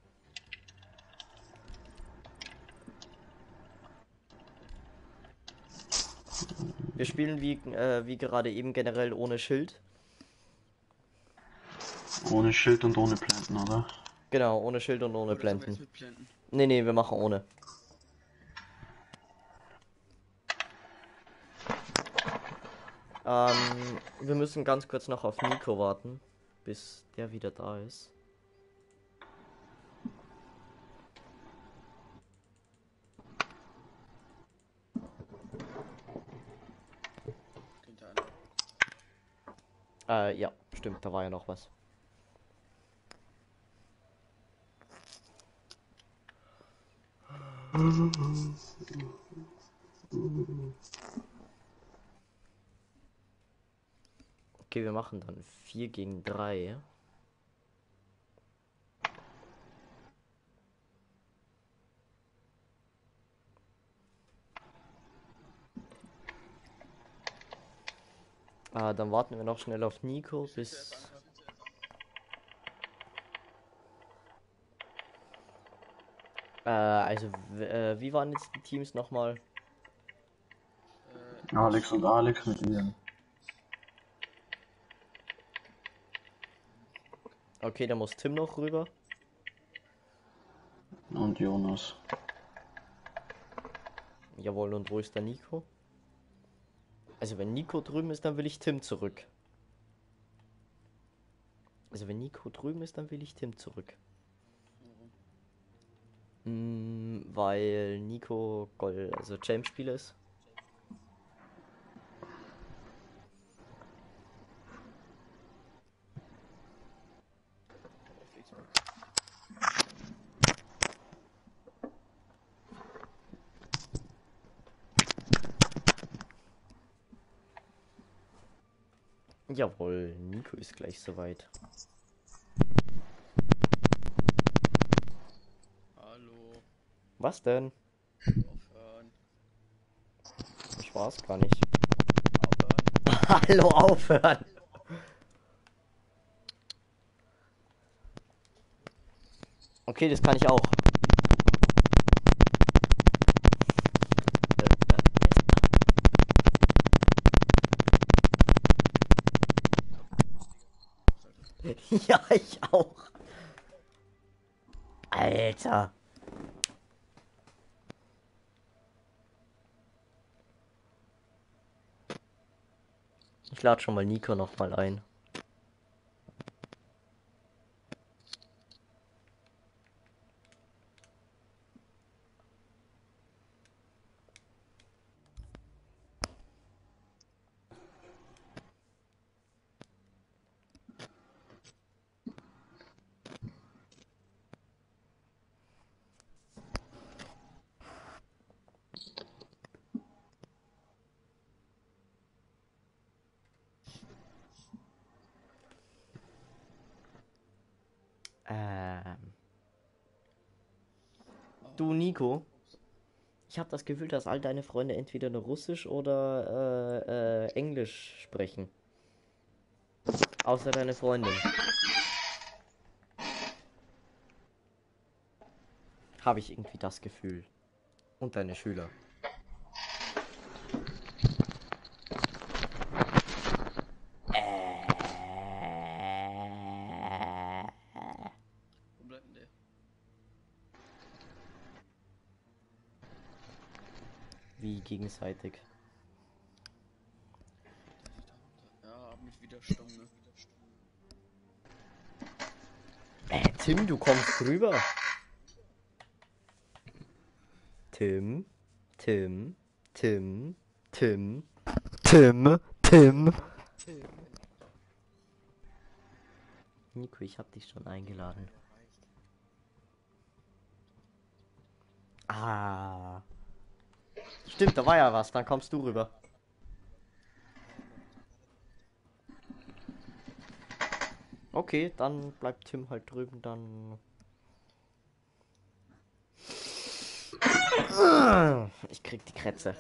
Wir spielen wie, äh, wie gerade eben generell ohne Schild. Ohne Schild und ohne Planten, oder? Genau, ohne Schild und ohne Oder sollen wir Blenden. jetzt mit Blenden? Nee, nee, wir machen ohne. Ähm, wir müssen ganz kurz noch auf Nico warten, bis der wieder da ist. Könnte einer. Äh, ja, stimmt, da war ja noch was. Okay, wir machen dann vier gegen drei. Ah, dann warten wir noch schnell auf Nico, bis... Äh, also, w- äh, wie waren jetzt die Teams nochmal? Äh, Alex und Alex mit Ian. Okay, da muss Tim noch rüber. Und Jonas. Jawohl, und wo ist der Nico? Also wenn Nico drüben ist, dann will ich Tim zurück. Also wenn Nico drüben ist, dann will ich Tim zurück. Mm, weil Nico Gold, also Champ-Spieler ist. Jawohl, Nico ist gleich soweit. Hallo. Was denn? Aufhören. Ich war's gar nicht. Aufhören. Hallo, aufhören! Okay, das kann ich auch. Ja, ich auch. Alter. Ich lade schon mal Nico noch mal ein. Ähm. Du, Nico. Ich habe das Gefühl, dass all deine Freunde entweder nur Russisch oder äh, äh, Englisch sprechen. Außer deine Freundin. Habe ich irgendwie das Gefühl. Und deine Schüler. Wo bleibt denn der? Wie gegenseitig. Ja, hab mich wieder stumm, ne? Äh, Tim, du kommst rüber. Tim, Tim, Tim, Tim, Tim, Tim. Nico, ich hab dich schon eingeladen. Ah. Stimmt, da war ja was, dann kommst du rüber. Okay, dann bleibt Tim halt drüben, dann... Ich krieg die Krätze.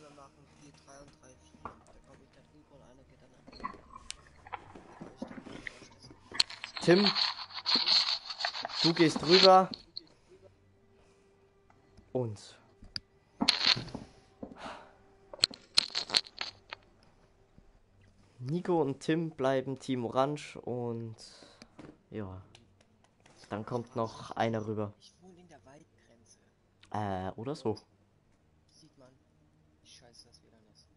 Tim, du gehst rüber. Und... Nico und Tim bleiben Team Orange und... Ja. Dann kommt noch einer rüber. Ich wohne in der Waldgrenze. Äh, oder so. Sieht man, wie scheiße das W L A N ist.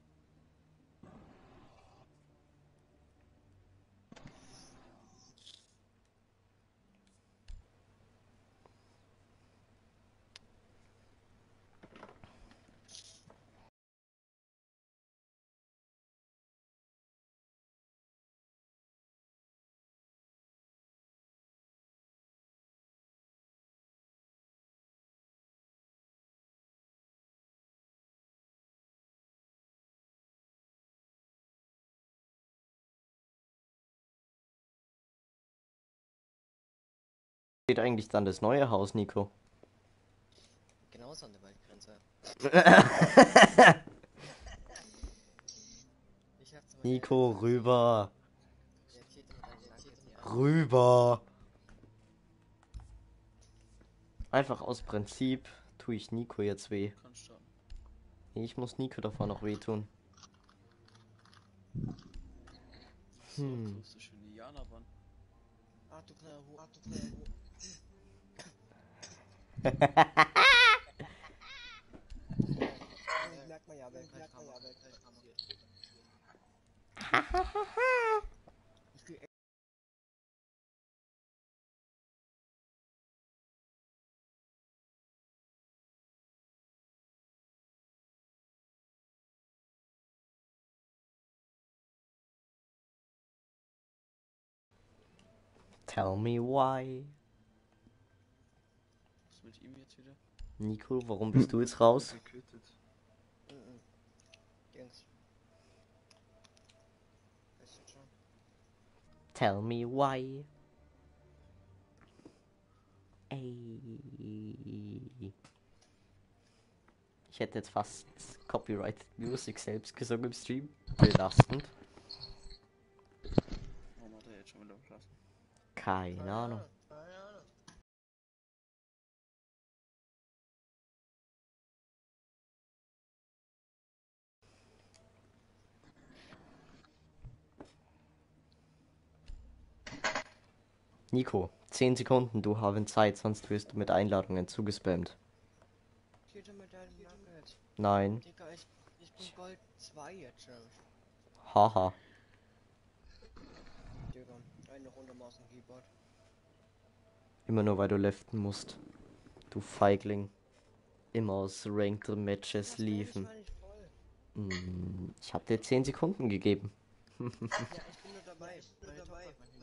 Steht eigentlich dann das neue Haus, Nico? Genauso an der Waldgrenze. Ich hab zum Nico, rüber. Der Titel mit einem Titel hier. Rüber. Einfach aus Prinzip tue ich Nico jetzt weh. Kannst starten. Ich muss Nico davor noch wehtun. So, Hm. akustisch in die Jana-Bahn. Ah, du kleiner Hu, ah, du kleiner Hu. Merkt man ja, wer merkt man ja, wer gleich passiert. Ich geh echt. Tell me why. Was ist mit ihm jetzt wieder? Nico, warum bist du jetzt raus? Mhm. Jungs. Weißt du schon? Tell me why. Ey. Ich hätte jetzt fast Copyright Music selbst gesungen im Stream. Belastend. Warum hat er jetzt schon wieder geschlafen? Keine Ahnung. Nico, zehn Sekunden, du haben Zeit, sonst wirst du mit Einladungen zugespammt. Geht mit deinem Nugget. Nein. Digga, ich, ich bin Gold zwei jetzt schon. Haha. Digga, eine Runde Maus und Keyboard. Immer nur weil du leften musst. Du Feigling. Immer aus Ranked Matches liefen. Hm, ich hab dir zehn Sekunden gegeben. Ja, ich bin nur dabei. Ich bin nur dabei.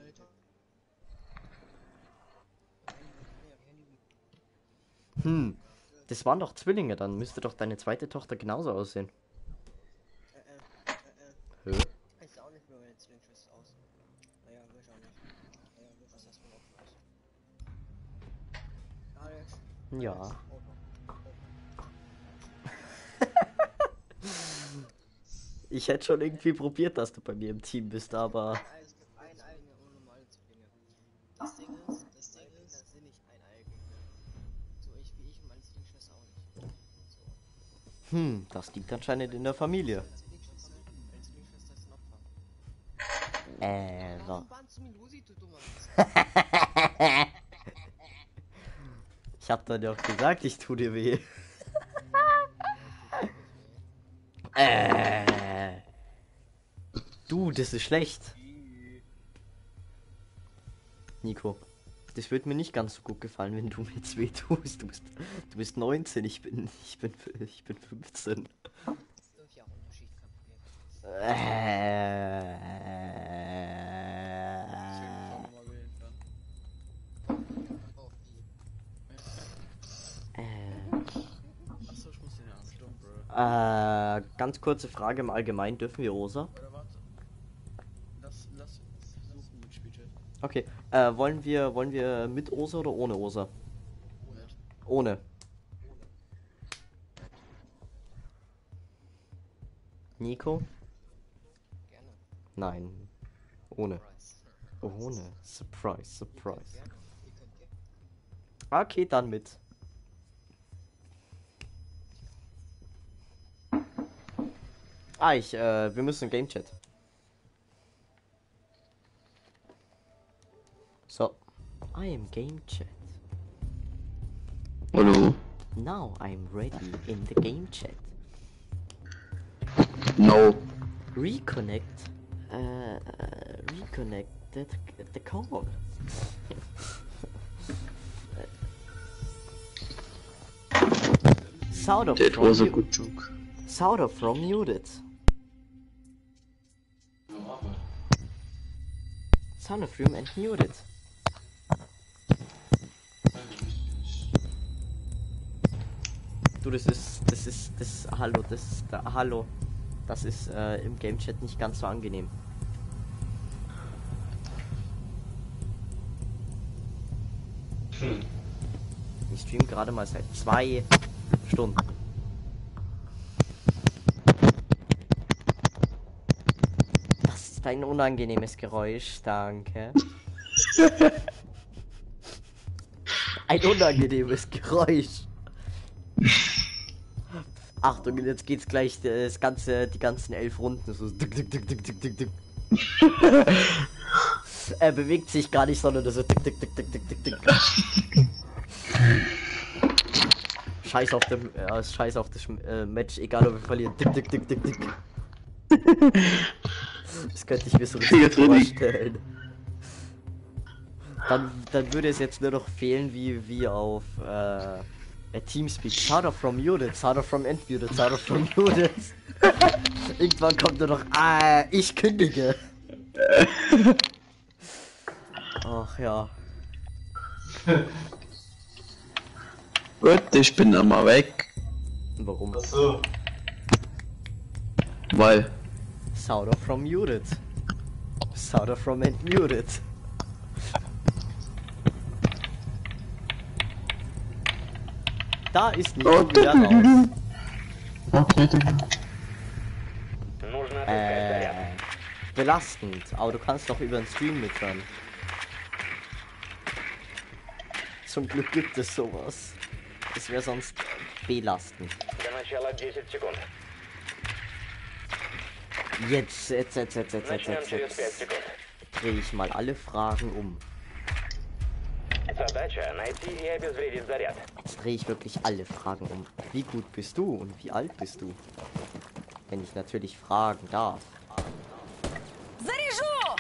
Hm, das waren doch Zwillinge, dann müsste doch deine zweite Tochter genauso aussehen. Äh, äh, äh, Hä? Ich sah auch nicht mehr meine Zwillingsschwester aus. Naja, will ich auch nicht. Naja, was hast du noch aus? Alex. Ja. Ich hätte schon irgendwie probiert, dass du bei mir im Team bist, aber... Es gibt ein eigene unnormale Zwillinge. Das Ding ist, das Ding ist, das sind nicht ein eigener. So ich wie ich und meine Zwillingsschwester auch nicht. So. Hm, das liegt anscheinend in der Familie. Meine Zwillingsschwester, meine Zwillingsschwester ist ein Opfer. Äh, Warum wa- warst du mir Lucy, du dummer Ich hab dir doch gesagt, ich tu dir weh. äh. Du, das ist schlecht. Nico, das wird mir nicht ganz so gut gefallen, wenn du mir jetzt weh tust. Du bist, du bist neunzehn, ich bin, ich bin, ich bin fünfzehn. Ja, Unterschied, kein Problem. Äh. Oh, wie? Achso, ich muss den ja anschauen, Bro. Äh, ganz kurze Frage im Allgemeinen, dürfen wir Rosa? Oder warte. Lass, lass versuchen mit Spielchat. Okay, äh, wollen wir, wollen wir mit Osa oder ohne Osa? Ohne. Nico? Gerne. Nein. Ohne. Surprise. Ohne. Surprise, surprise. Ihr könnt gerne. Okay, dann mit. Ah, ich, äh, wir müssen Game Chat. So. I am Game Chat. Hallo? Now I'm ready in the Game Chat. No. Reconnect. Uh, reconnect the, the call. Sound of That from was a mu- good joke. Sound of from muted. Sound of room and muted. Du, das ist, das ist, das, hallo, das ist, da, hallo. Das ist äh, im Game Chat nicht ganz so angenehm. Ich stream gerade mal seit zwei Stunden. Das ist ein unangenehmes Geräusch, danke. Ein unangenehmes Geräusch. Achtung, jetzt geht's gleich das ganze, die ganzen elf Runden so. Dick, dick, dick, dick, dick, dick, dick. Er bewegt sich gar nicht, sondern so. Dick, dick, dick, dick, dick, dick, dick. Scheiß auf dem, äh, Scheiß auf das äh, Match, egal ob wir verlieren. Dick, dick, dick, dick, dick. Das könnte ich mir so richtig vorstellen. Dann, dann würde es jetzt nur noch fehlen, wie, wie auf äh, Teamspeak. Sound of from muted, sound of from entmuted, sound of from muted. Irgendwann kommt nur noch, ah, ich kündige. Ach ja. Gut, ich bin dann mal weg. Warum? Weil. Sound of from muted. Starter from and muted. Da ist Nico Oh, wieder raus. Okay, Digga. Нужно отыскать заряд. Äh, belastend, aber du kannst doch über den Stream mithören. Zum Glück gibt es sowas. Das wäre sonst belastend. До начала десять секунд. Jetzt, jetzt, jetzt, jetzt, jetzt, jetzt, Начнем jetzt, через пять jetzt секунд. drehe ich mal alle Fragen um. Задача найти и обезвредить заряд. Jetzt drehe ich wirklich alle Fragen um. Wie gut bist du und wie alt bist du? Wenn ich natürlich fragen darf. Заряжу!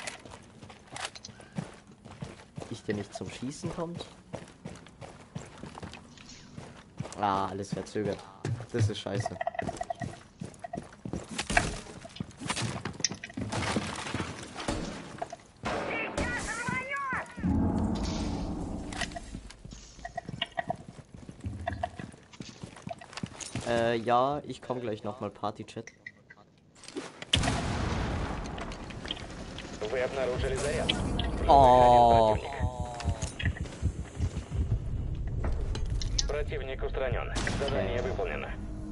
Ich, der nicht zum Schießen kommt. Ah, alles verzögert. Das ist scheiße. Äh, ja, ich komme gleich nochmal Party-Chat. Вы обнаружили заряд. Oh. Противник устранен. Задание выполнено.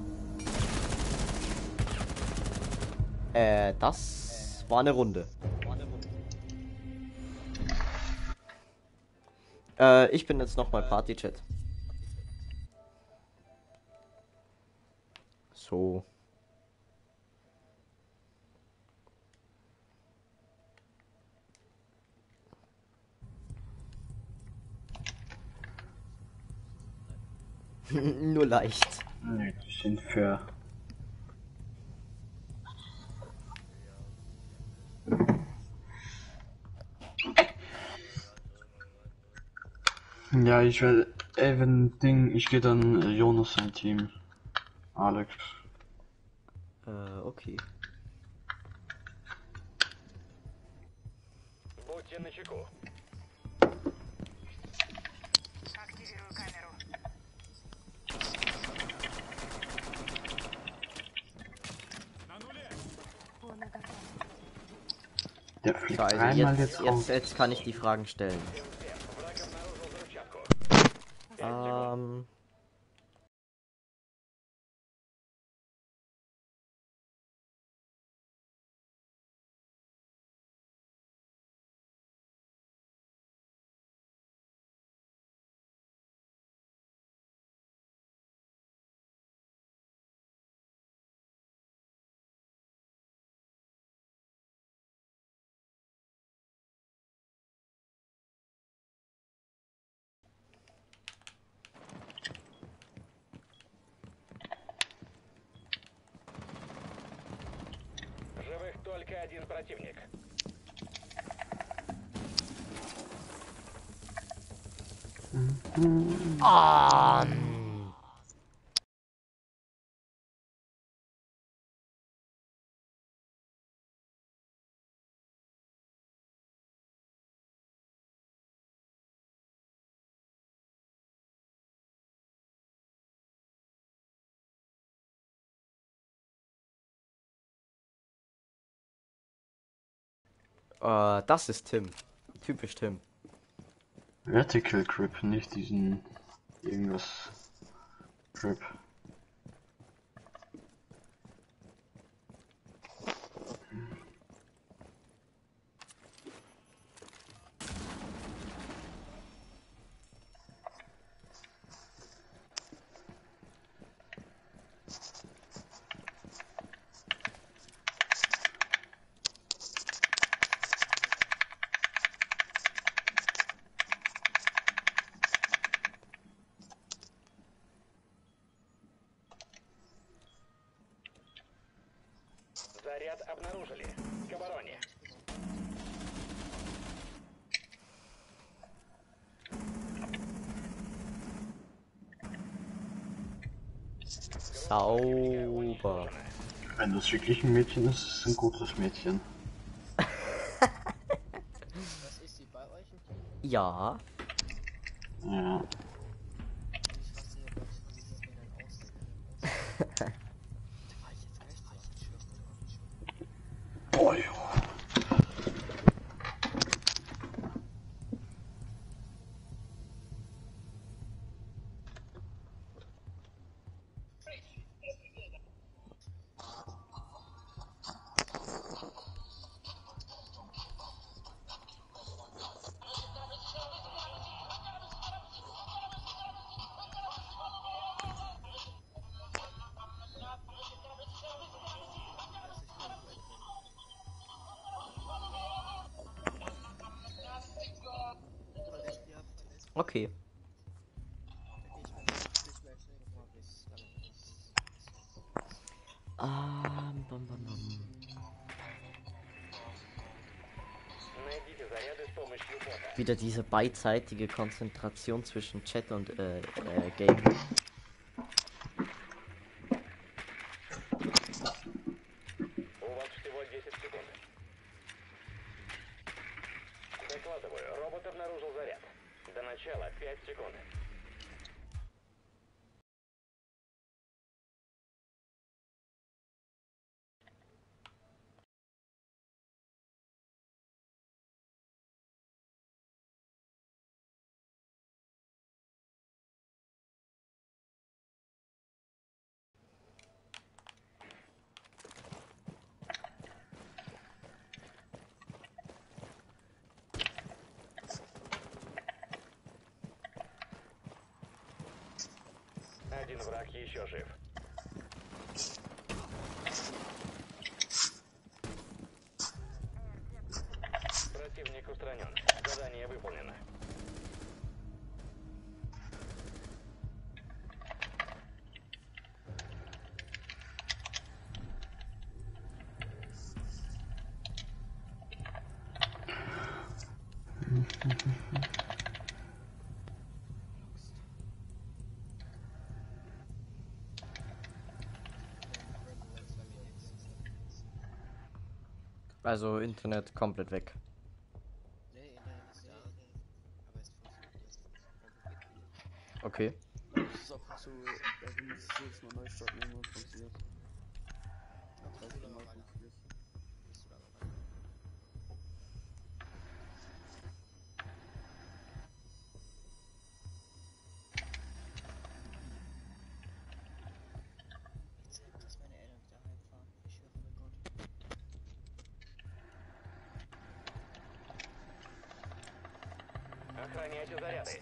Äh, das war eine Runde. Äh, ich bin jetzt nochmal Party-Chat. So. Nur leicht. Nee, die sind fair. Ja, ich werde Evan Ding, ich gehe dann äh, Jonas sein Team. Alex. Äh, okay. Будьте начеку. Der fliegt So, also dreimal jetzt, jetzt jetzt, raus. jetzt kann ich die Fragen stellen. Ähm. Живых только один противник. Ah. Äh, das ist Tim. Typisch Tim. Vertical Grip, nicht diesen irgendwas Grip. Заряд обнаружили. К обороне. Sauber. Wenn das wirklich ein Mädchen ist, ist es ein gutes Mädchen. Was ist sie bei euch im Team? Ja. Ja. Ich fasse hier, glaube ich, wie sieht das denn dann aus? Da war ich jetzt gleich drauf. Ich schwör's mir auf. Boah, jo. okay. Ah, bum, bum, bum. Найдите заряды с помощью бота. Wieder diese beidseitige Konzentration zwischen Chat und äh, äh, Game. У вас всего десять секунд. Докладываю, робот обнаружил заряд. До начала пять секунд. Один враг еще жив. Противник устранен. Задание выполнено. Also Internet komplett weg. Nee, Internet ist da, aber es funktioniert jetzt. Okay. Das ist ab und zu, ja, du musst es jedes Mal neu starten, irgendwann funktioniert. Ja, drei, vier Mal funktioniert. Bist du da dabei? Jetzt sehen, dass meine Eltern wieder heimfahren. Ich höre bei Gott. Охраняйте заряды.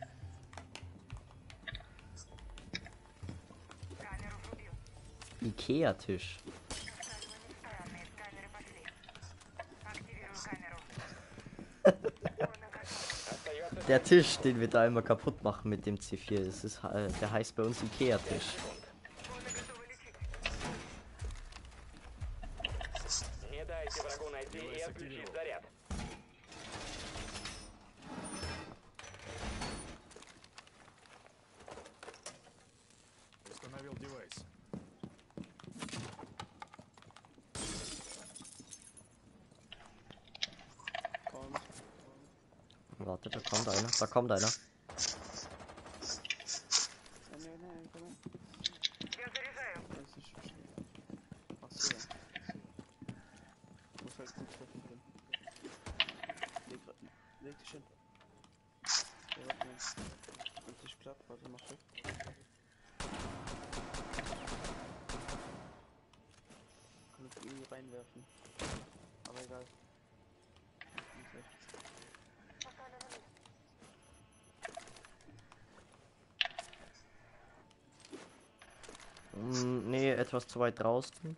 Ikea-Tisch. Der Tisch, den wir da immer kaputt machen mit dem C vier, das ist, äh, der heißt bei uns Ikea-Tisch. Не дайте врагу найти и отключить заряд. Установил девайс. Kommt. Warte, da kommt einer, da kommt einer. Nein, nein, nein, komm her. Das ist schon schön. Ach so, ja. Muss halt gut treffen können. Leg, leg dich hin. Ja, warte mal. Wenn es nicht klappt, warte, mach weg. Kann ich irgendwie reinwerfen. Aber egal. Nicht recht. Mm, nee, etwas zu weit draußen.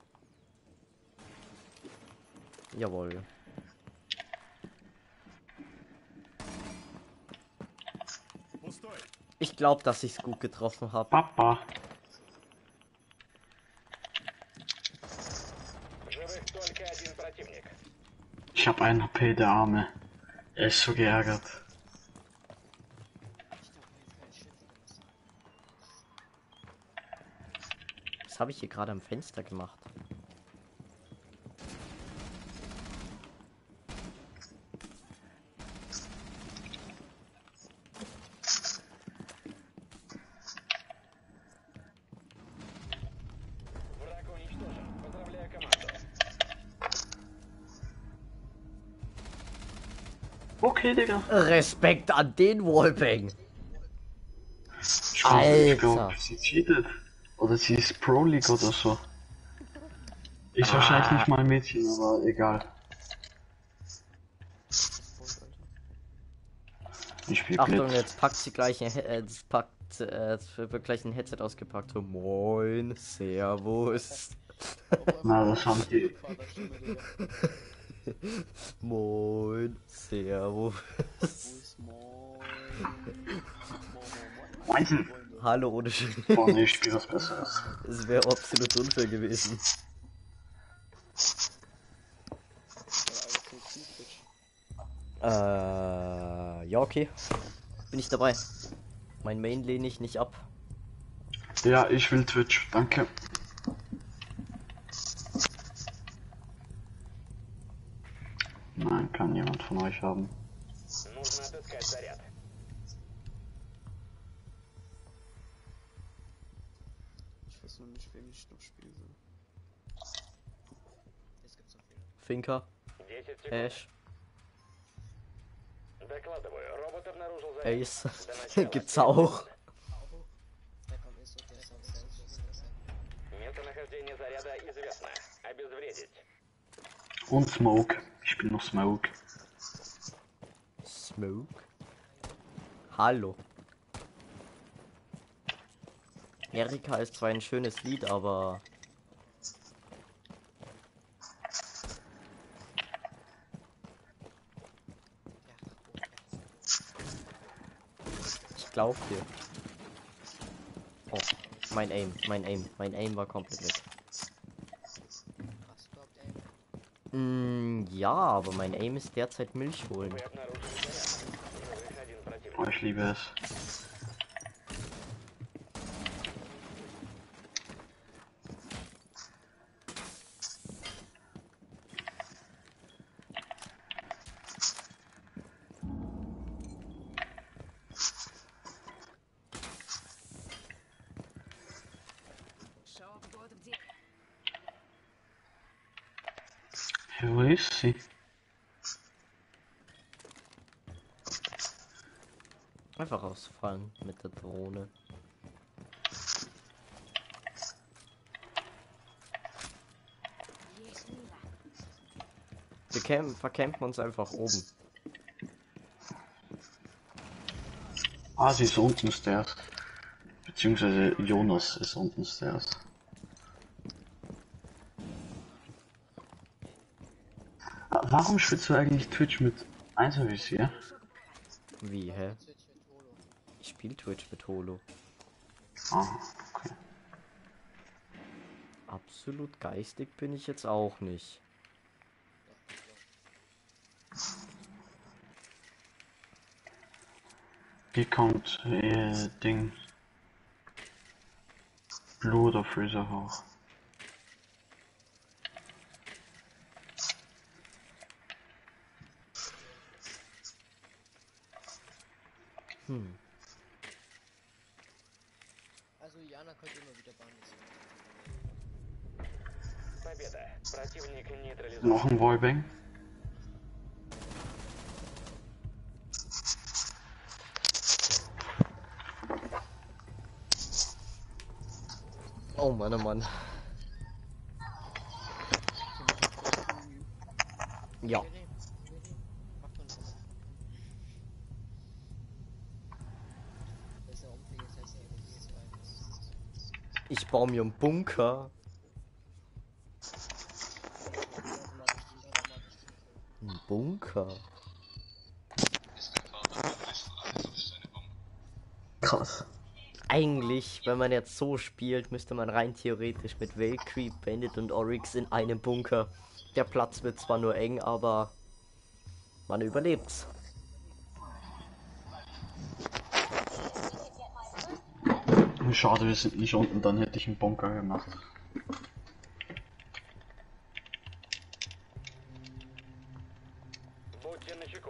Jawohl. Пустой. Ich glaube, dass ich es gut getroffen habe. Papa. Живых только один противник. Ich hab einen H P, der Arme. Er ist so geärgert. Was habe ich hier gerade am Fenster gemacht? Враг уничтожен. Поздравляю команду. Okay, Digga. Respekt an den Wallbang. Ich glaub, ich glaub, Alter. sie cheatet. Oder sie ist Pro League oder so. Ist Ah. wahrscheinlich nicht mal ein Mädchen, aber egal. Ich spiel Achtung, Blitz. jetzt packt sie gleich ein, He- äh, das packt, äh, es wird gleich ein Headset ausgepackt. So, moin, servus. Na, das haben die. Vaterstimme, Digga. Moin, servus. Wo ist Moin? Moinsen. Hallo ohne Schild. Oh nee, ich spiele was Besseres. Es wäre absolut unfair gewesen. Äh, ja, okay. Bin ich dabei. Mein Main lehne ich nicht ab. Ja, ich will Twitch, danke. Nein, kann jemand von euch haben. Нужно отыскать заряд. Ich weiß nur nicht, wem ich noch spielen soll. Es gibt so viele. Finker, десять секунд. Ash, Докладываю, робот обнаружил заряд. Ace. До начала Gibt's первой auch. секунды. Da kommt ist so der Sound. Местонахождение заряда известно. Обезвредить. Und Smoke. Ich spiele noch Smoke. Smoke. Hallo. Erika ist zwar ein schönes Lied, aber ich glaub dir. Oh, mein Aim, mein Aim, mein Aim war komplett weg. Hast du überhaupt einen? Mm, ja, aber mein Aim ist derzeit Milch holen. Вы обнаружили заряд. Живых один противник. Oh, ich liebe es. Wo ist sie? Einfach ausfallen mit der Drohne. Wir camp vercampen uns einfach oben. Ah, sie ist unten Stairs. Beziehungsweise Jonas ist unten Stairs. Ah, warum spielst du eigentlich Twitch mit Einzelvisier? Wie, hä? Twitch mit Holo. Ich spiele Twitch mit Holo. Ah, okay. Absolut geistig bin ich jetzt auch nicht. Hier kommt äh, Ding. Blue oder Freezer hoch. Hm. Also Jana könnte immer wieder bauen. Победа. Противник нейтрализован. Noch ein Wallbang. Oh Mann, oh Mann. Ja. Mach doch nicht. Das ist ja umfänglich, das heißt ja, das ist ein- Ich baue mir einen Bunker. Ein Bunker? Krass. Eigentlich, wenn man jetzt so spielt, müsste man rein theoretisch mit Valkyrie, Bandit und Oryx in einem Bunker. Der Platz wird zwar nur eng, aber man überlebt's. Schade, wir sind nicht unten, dann hätte ich einen Bunker gemacht. Будьте начеку.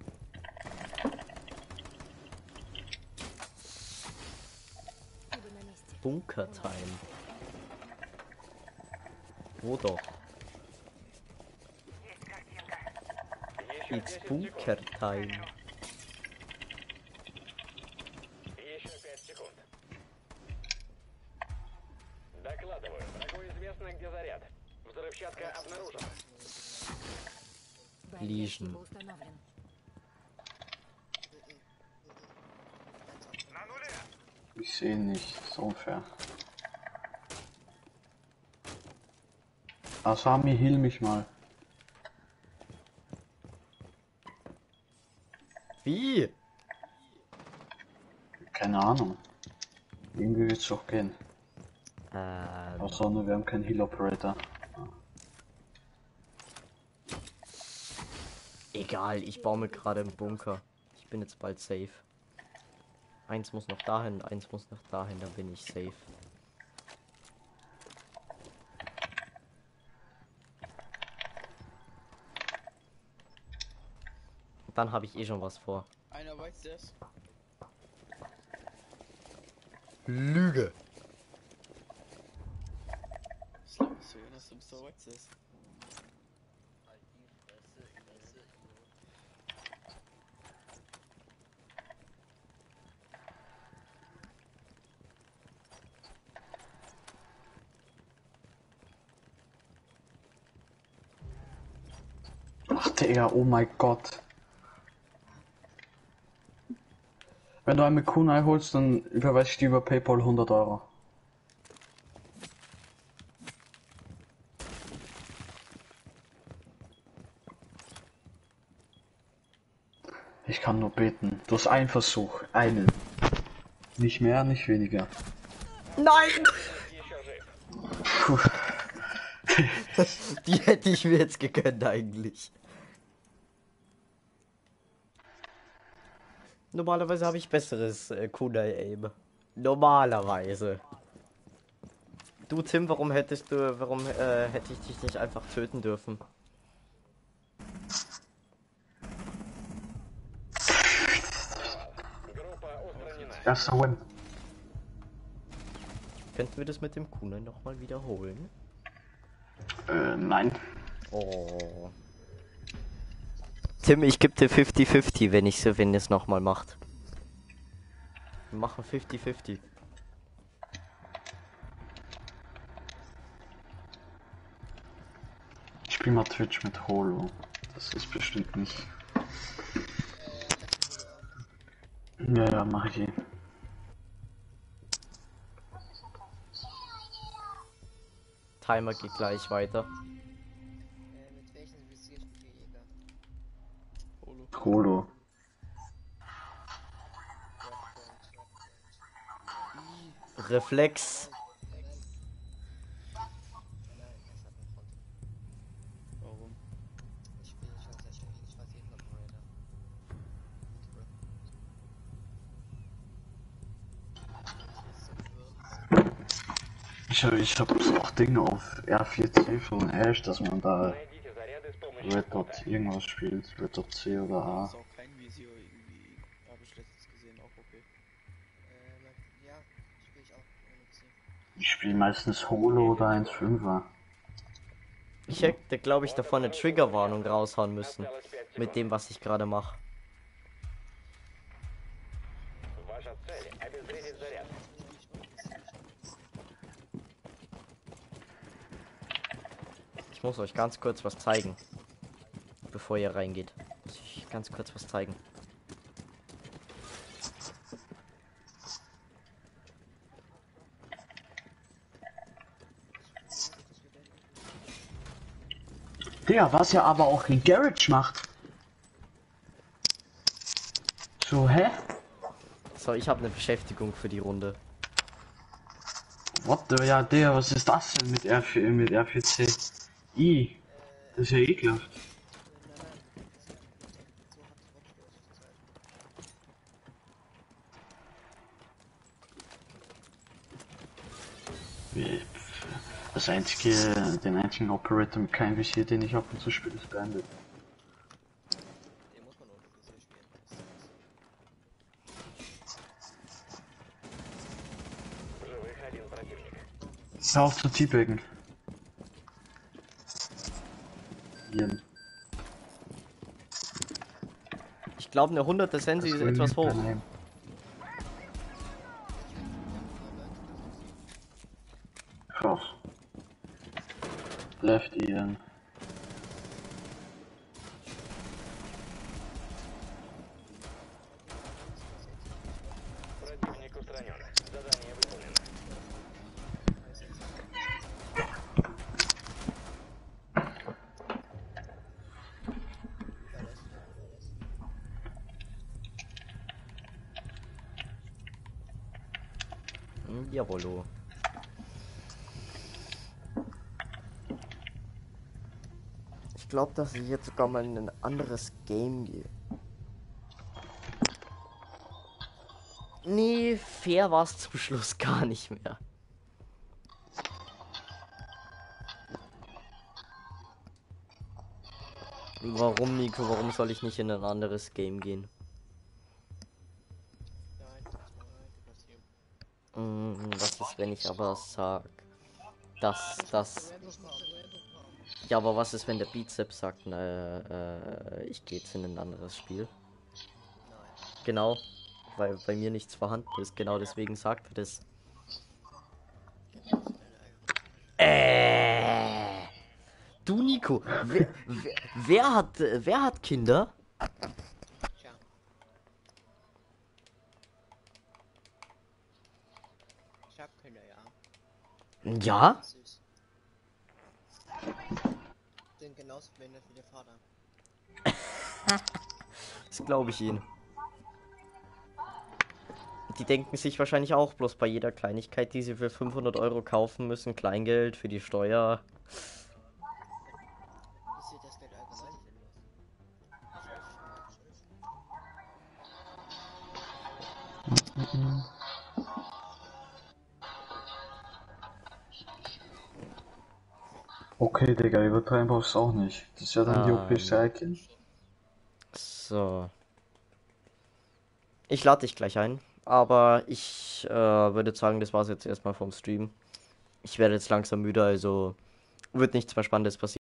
Ибо на месте. Bunker-Time. Wo doch? Еще It's десять секунд. Bunker-Time. Еще пять секунд. Докладываю. Врагу известно, где заряд. Взрывчатка обнаружена. Барьер Лижн. типа установлен. Ich sehe nicht, so unfair. Asami, heal mich mal. Wie? Keine Ahnung. Irgendwie wird's auch gehen. Ähm, Außer nur wir haben keinen Heal Operator. egal, ich baue mir gerade einen Bunker. Ich bin jetzt bald safe. Eins muss noch dahin, eins muss noch dahin, dann bin ich safe. Und dann habe ich eh schon was vor. Einer weiß das. Lüge. Schlimm, so Jonas, du bist doch weiß das. Ach Digga, oh mein Gott. Wenn du eine Kunai holst, dann überweise ich dir über PayPal hundert Euro. Ich kann nur beten. Du hast einen Versuch. Einen. Nicht mehr, nicht weniger. Nein! Puh. Die hätte ich mir jetzt gegönnt eigentlich. Normalerweise habe ich besseres äh, Kunai-Aim. Normalerweise. Du Tim, warum hättest du, warum äh, hätte ich dich nicht einfach töten dürfen? Erster Win. Könnten wir das mit dem Kunai nochmal wiederholen? Äh, nein. Oh. Tim, ich gebe dir fünfzig fünfzig, wenn ich so, wenn es nochmal macht. Wir machen fünfzig fünfzig. Ich spiele mal Twitch mit Holo. Das ist bestimmt nicht. Ja, ja, mach ich eh. Timer geht gleich weiter. Äh, mit welchen Visier spielt Jäger? Holo. Holo. Reflex. Warum? Ich spiele schon sehr schlecht. Ich weiß jeden Operator. Ich, ich hab auch Dinge auf R vier C von Ash, dass man da Найдите заряды с помощью Red Dot irgendwas spielt. Red Dot C oder A. Ist auch kein Visio irgendwie. Habe ich letztens gesehen, auch okay. Ähm, ja, spiele ich auch ohne Visier. Ich spiele meistens Holo oder eins Komma fünfer. Ich hätte, glaube ich, davon eine Triggerwarnung raushauen müssen. Mit dem, was ich gerade mache. Ваша цель — обезвредить заряд. Ich muss euch ganz kurz was zeigen. Bevor ihr reingeht. Muss ich ganz kurz was zeigen. Digga, was ja aber auch in Garage macht. So, hä? So, ich habe eine Beschäftigung für die Runde. What the, ja, Digga, was ist das denn mit R vier, mit R vier C? I. Das ist ja ekelhaft. Wie- Das einzige, den einzigen Operator mit keinem Visier, den ich ab und zu spiele, ist Bandit. Den muss man ohne Visier spielen. Живых один противник. Hör auf zu teabaggen. Ian. Ich glaube, eine hunderte Sensi ist etwas hoch. Krass. Left Ian. Противник устранен. Задание выполнено. Jawollo. Ich glaube, dass ich jetzt sogar mal in ein anderes Game gehe. Nee, fair war es zum Schluss gar nicht mehr. Warum, Nico? Warum soll ich nicht in ein anderes Game gehen? Hm, was ist, wenn ich aber sag, dass das... Ja, aber was ist, wenn der Bizeps sagt, na, äh, ich gehe jetzt in ein anderes Spiel? Genau, weil bei mir nichts vorhanden ist. Genau deswegen sagt er das. Äh, du Nico, wer, wer, wer hat, äh, wer hat Kinder? Tja. Ich hab Kinder, ja. Ja? Süß. Sind genauso behindert wie der Vater. Das glaube ich ihnen. Die denken sich wahrscheinlich auch bloß bei jeder Kleinigkeit, die sie für fünfhundert Euro kaufen müssen, Kleingeld für die Steuer. Ist dir das Geld allgemein sinnlos? Okay, Digga, übertreiben brauchst du auch nicht. Das ist ja dann die Ah, O P-Stärke. So. Ich lade dich gleich ein, aber ich äh, würde sagen, das war's jetzt erstmal vom Stream. Ich werde jetzt langsam müde, also wird nichts mehr Spannendes passieren.